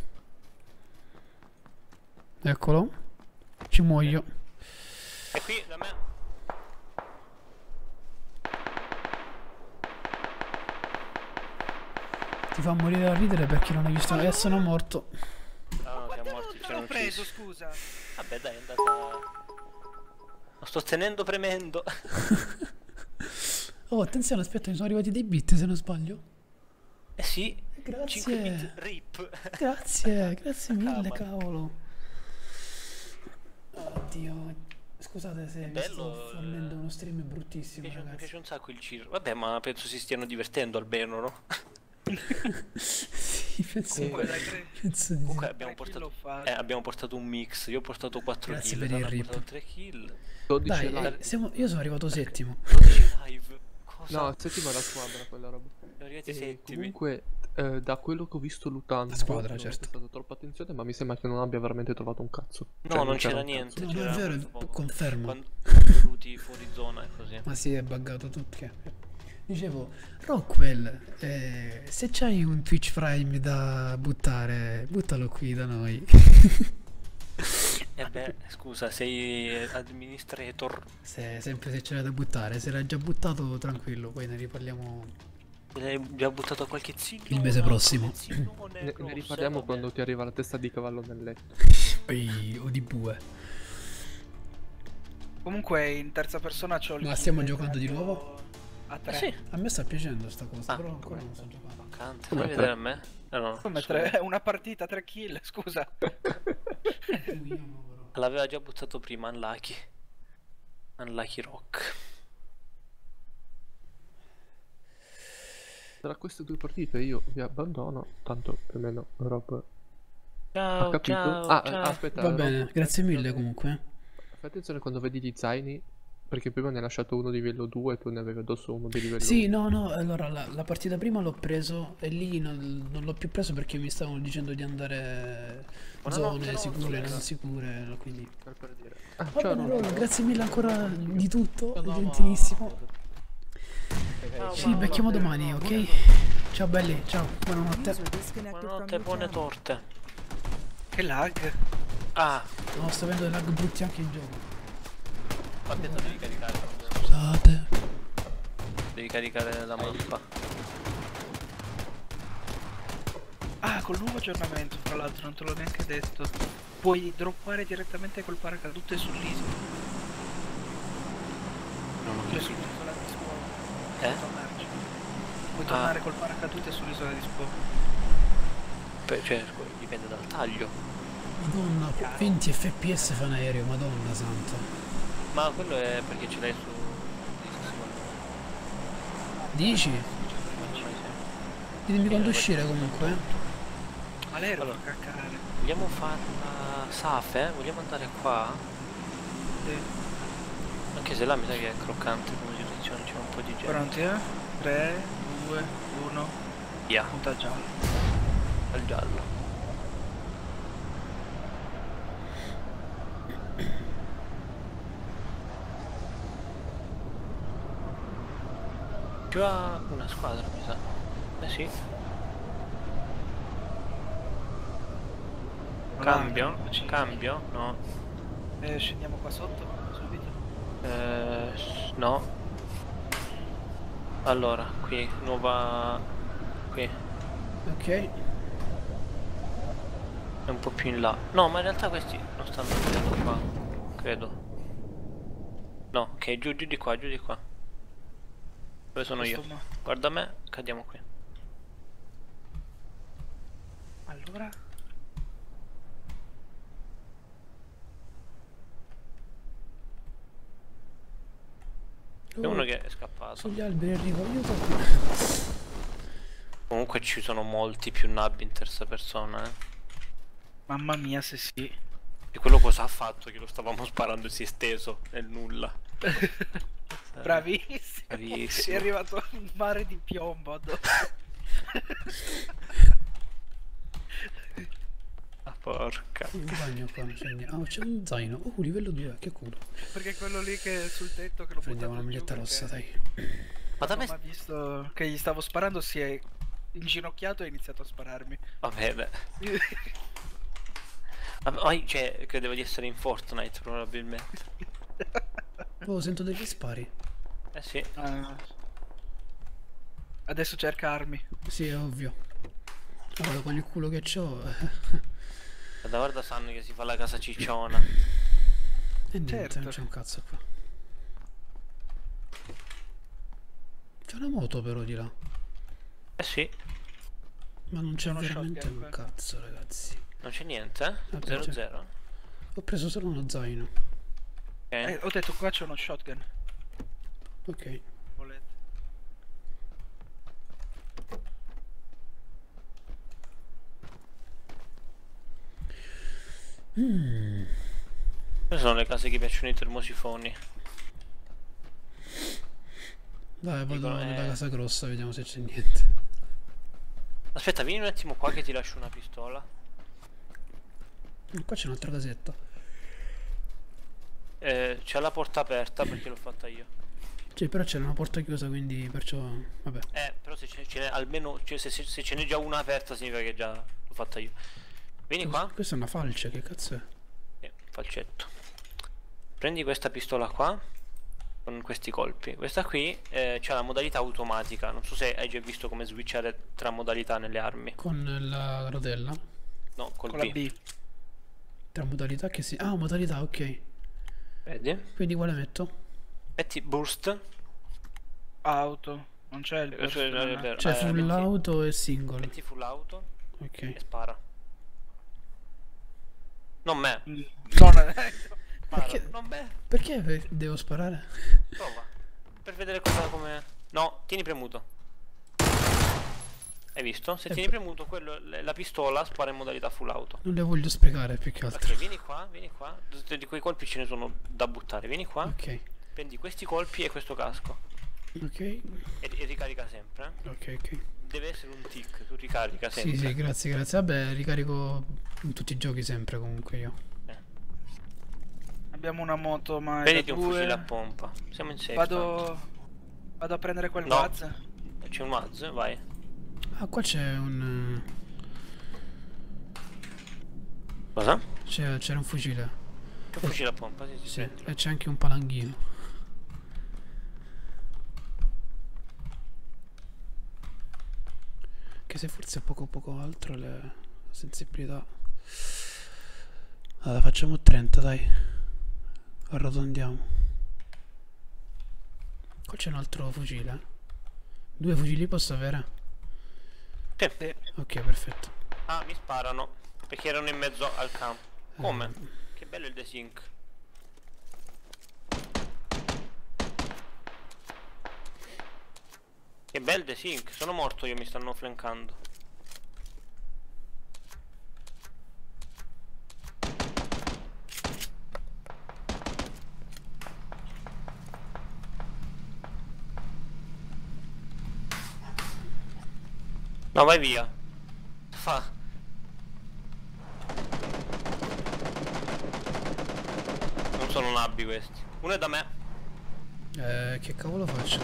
Eccolo. Ci muoio. E qui da me. Ti fa morire da ridere perché non hai visto. Eh, sono morto. Ah, no, siamo morti, Non ce l'ho l'ho preso, ucciso. scusa. Vabbè, dai, è andata. Lo sto tenendo premendo. Oh, attenzione, aspetta, mi sono arrivati dei bit se non sbaglio. Eh sì. Grazie. cinque bit rip. Grazie, grazie mille, Ah, ma- cavolo. Oddio. Scusate se vi bello, sto fornendo eh. uno stream Mi bruttissimo, piace, mi ragazzi. piace un sacco il Ciro. Vabbè, ma penso si stiano divertendo almeno, no? Sì, penso, Comunque- Dai, tre- penso di Comunque sì. abbiamo tre kill portato. l'ho fatto. Eh, abbiamo portato un mix. Io ho portato quattro Grazie kill. per il Dana ha rip. portato tre kill. dodici Dai, live. eh, siamo- io sono arrivato settimo. dodici live. Cosa? No, settima la squadra quella roba. Siamo arrivati E settimi. comunque, eh, da quello che ho visto lootando, La squadra, non certo. è stata troppa attenzione, ma mi sembra che non abbia veramente trovato un cazzo. No, Cioè, non c'era un niente. No, no, c'era è vero, molto poco. confermo. Quando, quando luti fuori zona è così. Ma sì, è buggato tutto. che- Dicevo, Rockwell, eh, se c'hai un Twitch Prime da buttare, buttalo qui da noi. E beh, scusa, sei administrator. Se, sempre se c'era da buttare, se l'hai già buttato tranquillo, poi ne riparliamo. L'hai già buttato qualche zillo? Il mese prossimo. Ne, ne riparliamo quando ti arriva la testa di cavallo nel letto. Ehi, o di bue. Comunque in terza persona c'ho il Ma kill stiamo del giocando di raggio nuovo? A tre. Sì. A me sta piacendo sta cosa, Ah, però ancora non sto giocando. Cante, Come fai tre? vedere a me? Eh no, Come scusa. tre? Una partita, tre kill, scusa. L'aveva già buttato prima, Unlucky. Unlucky Rock. Tra queste due partite io vi abbandono, tanto più o meno Rob Ciao, ha capito. ciao, ah, ciao. aspetta. Va Rob, bene, fai grazie mille attenzione- comunque. eh. Fai attenzione quando vedi gli zaini, perché prima ne hai lasciato uno di livello due e tu ne avevi addosso uno di livello Sì, no, no, allora la, la partita prima l'ho preso e lì non, non l'ho più preso perché mi stavano dicendo di andare Buonanotte, zone no, sicure, scusa. non sicure, quindi... uno, per dire. Ah, Va ciao, bene, Rob. allora, grazie mille ancora di tutto, gentilissimo. Ci becchiamo domani, ok? Ciao belli, ciao, buonanotte. User disconnected from Buonanotte, your buone channel. torte. Che lag. Ah, No, sto avendo dei lag brutti anche in gioco. aspetta, devi caricare. Scusate. Devi caricare la mappa. Ah, col nuovo aggiornamento, tra l'altro, non te l'ho neanche detto. Puoi droppare direttamente col paracadute sull'isola. Non ho Cioè capito. sull'isola di spawn. Eh? Puoi tornarci. Puoi Ah. tornare col paracadute sull'isola di spawn. Beh, cioè, dipende dal taglio. Madonna, venti F P S fa un aereo, madonna santa. Ma quello è perché ce l'hai su. Dici? Dimmi quando uscire comunque. eh. Ma l'aereo Allora. fa caccare. Vogliamo farla safe? Vogliamo andare qua? Sì. Anche se là mi sa che è croccante come situazione, c'è un po' di gente. Pronti, eh? tre, due, uno. Via, Punta giallo. al giallo. Già una squadra, mi sa. Eh sì. Cambio? Ci- Cambio? No. Eh, scendiamo qua sotto subito. Eh, s- no. Allora, qui, nuova... Qui. Ok. È un po' più in là. No, ma in realtà questi non stanno andando qua. Credo. No, ok, giù, giù di qua, giù di qua. Dove sono io? Questo ma- Guarda me, cadiamo qui. Allora. C'è uno che è scappato. Sugli alberi Enrico, aiuto. Comunque ci sono molti più nabbi in terza persona, eh. Mamma mia, se sì. E quello cosa ha fatto? Che lo stavamo sparando e si è steso nel nulla. Bravissimo. Bravissimo. È arrivato un mare di piombo addosso. Ah, porca. Un bagno qua, non c'è niente. Ah, c'è un zaino. Oh, livello due, che culo. Perché quello lì che è sul tetto che l'ho Prendiamo una buttato giù maglietta perché rossa, dai. Ma da non me... ha visto che gli stavo sparando, si è inginocchiato e ha iniziato a spararmi. Va bene. Vabbè, oh, cioè, credevo di essere in Fortnite probabilmente. Oh, sento degli spari. Eh sì. Ah. Adesso cerca armi. Sì, è ovvio. Allora, con il culo che c'ho... Da guarda sanno che si fa la casa cicciona. E niente, Certo. non c'è un cazzo qua. C'è una moto però di là. Eh sì. Ma non c'è Uno veramente shotgun un qua. cazzo, ragazzi. Non c'è niente, eh? Vabbè, zero c'è. zero. Ho preso solo uno zaino. Ok. Eh, ho detto qua c'è uno shotgun. Ok. Volete? Mm. Queste sono le case che piacciono i termosifoni. Dai, vado Dicono, nella eh. casa grossa, vediamo se c'è niente. Aspetta, vieni un attimo qua che ti lascio una pistola. Mm, Qua c'è un'altra casetta. Eh, c'è la porta aperta perché l'ho fatta io. Sì, però c'era una porta chiusa, quindi perciò... Vabbè. Eh, però se ce ce n'è almeno... Cioè, se, se- se ce n'è già una aperta significa che già l'ho fatta io. Vieni qua. Questa è una falce, che cazzo è? Eh, falcetto. Prendi questa pistola qua. Con questi colpi. Questa qui eh, c'ha la modalità automatica. Non so se hai già visto come switchare tra modalità nelle armi. Con la rotella. No, col Con la B. B. Tra modalità che si... Ah, modalità, ok. Vedi? Quindi quale metto? Metti burst. Auto. Non c'è il Eh, burst, eh, non è è. vero. Cioè Eh, full metti- auto e single. Metti full auto e Ok. spara. Non me. Mm, Non è. Spara. Perché? Non me. Perché ve- devo sparare? Prova. Per vedere cosa come... No, tieni premuto. Hai visto? Se Eh, tieni premuto quello, le- la pistola spara in modalità full auto. Non le voglio sprecare più che altro. Ok, vieni qua, vieni qua. Di di quei colpi ce ne sono da buttare. Vieni qua. Ok. Prendi questi colpi e questo casco. Ok. E, e ricarica sempre. eh. Ok, ok. Deve essere un tick, tu ricarica Sì, sempre. sì, grazie, grazie. Vabbè, ricarico in tutti i giochi sempre comunque io. Abbiamo una moto, ma è Prenditi da un fucile a due. pompa. Siamo in safe. tanto. Vado. Vado a prendere quel No. Waz. C'è un Waz, vai. Ah, qua c'è un... Cosa? c'è- C'era un fucile. C'è un fucile a pompa, sì, sì, Sì, prendilo. e c'è anche un palanghino. Che se forse poco poco altro le la sensibilità. Allora facciamo trenta, dai. Arrotondiamo. Qua c'è un altro fucile. eh. Due fucili posso avere? Sì. Ok, perfetto. Ah, mi sparano. Perché erano in mezzo al campo. Come? Che bello il desync. Che bel desync. Sono morto io, mi stanno flankando. No, vai via. Fa. Non sono nabbi questi. Uno è da me. Eh, che cavolo faccio?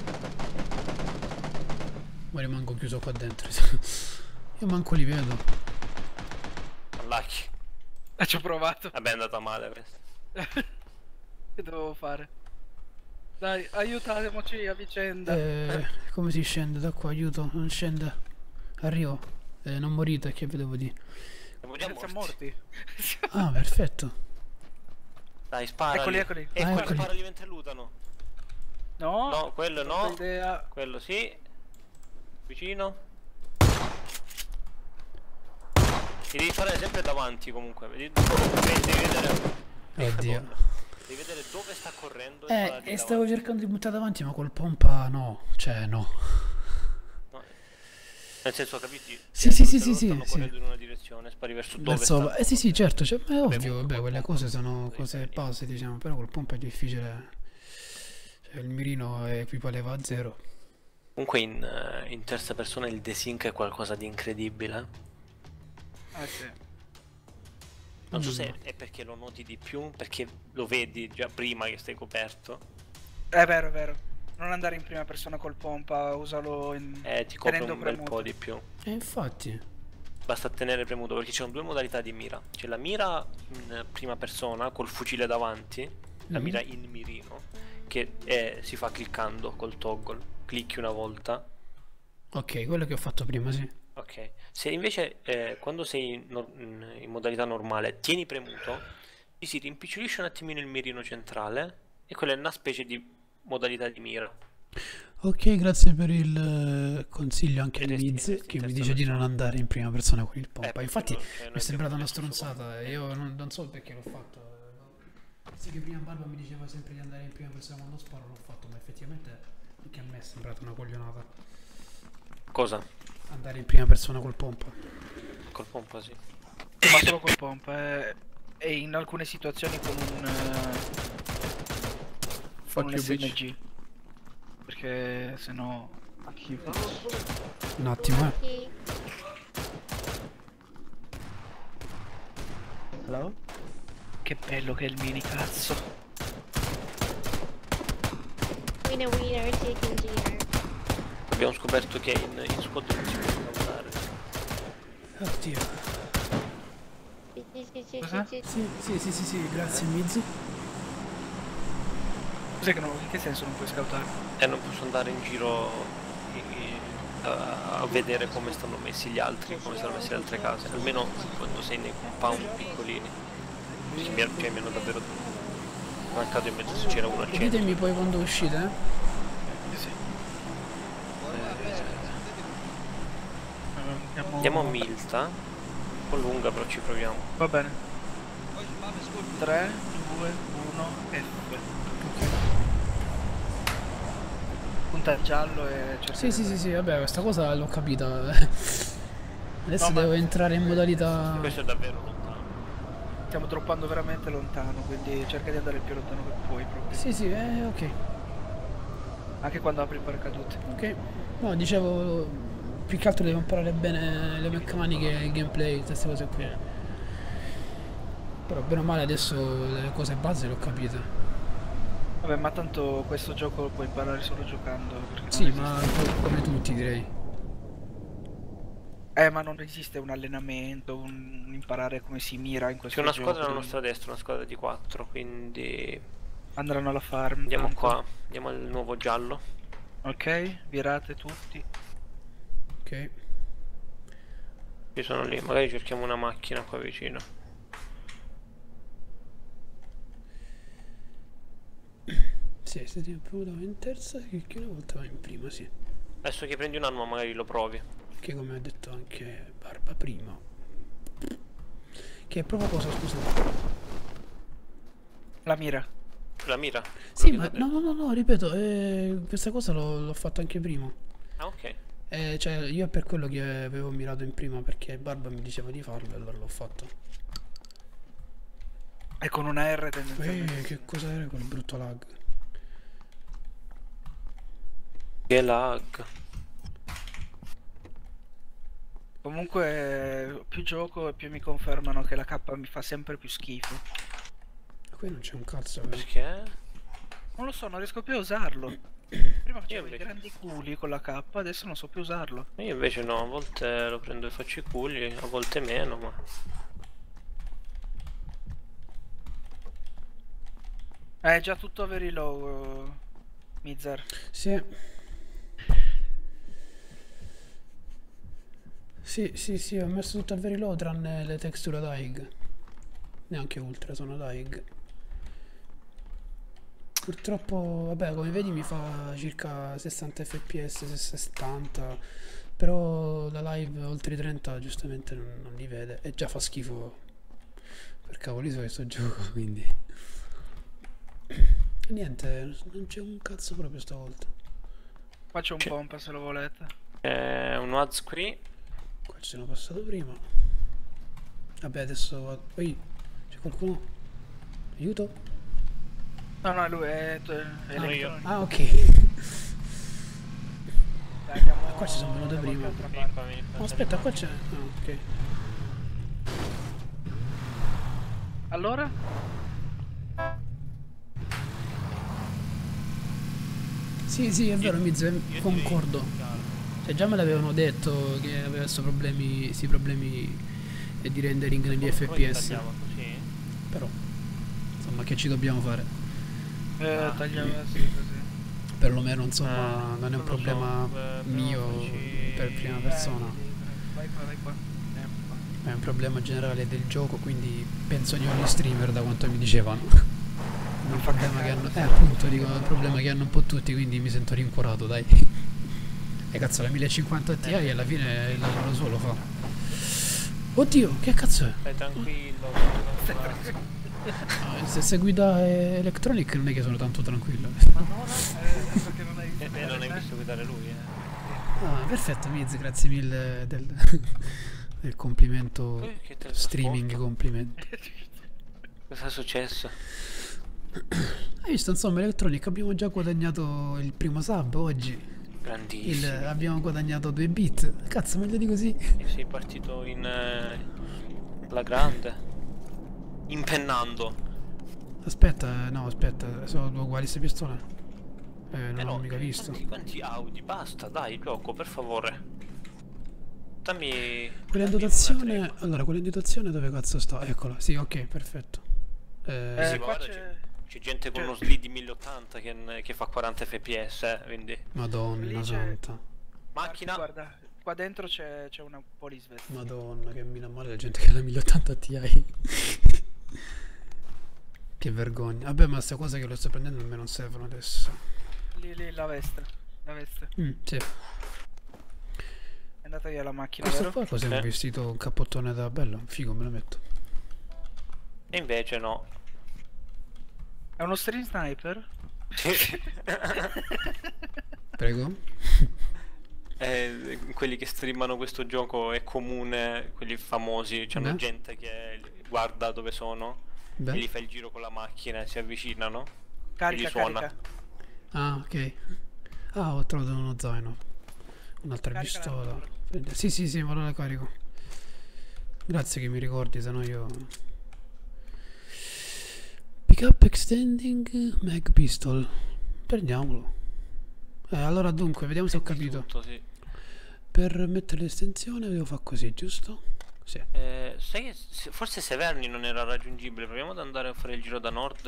Ma rimango chiuso qua dentro. Io manco li vedo. Allacchi. Eh, ci ho provato. Vabbè, è andata male questa. Che dovevo fare? Dai, aiutiamoci a vicenda. Eh, come si scende da qua? Aiuto, non scende. Arrivo. Eh, non morite, che vi devo dire? Siamo già Siamo morti. morti. Ah, perfetto. Dai, spara. Eccoli, eccoli. E Ah, quello eccoli. sparali mentre lutano. No, No, quello non ho no. idea. Quello sì. Vicino. Ti devi fare sempre davanti comunque. Devi, devi vedere. Oddio. Devi vedere dove sta correndo. Eh, sparargli e stavo davanti. cercando di buttare davanti, ma col pompa no. Cioè, no. No. Nel senso, capisci? Sì, sì, sì, Loro sì, stanno sì, correndo sì. in una direzione, spari verso dove Verso... sta. Eh sì, sì, certo. Cioè, ma è Vabbè, ovvio, comunque vabbè, col quelle pompa cose sono non devi cose fare base, diciamo. Però col pompa è difficile. Cioè, il mirino equivaleva a zero. Comunque in, eh, in terza persona il desync è qualcosa di incredibile. Eh sì. Non so Mm. se è perché lo noti di più, perché lo vedi già prima che stai coperto. È vero, è vero. Non andare in prima persona col pompa, usalo in... Eh, ti copre tenendo un bel premuto. po' di più. E infatti. Basta tenere premuto perché ci sono due modalità di mira. C'è la mira in prima persona col fucile davanti, la Mhm. mira in mirino, che è- si fa cliccando col toggle. Clicchi una volta. Ok, quello che ho fatto prima, sì. Ok. Se invece eh, quando sei in, no- in- in modalità normale tieni premuto, ti si rimpicciolisce un attimino il mirino centrale e quella è una specie di modalità di mira. Ok, grazie per il eh, consiglio anche E a resti- Miz, resti in che mi terza dice di non persona. andare in prima persona con il Eh, pompa. per Infatti quello, cioè, mi noi è sembrata una abbiamo messo stronzata. solo- Io non, non so perché l'ho fatto. Sì che prima Barba mi diceva sempre di andare in prima persona quando sparo, l'ho fatto, ma effettivamente anche a me è sembrata una coglionata. Cosa? Andare in prima persona col pompa. Col pompa sì. Ma solo col pompa. eh, E in alcune situazioni con un... eh, Fuck con un you, S M bitch. G. Perché sennò... schifo. Un attimo, eh. Hello? Che bello che è il mini, cazzo. Wiener Wiener taking Gina. Abbiamo scoperto che in, in squad non si può lavorare. Oddio. Cosa? Sì, sì, sì, sì, sì, grazie Miz. Cos'è che non... In che senso non puoi scoutare? E non posso andare in giro i- i- a, a vedere come stanno messi gli altri, come stanno messi le altre case. Almeno quando sei nei compound piccolini. Perché mi, cioè, mi hanno davvero mancato in mezzo se c'era uno al centro. Ditemi poi quando uscite, eh. Eh sì. Eh, Andiamo... Andiamo a Milta. Un po' lunga però ci proviamo. Va bene. tre, due, uno, F. Punta il giallo e cerca Sì, di- sì, sì, sì, vabbè, questa cosa l'ho capita. Adesso No, ma- devo entrare in modalità... Questo è davvero lontano. Stiamo droppando veramente lontano, quindi cerca di andare il più lontano che puoi proprio. Sì, sì, eh, ok. Anche quando apri i paracadute. Ok. No, dicevo, più che altro devo imparare bene le meccaniche, il gameplay, queste cose qui. Però bene o male adesso le cose base le ho capite. Vabbè, ma tanto questo gioco lo puoi imparare solo giocando. perché non Sì, esiste- ma co- come tutti direi. Eh, ma non esiste un allenamento, un imparare come si mira in questo C'è una gioco. squadra alla dove nostra destra, una squadra di quattro, quindi Andranno alla farm. andiamo tanto. qua, andiamo al nuovo giallo. Ok, virate tutti. Ok. Io sono lì, magari cerchiamo una macchina qua vicino. Sì, se ti provo in terza, che una volta vai in prima, sì. Adesso che prendi un'arma magari lo provi. Che come ha detto anche Barba prima. Che è proprio cosa, scusa? La mira. La mira? Sì, Quello ma che no, no, no, no, ripeto, eh, questa cosa l'ho l'ho fatta anche prima. Ah, ok. Eh, cioè, io è per quello che avevo mirato in prima, perché Barba mi diceva di farlo e allora l'ho fatto. E con una R tendenzialmente. Eh, che cosa era quel brutto lag? Che lag. Comunque più gioco e più mi confermano che la K mi fa sempre più schifo. Qui non c'è un cazzo però. Perché? Non lo so, non riesco più a usarlo. Prima facevo i invece- grandi culi con la K, adesso non so più usarlo. Io invece no, a volte lo prendo e faccio i culi, a volte meno, ma... È già tutto very low, uh, Mizar. Sì. Sì, sì, sì, ho messo tutto a very low tranne le texture ad A I G. Neanche ultra, sono ad A I G. Purtroppo, vabbè, come vedi mi fa circa sessanta F P S, settanta. Però la live oltre i trenta giustamente non, non li vede. E già fa schifo per cavoli questo gioco, quindi... Niente, non c'è un cazzo proprio stavolta. Faccio un C'è- pompa se lo volete. C'è un Waz qui. Qua ci sono passato prima. Vabbè, adesso... Poi c'è qualcuno? Aiuto? No, no, lui è, è Sono io. elettronico. Ah, ok. Dai, andiamo Qua ci sono venuto da qualche prima. altra Vieni parte. qua, vieni qua. No, aspetta, qua c'è... Ah, ok. Allora? Sì, sì, è vero, Miz, Io concordo. direi- Cioè, già me l'avevano detto che aveva questi problemi, sti problemi eh, di rendering negli Poi F P S. tagliamo così. Però, insomma, che ci dobbiamo fare? Eh, Ah. tagliamo sì, così. Perlomeno, insomma, Eh, non è un non lo so, problema eh, mio però facci- per prima Eh, persona. vai qua, vai qua. Eh, qua. È un problema generale del gioco, quindi penso di ogni streamer da quanto mi dicevano. È un problema che hanno, eh, appunto, dico, è un problema che hanno un po' tutti, quindi mi sento rincuorato, dai. E cazzo, la mille cinquanta Ti alla fine il lavoro solo fa. Oddio, che cazzo è? Stai tranquillo. Ah, se, se guida eh, Electronic non è che sono tanto tranquillo. Ma no, no, eh, perché non hai visto Eh, bene non hai te? visto guidare lui, eh. Ah, perfetto, Miz, grazie mille del, del complimento. Poi che te Streaming trasporto? complimento. Cosa è successo? Hai visto, insomma, Electronic abbiamo già guadagnato il primo sub oggi. Il, Grandissimo. abbiamo guadagnato due bit. Cazzo, meglio di così. E sei partito in... eh, la grande. Impennando. Aspetta, eh, no, aspetta, sono due uguali queste pistole. Eh, non Eh l'ho no, mica visto. Quanti, quanti Audi? Basta, dai, gioco, per favore. Dammi... Quella in dammi dotazione. una tregua. Allora, quella in dotazione dove cazzo sta? Eccola, sì, ok, perfetto. Eh, Eh, Sì, qua guarda, c'è... C'è gente con c'è- uno slid di mille ottanta che, che fa quaranta F P S, eh, quindi... Madonna lì c'è- santa. Macchina... Guarda, qua dentro c'è c'è una polisvest. Madonna, che mina male la gente che ha la mille ottanta Ti. Che vergogna. Vabbè, ma queste cose che lo sto prendendo a me non servono adesso. Lì, lì, la veste. La veste. Mm, sì. È andata via la macchina, Questo vero? qua cos'è? Un Sì. vestito, un cappottone da bello. Figo, me lo metto. E invece no. È uno stream sniper? Prego. Eh, quelli che streamano questo gioco è comune, quelli famosi, c'hanno Beh. gente che guarda dove sono e Beh. gli fa il giro con la macchina e si avvicinano. Carica, Gli suona. carica. Ah, ok. Ah, ho trovato uno zaino. Un'altra Carica la pistola. motora. Prende- Sì, sì, sì, ora la carico. Grazie che mi ricordi, sennò io... Pick up extending mag pistol. Prendiamolo. Eh, allora dunque, vediamo se ho capito. Tutto, sì. Per mettere l'estensione devo fare così, giusto? Sì. Eh, sai che se- forse Severni non era raggiungibile, proviamo ad andare a fare il giro da nord.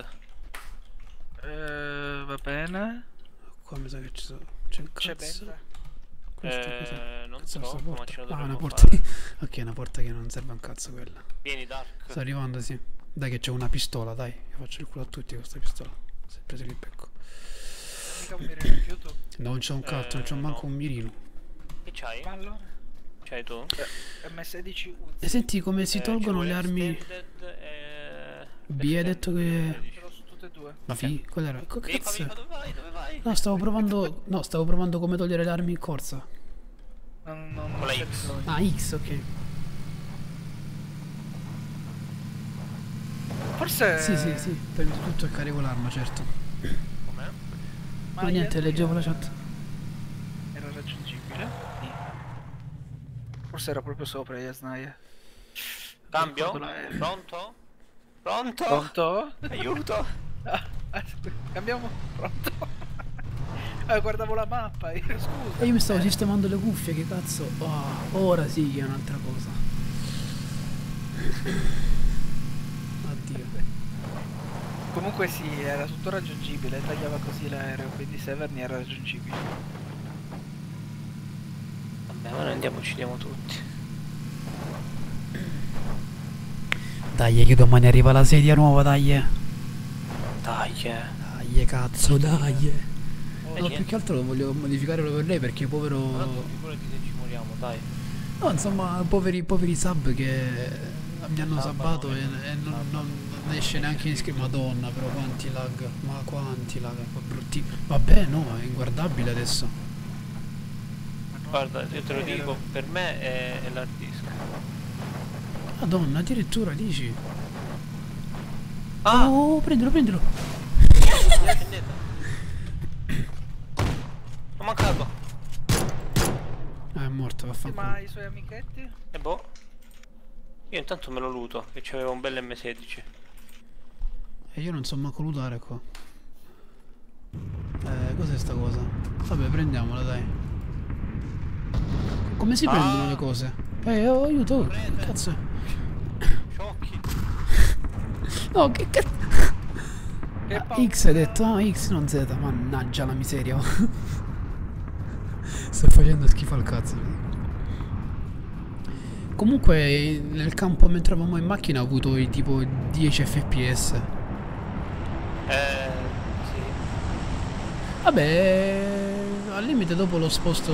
Eh, va bene. Qua mi sa che ci sono... C'è il C'è cazzo. Benza. Questo cos'è? Eh, non Cazzo, sta troppo, ma porta? ce la Ah, una dovremmo porta. fare. Ok, una porta che non serve a un cazzo quella. Vieni Dark. Sta arrivando, sì. Dai che c'è una pistola, dai. Io faccio il culo a tutti con questa pistola. Sempre se li becco. Mica un mirino in più tu. Non c'è un cazzo, non c'è Eh, manco no. un mirino. Che c'hai? Ma allora? C'hai tu? M sedici Uzi. E senti come si Eh, tolgono ci le vuole armi. extended e... B hai detto che... Ce l'ho su tutte e due. V? Qual era? Co- Vieni qua, cazzo vieni è? qua, dove vai? Dove vai? No, stavo provando... No, stavo provando come togliere le armi in corsa. Non, non, Con non la c'è X. bisogno. Ah, X, ok. Forse... Sì, sì, sì. Prendo tutto e carico l'arma, certo. Com'è? Ma No, niente, ieri leggevo la chat. Era raggiungibile? Sì. Forse era proprio sopra Yasnaya. Cambio? ricordo l'aereo. Pronto? Pronto? Pronto? Aiuto! Ah, ah, cambiamo? Pronto? Ah, guardavo la mappa, io, scusa. E io mi stavo sistemando le cuffie, che cazzo. Oh, ora sì che è un'altra cosa. Addio. Comunque sì, era tutto raggiungibile, tagliava così l'aereo, quindi Severny era raggiungibile. Vabbè, ma noi andiamo, uccidiamo tutti. Dai, che domani arriva la sedia nuova, dai. Dai, eh. Dai, cazzo, dai. Eh, No, niente. più che altro voglio modificare per lei perché Però povero... figurati se ci moriamo, dai. No, insomma, poveri, poveri sub che mi hanno Sabbano, sabbato e, e non, non, non esce neanche in scritto. Madonna, però quanti lag. Ma quanti lag. Brutti. Vabbè, no, è inguardabile adesso. Guarda, io te lo dico, per me è, è l'hard disk. Madonna, addirittura dici. Ah! Oh, prendilo, prendilo. Scendete. Ho mancato. Ah, è morto, Sì, vaffanculo. ma i suoi amichetti? E boh. Io intanto me lo luto, che c'aveva un bel M sedici. E io non so manco lutare qua. Eh, cos'è sta cosa? Vabbè, prendiamola, dai. Come si Ah. prendono le cose? Eh, oh, aiuto, oh, che cazzo è? Sciocchi. No, che cazzo. Che Ah, paura. X hai detto, ah X non Z, mannaggia la miseria. Sto facendo schifo al cazzo. Comunque nel campo mentre eravamo in macchina ho avuto i tipo dieci F P S. Eh, sì. Vabbè, al limite dopo lo sposto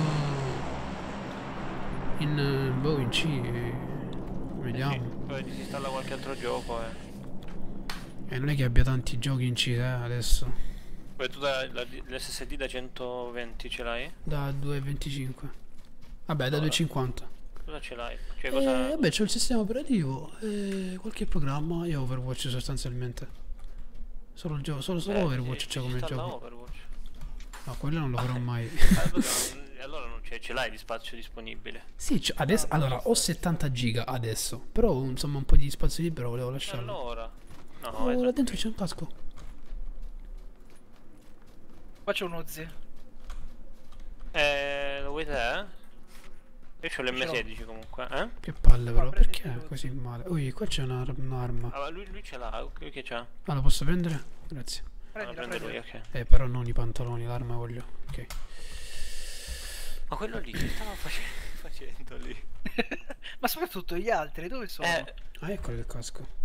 in, boh, in C. Vediamo. Sì, poi disinstalla qualche altro gioco e... E non è che abbia tanti giochi in C, eh, adesso. Poi tu da, la, l'S S D da centoventi ce l'hai? Da due virgola venticinque. Vabbè, da Allora. due virgola cinquanta. Cosa ce l'hai? Cioè Eh, cosa... vabbè, c'ho il sistema operativo e qualche programma e Overwatch sostanzialmente. Solo il gioco, solo, solo Eh, Overwatch sì, c'è come disinstalla gioco. Overwatch. No, quello non lo farò mai. Allora, allora non c'è, ce l'hai di spazio disponibile. Sì, c'ho- adesso, allora ho settanta giga adesso, però insomma un po' di spazio libero volevo lasciarlo. Allora... No, Oh, è là dentro c'è un casco. Qua c'è un Uzi. Eh, lo vuoi te? Io c'ho l'M Ce l'ho. sedici comunque, eh? Che palle però, prendi perché il così male? Ui, qua c'è una- un'arma. Ah, ma lui, lui ce l'ha, lui che c'ha? Ah, la posso prendere? Grazie. Ah, la Prendila, prende lui, prendila. ok. Eh, però non i pantaloni, l'arma voglio. Ok. Ma quello lì, che stava face- facendo lì? Ma soprattutto gli altri, dove sono? Eh, Ah, eccolo il casco.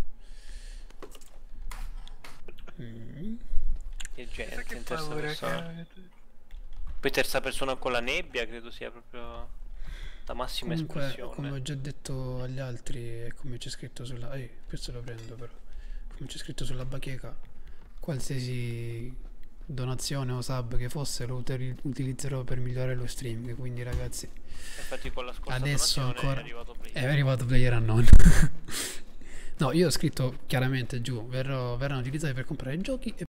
Mm. che Chissà gente che in terza paura persona. che... Poi terza persona con la nebbia credo sia proprio la massima Comunque, espressione. come ho già detto agli altri e come c'è scritto sulla... Ehi, questo lo prendo però. Come c'è scritto sulla bacheca, qualsiasi donazione o sub che fosse lo utili- utilizzerò per migliorare lo streaming. Quindi ragazzi, Infatti con la scorsa adesso donazione ancora è arrivato Play. è arrivato Player Unknown. No, io ho scritto chiaramente giù, verrò, verranno utilizzati per comprare giochi e